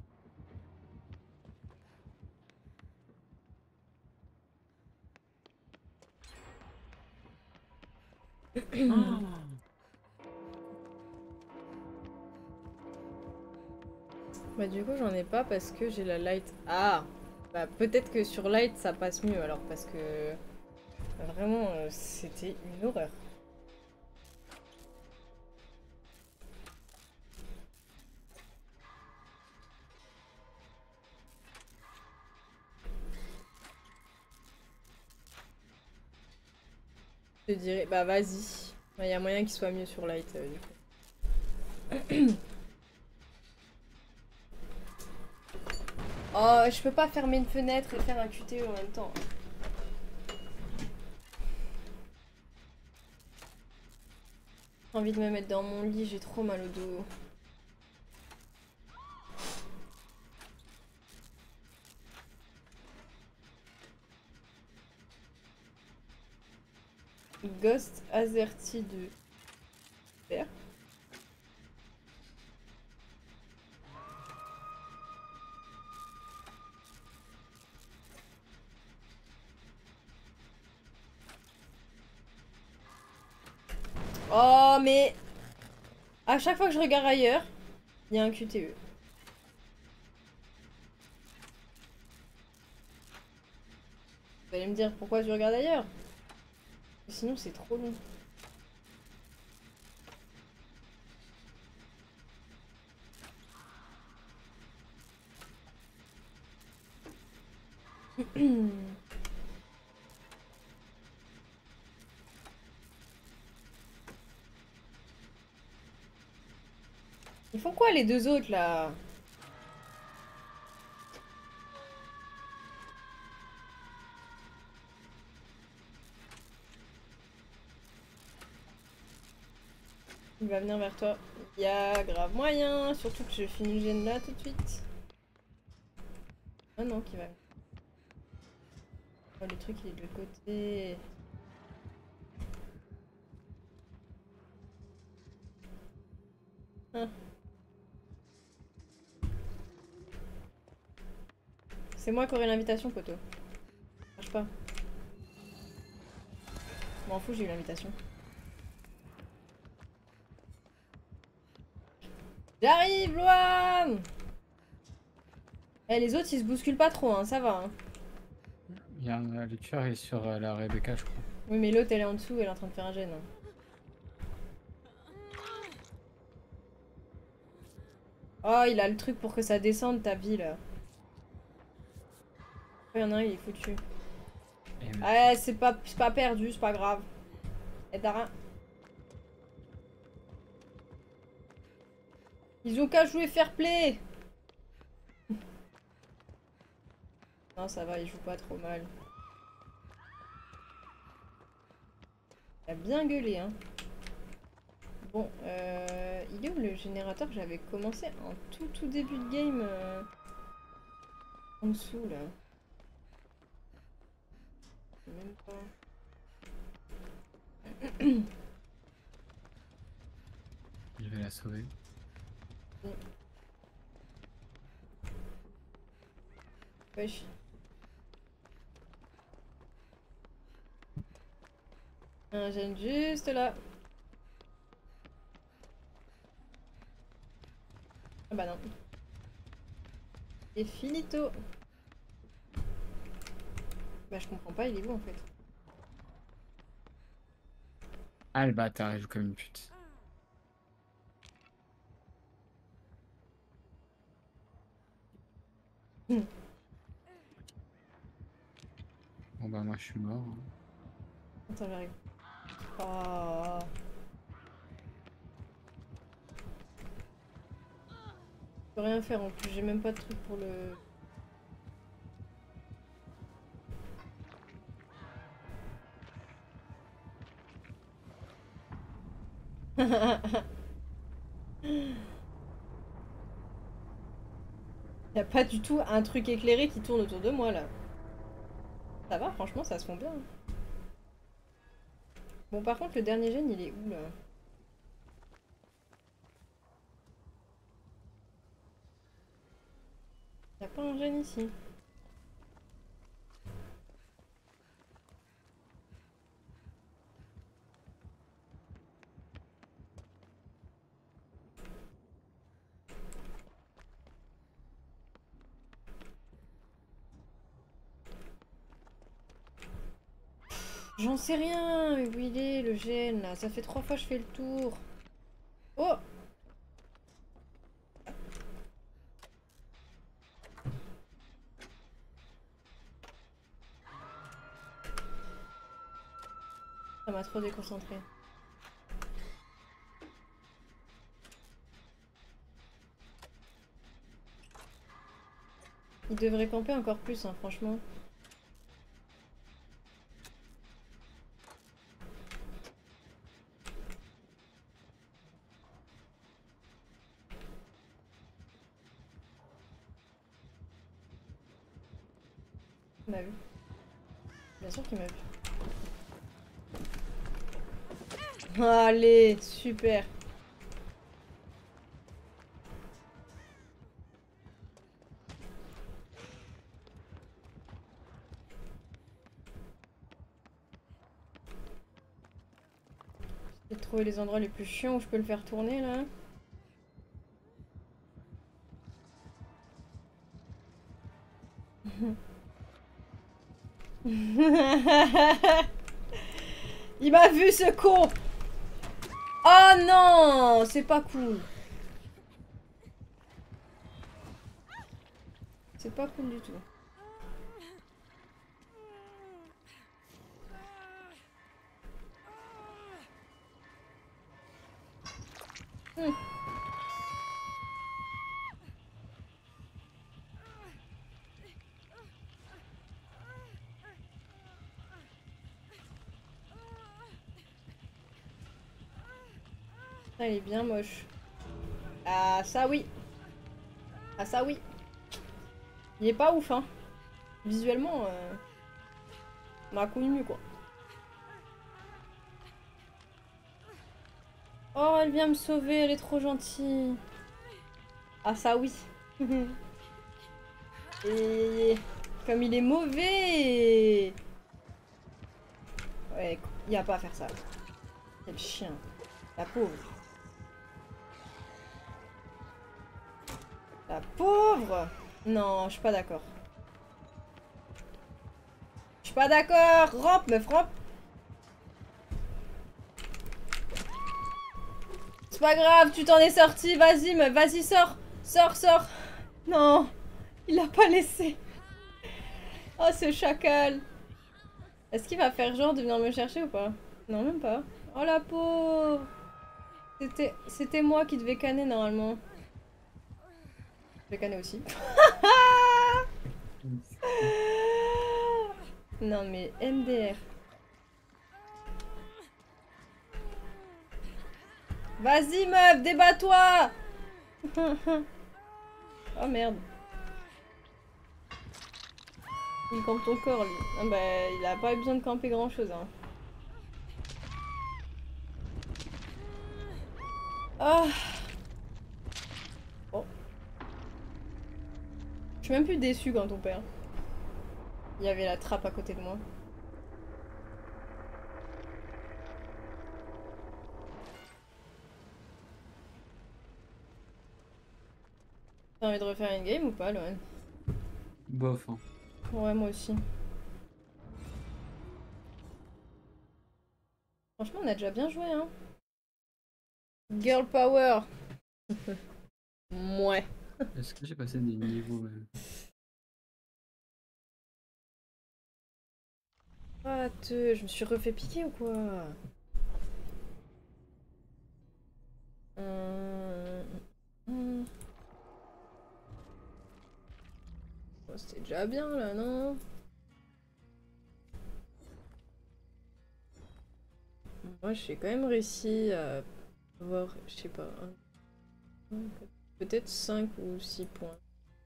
Bah du coup j'en ai pas parce que j'ai la light. Ah! Bah peut-être que sur light ça passe mieux alors parce que vraiment c'était une horreur. Je te dirais, bah vas-y. Il y a moyen qu'il soit mieux sur light du coup. Oh, je peux pas fermer une fenêtre et faire un QTE en même temps. J'ai envie de me mettre dans mon lit, j'ai trop mal au dos. Ghost Azerty de Super. Oh mais à chaque fois que je regarde ailleurs, il y a un QTE. Vous allez me dire pourquoi je regarde ailleurs? Sinon c'est trop long. Ils font quoi les deux autres là? Il va venir vers toi. Il y a grave moyen, surtout que je finis le gène là tout de suite. Ah non, qui va venir. Oh, le truc il est de l'autre côté. Ah. C'est moi qui aurai l'invitation, poteau. Ça marche pas. Je m'en fous, j'ai eu l'invitation. J'arrive, Loan! Eh, les autres, ils se bousculent pas trop, hein, ça va. Hein. Il y a le tueur est sur la Rebecca, je crois. Oui, mais l'autre, elle est en dessous, elle est en train de faire un gène. Hein. Oh, il a le truc pour que ça descende, ta vie, là. Il y en a un, il est foutu. Ouais, c'est pas perdu, c'est pas grave. Et Dara. Ils ont qu'à jouer fair play. Non, ça va, ils jouent pas trop mal. Il a bien gueulé, hein. Bon, il est où le générateur que j'avais commencé en tout début de game en dessous, là. Même pas. Je vais la sauver. Wesh. Un gène juste là. Ah bah non. Et finito. Bah je comprends pas, il est où en fait? Ah le bâtard, il joue comme une pute. Bon bah moi je suis mort. Hein. Attends, j'arrive. Oh. Je peux rien faire en plus, j'ai même pas de truc pour le... Y a pas du tout un truc éclairé qui tourne autour de moi là. Ça va, franchement, ça se fond bien. Bon, par contre, le dernier gène, il est où là? Y a pas un gène ici. J'en sais rien, où il est le gène là? Ça fait 3 fois que je fais le tour. Oh! Ça m'a trop déconcentré. Il devrait camper encore plus, hein, franchement. Il m'a vu. Bien sûr qu'il m'a vu. Allez, super. J'ai trouvé les endroits les plus chiants où je peux le faire tourner là. Il m'a vu ce con. Oh non, c'est pas cool. C'est pas cool du tout. Ah, il est bien moche. Ah ça oui. Ah ça oui. Il est pas ouf hein. Visuellement, on a connu mieux quoi. Oh elle vient me sauver, elle est trop gentille. Ah ça oui. Et comme il est mauvais. Ouais, il y a pas à faire ça. Quel chien. La pauvre. La pauvre. Non, je suis pas d'accord. Je suis pas d'accord. Rampe, meuf, rampe. C'est pas grave, tu t'en es sorti. Vas-y, meuf, vas-y, sors. Sors, sors. Non, il l'a pas laissé. Oh, ce chacal. Est-ce qu'il va faire genre de venir me chercher ou pas? Non, même pas. Oh, la pauvre. C'était moi qui devais canner normalement. Je vais canner aussi. Non mais MDR. Vas-y meuf, débat-toi. Oh merde. Il campe ton corps lui. Ah bah il a pas eu besoin de camper grand chose hein. Oh. Oh. Je suis même plus déçue quand on perd. Il y avait la trappe à côté de moi. T'as envie de refaire une game ou pas, Loan? Bof. Hein. Ouais, moi aussi. Franchement, on a déjà bien joué, hein. Girl power. Mouais. Est-ce que j'ai passé des niveaux Ah, je me suis refait piquer ou quoi? Oh, c'était déjà bien là, non? Moi, j'ai quand même réussi à avoir, je sais pas, peut-être 5 ou 6 points.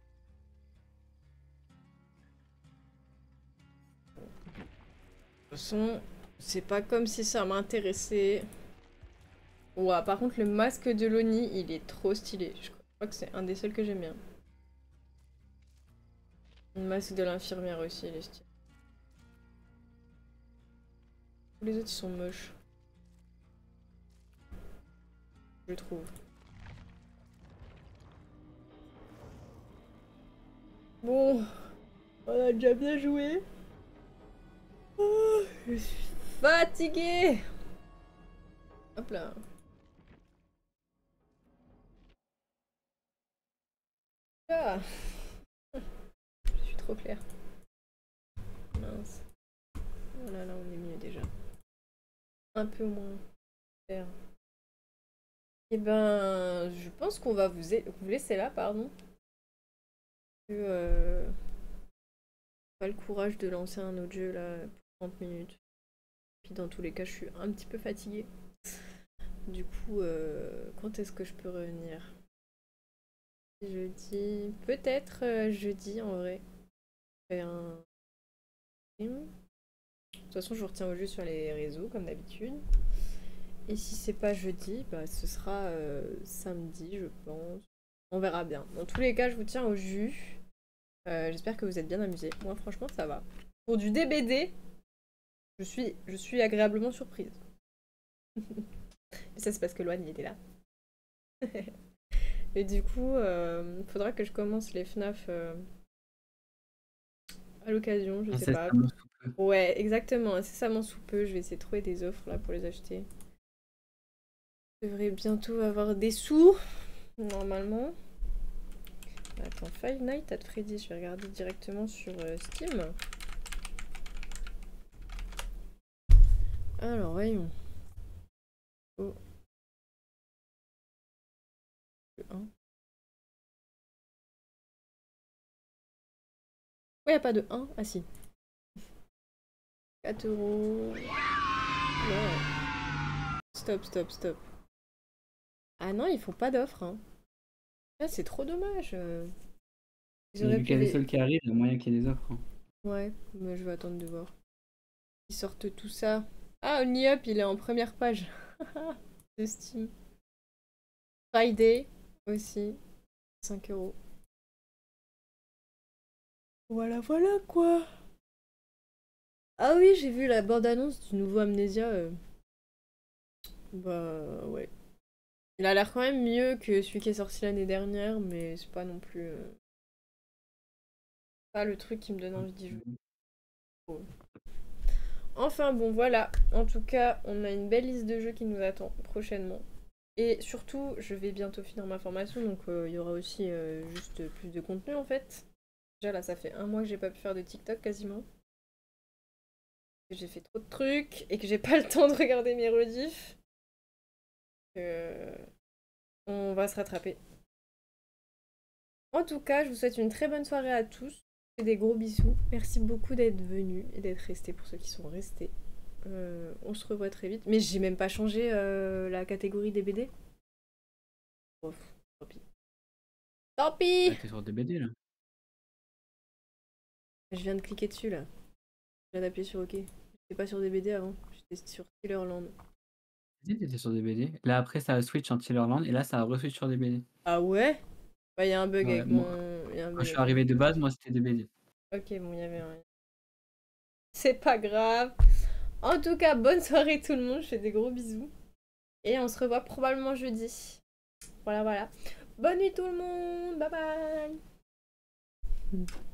De toute façon, c'est pas comme si ça m'intéressait. Ouah, par contre, le masque de l'Oni, il est trop stylé. Je crois que c'est un des seuls que j'aime bien. Le masque de l'infirmière aussi, il est stylé. Tous les autres, ils sont moches. Je trouve. Bon, on a déjà bien joué. Oh, je suis fatiguée. Hop là. Ah. Je suis trop claire. Mince. Oh là là, on est mieux déjà. Un peu moins clair. Eh ben, je pense qu'on va vous laisser là, pardon. Pas le courage de lancer un autre jeu là pour 30 minutes. Puis dans tous les cas, je suis un petit peu fatiguée. Du coup, quand est-ce que je peux revenir? Jeudi, peut-être jeudi en vrai. De toute façon, je vous retiens au jus sur les réseaux, comme d'habitude. Et si c'est pas jeudi, bah, ce sera samedi, je pense. On verra bien. Dans tous les cas, je vous tiens au jus. J'espère que vous êtes bien amusés. Moi, franchement, ça va. Pour du DBD, je suis agréablement surprise. Et ça, c'est parce que Loane, il était là. Et du coup, faudra que je commence les FNAF à l'occasion, je sais pas. Incessamment sous peu. Ouais, exactement, incessamment sous peu. Je vais essayer de trouver des offres là pour les acheter. Je devrais bientôt avoir des sous, normalement. Attends, Five Nights at Freddy, je vais regarder directement sur Steam. Alors, voyons. Oh. Le 1. Ouais, y a pas de 1. Ah si. 4 euros. Ouais. Stop, stop, stop. Ah non, ils font pas d'offre. Hein. Ah, c'est trop dommage. Ils auraient Vu pu qu'il y a des les... soldes qui arrivent, il y a moyen qu'il y ait des offres. Hein. Ouais, mais je vais attendre de voir. Ils sortent tout ça. Ah, Only Up, il est en première page de Steam. Friday aussi. 5 euros. Voilà, voilà quoi. Ah oui, j'ai vu la bande-annonce du nouveau Amnesia. Bah ouais. Il a l'air quand même mieux que celui qui est sorti l'année dernière, mais c'est pas non plus... pas le truc qui me donne envie d'y jouer. Oh. Enfin bon, voilà. En tout cas, on a une belle liste de jeux qui nous attend prochainement. Et surtout, je vais bientôt finir ma formation, donc il y aura aussi juste plus de contenu en fait. Déjà là, ça fait 1 mois que j'ai pas pu faire de TikTok quasiment. Que j'ai fait trop de trucs et que j'ai pas le temps de regarder mes rediffs. On va se rattraper. En tout cas, je vous souhaite une très bonne soirée à tous. Et des gros bisous. Merci beaucoup d'être venus et d'être restés pour ceux qui sont restés. On se revoit très vite. Mais j'ai même pas changé la catégorie des BD. Oh, tant pis. Tant pis! Ah, t'es sur DBD là. Je viens de cliquer dessus là. Je viens d'appuyer sur OK. J'étais pas sur des BD avant. J'étais sur Killerland. Si, t'étais sur DBD. Là après ça a switch en Tillerland et là ça a re-switch sur DBD. Ah ouais? Bah y a un bug Ouais, avec moi, mon... Y a un quand bug je suis avec mon... arrivé de base, moi c'était DBD. Ok, bon, y avait rien. C'est pas grave. En tout cas, bonne soirée tout le monde. Je fais des gros bisous. Et on se revoit probablement jeudi. Voilà, voilà. Bonne nuit tout le monde. Bye bye.